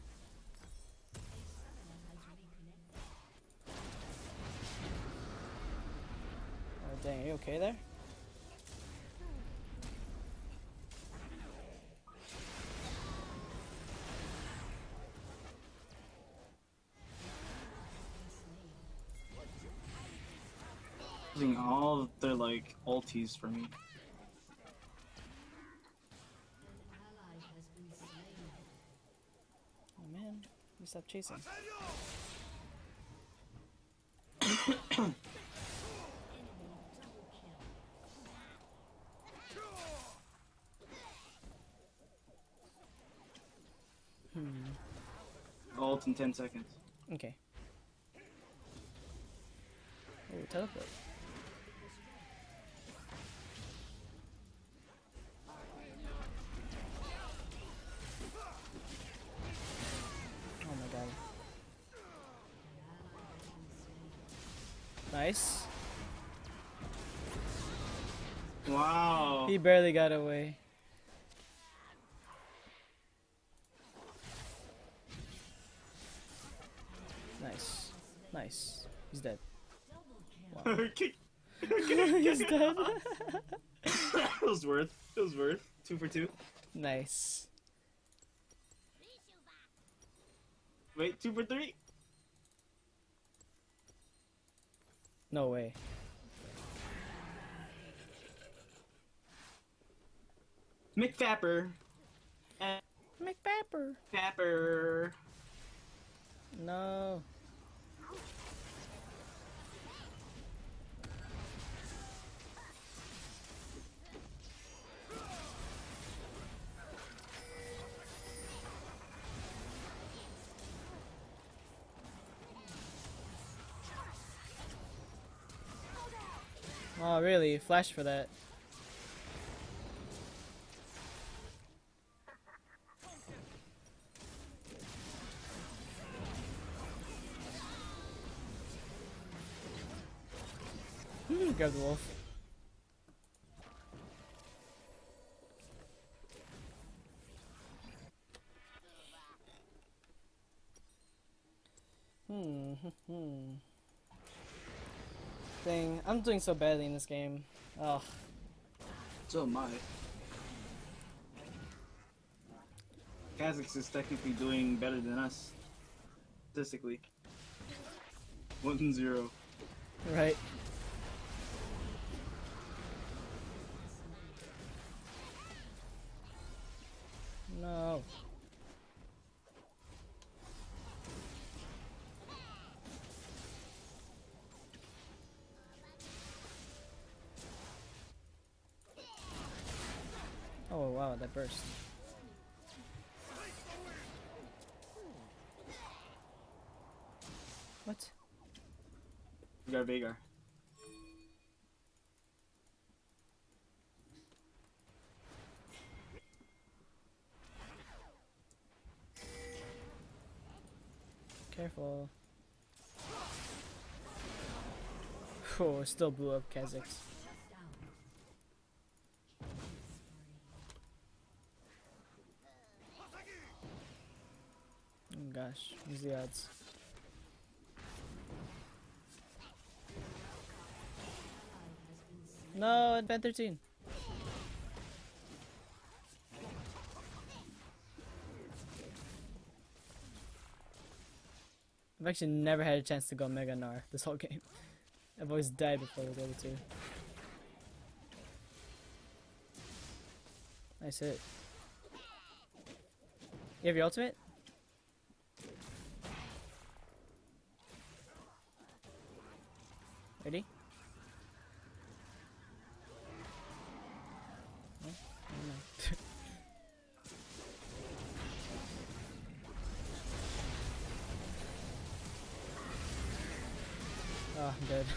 Oh dang, are you okay there? Using all of their like ulties for me. Oh man, you stop chasing. Hmm. Ult in ten seconds. Okay. Oh, teleport. Oh my god. Nice. Wow. He barely got away. Nice. He's dead. Kick- He's dead. it was worth. It was worth. Two for two. Nice. Wait, two for three. No way. McFapper. And McPapper. Fapper. No. Oh, really? Flash for that. Hmm, grab the wolf. Hmm, hmm, hmm. Dang, I'm doing so badly in this game. Oh, So am I. Kha'Zix is technically doing better than us. Statistically. One and zero. right. No. Oh wow, that burst. What? We got Veigar. Careful. Oh, still blew up Kha'Zix. Oh gosh, what's the odds? No, at Ben thirteen. I've actually never had a chance to go Mega Gnar this whole game. I've always died before I was able to. Nice hit. You have your ultimate? Ready? No? Never mind. Oh, I'm dead.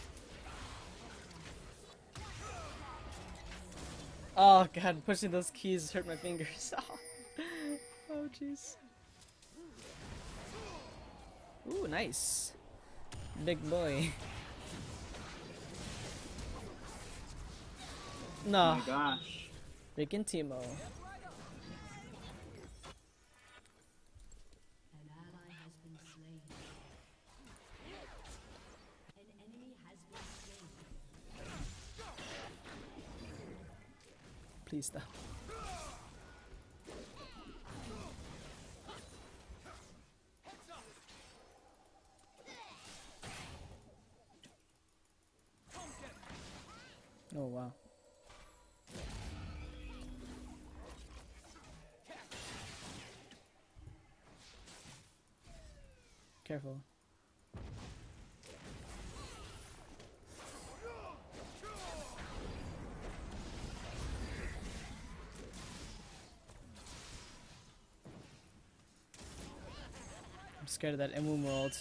Oh god, pushing those keys hurt my fingers. Oh jeez. Ooh, nice. Big boy. Oh No, my gosh. freaking Teemo. An ally has been slain. An enemy has been slain. Please stop. Oh wow. Careful. I'm scared of that Emu world.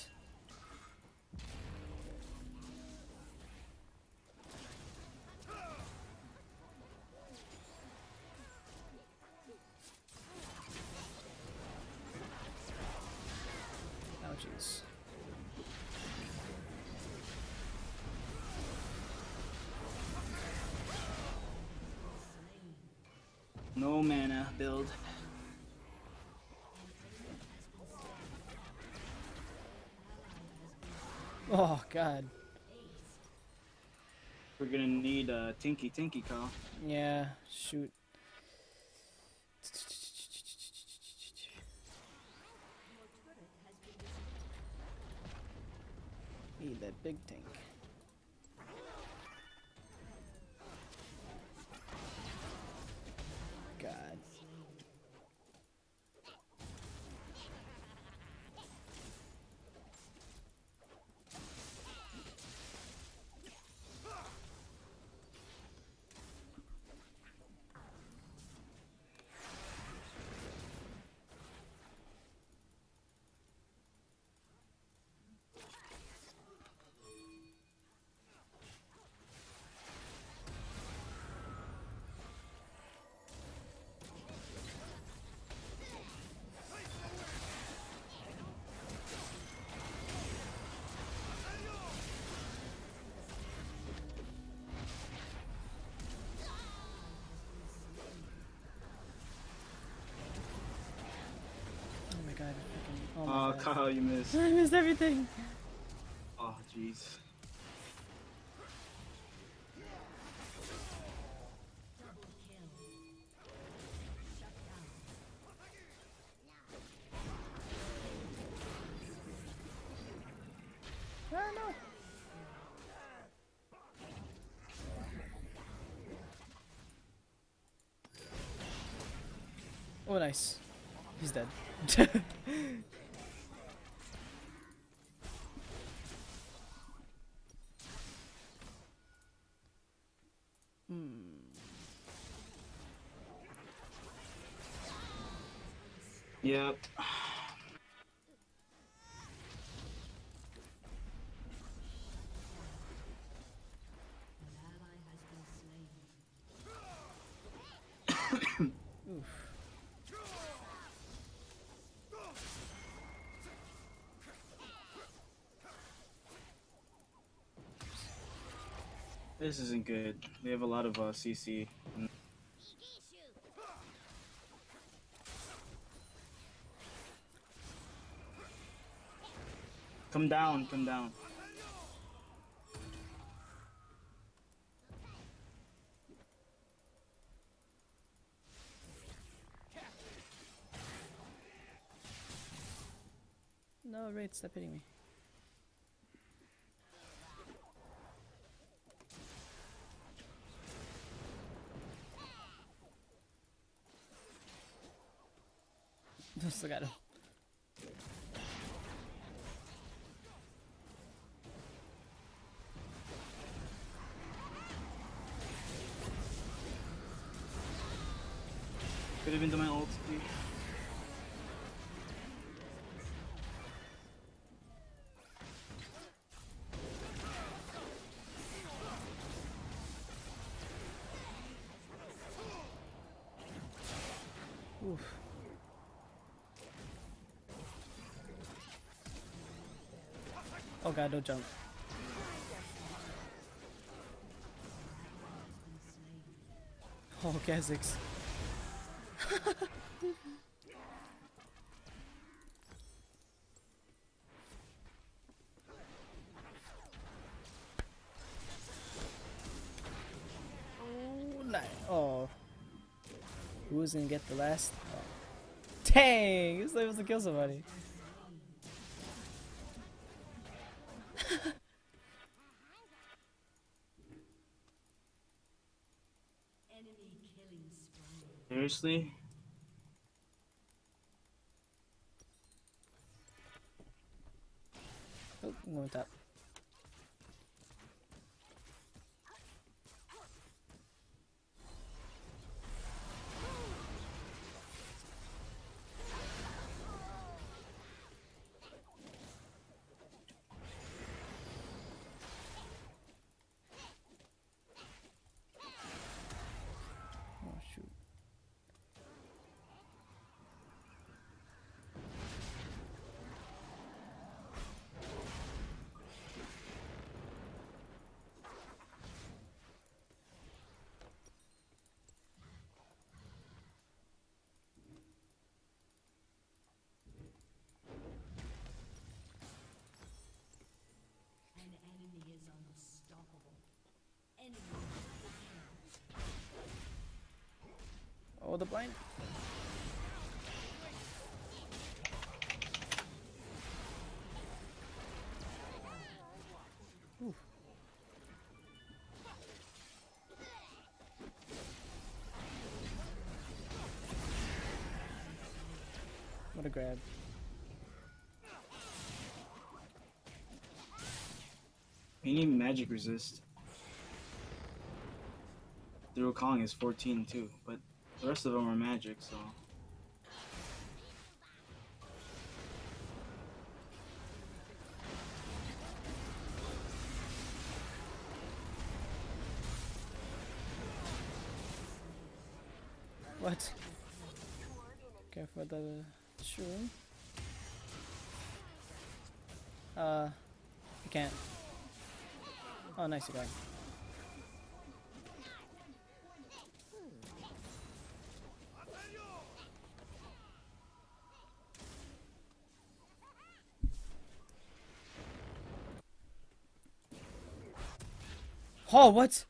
Oh jeez. No mana build. Oh god. We're gonna need a uh, Tinky Tinky call. Yeah, shoot. Need that big tank. God. Oh my god. Freaking, oh my Oh, god. Kyle, you missed. I missed everything. Oh, jeez. Double kill. Shut down. I don't know. Oh, nice. He's dead. Hmm. Yep. An ally has been slain. Oof. This isn't good. They have a lot of uh, C C. Come down, come down. No, Wraith, stop hitting me. Still got him. Could have been to my ult. Dude. Oof. Oh god, don't jump. Oh, Kha'Zix. Oh, nice. Oh. Who's gonna get the last? Oh. Dang! He was able to kill somebody. Enemy killing spree. Seriously? Oh, I'm going top. Oh shoot. Oh, the blind. Ooh. What a grab. You need magic resist. The Kong is fourteen too, but the rest of them are magic, so. What? Care for the shroom? Uh, I can't. Oh, nice, you got it. Oh, what?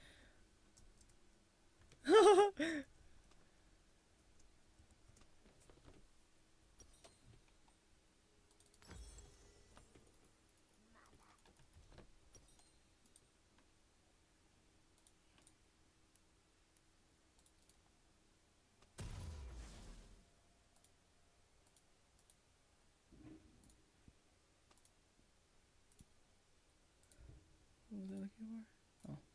What was I looking for? Oh.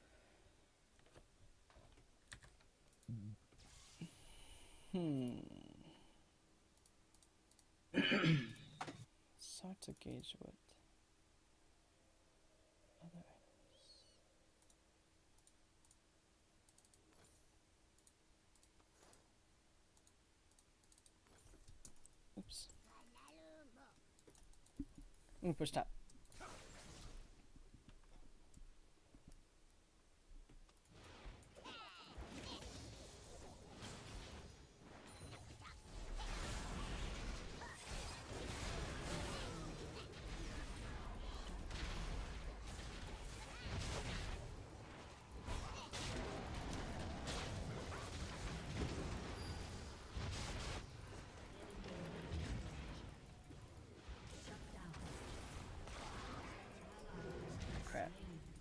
Hmm. It's hard to gauge what other items. Oops. Ooh, push tap. Crap.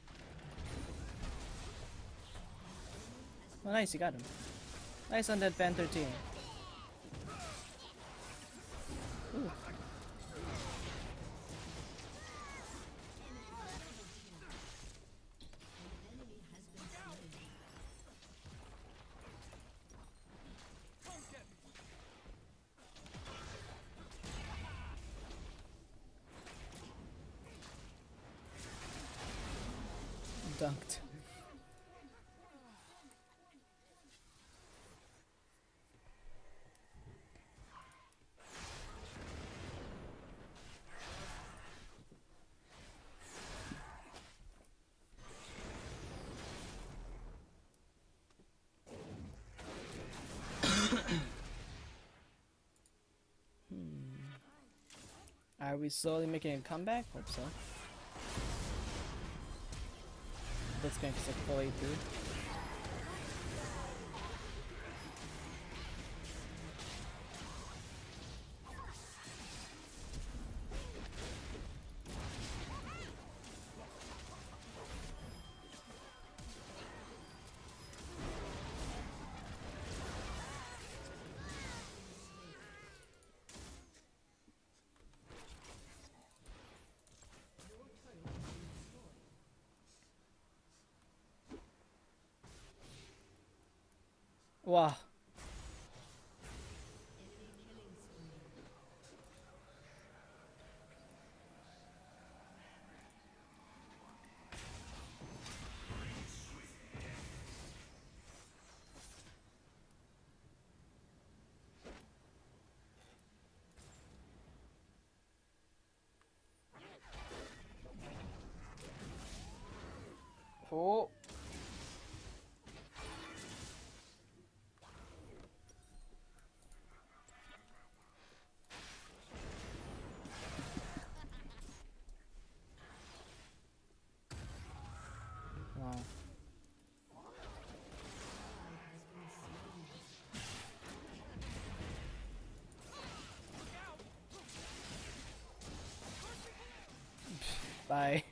Oh, nice, you got him. Nice on that Fan thirteen. Ooh. Dunked. Are we slowly making a comeback? Hope so. That's going to take full A P. Wow. Oh. Wow. Bye.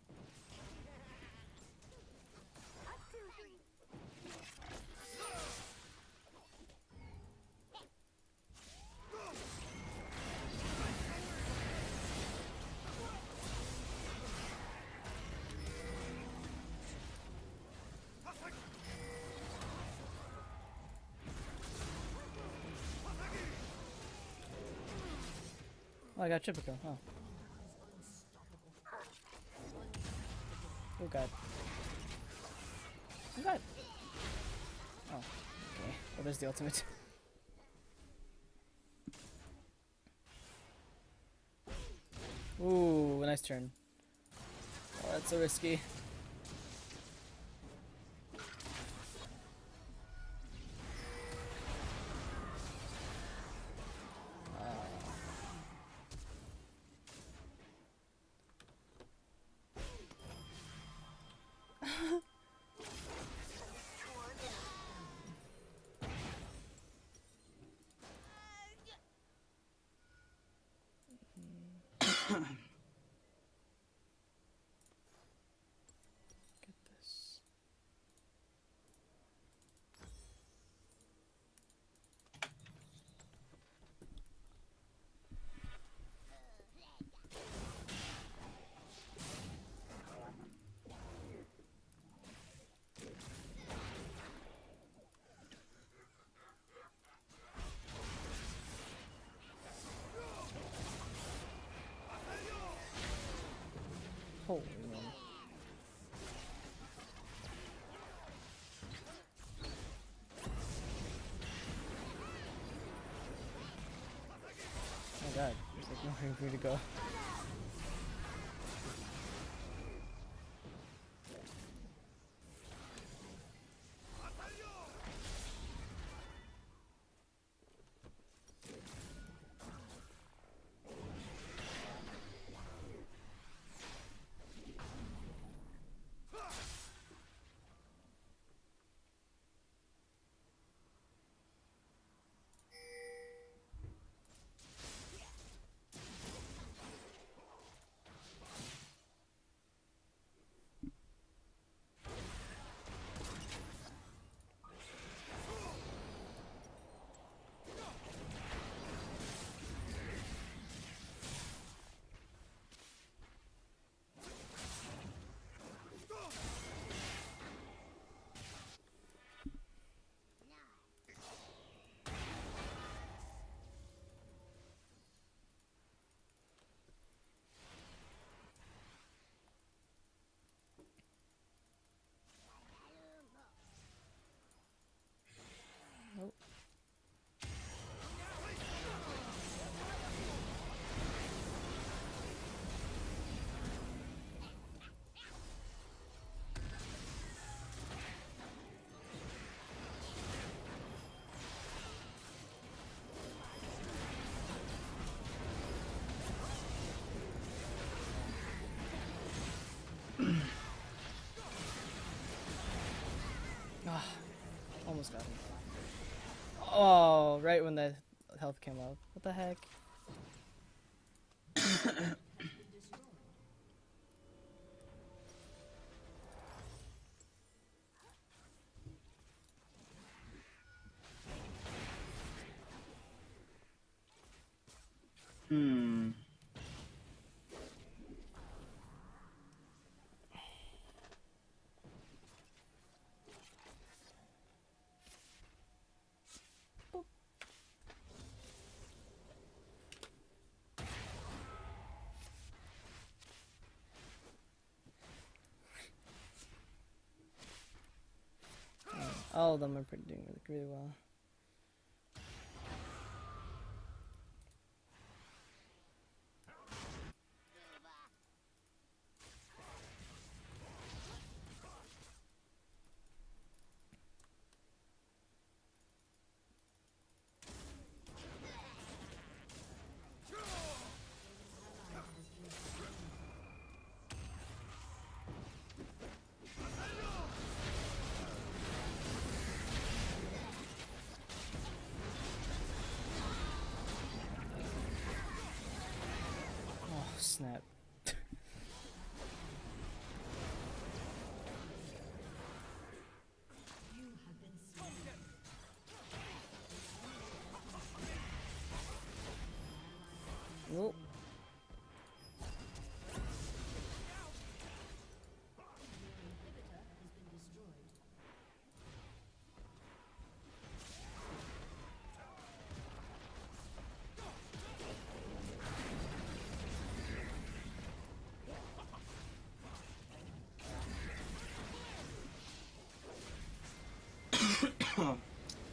Oh, I got triple kill. Oh. Oh god. Oh god. Oh, okay. Well, there's the ultimate. Ooh, nice turn. Oh, that's so risky. Get this. Holy man. Oh my god, there's like nowhere for me to go. Oh. Ah, almost got him. Oh, right when the health came out. What the heck? Hmm. All of them are pretty doing really, really well. Oh, snap.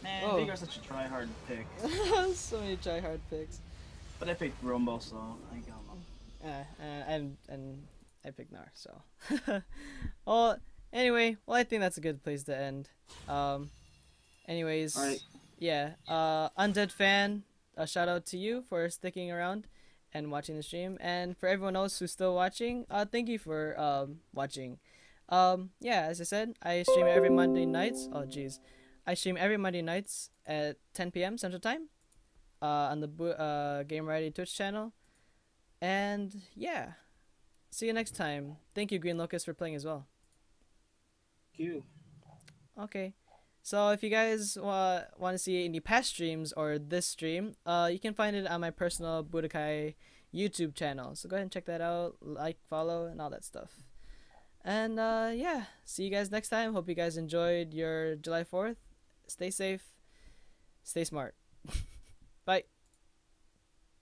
Man, Oh. Vigor's such a try-hard pick. So many try hard picks. But I picked Rumble, so I got him. Uh, uh, and and I picked Gnar, so. Well, anyway, well I think that's a good place to end. Um, anyways, Alright. yeah. Uh, Undead fan, a shout out to you for sticking around and watching the stream, and for everyone else who's still watching, uh, thank you for um watching. Um, yeah, as I said, I stream every Monday nights. Oh jeez, I stream every Monday nights at ten p m Central Time, uh, on the Bo- uh Game Variety Twitch channel. And yeah, see you next time. Thank you, Green Locust, for playing as well. Q. Okay, so if you guys uh, want to see any past streams or this stream, uh, you can find it on my personal Budokai YouTube channel. So go ahead and check that out, like, follow, and all that stuff. And uh, yeah, see you guys next time. Hope you guys enjoyed your July fourth. Stay safe, stay smart. Bye.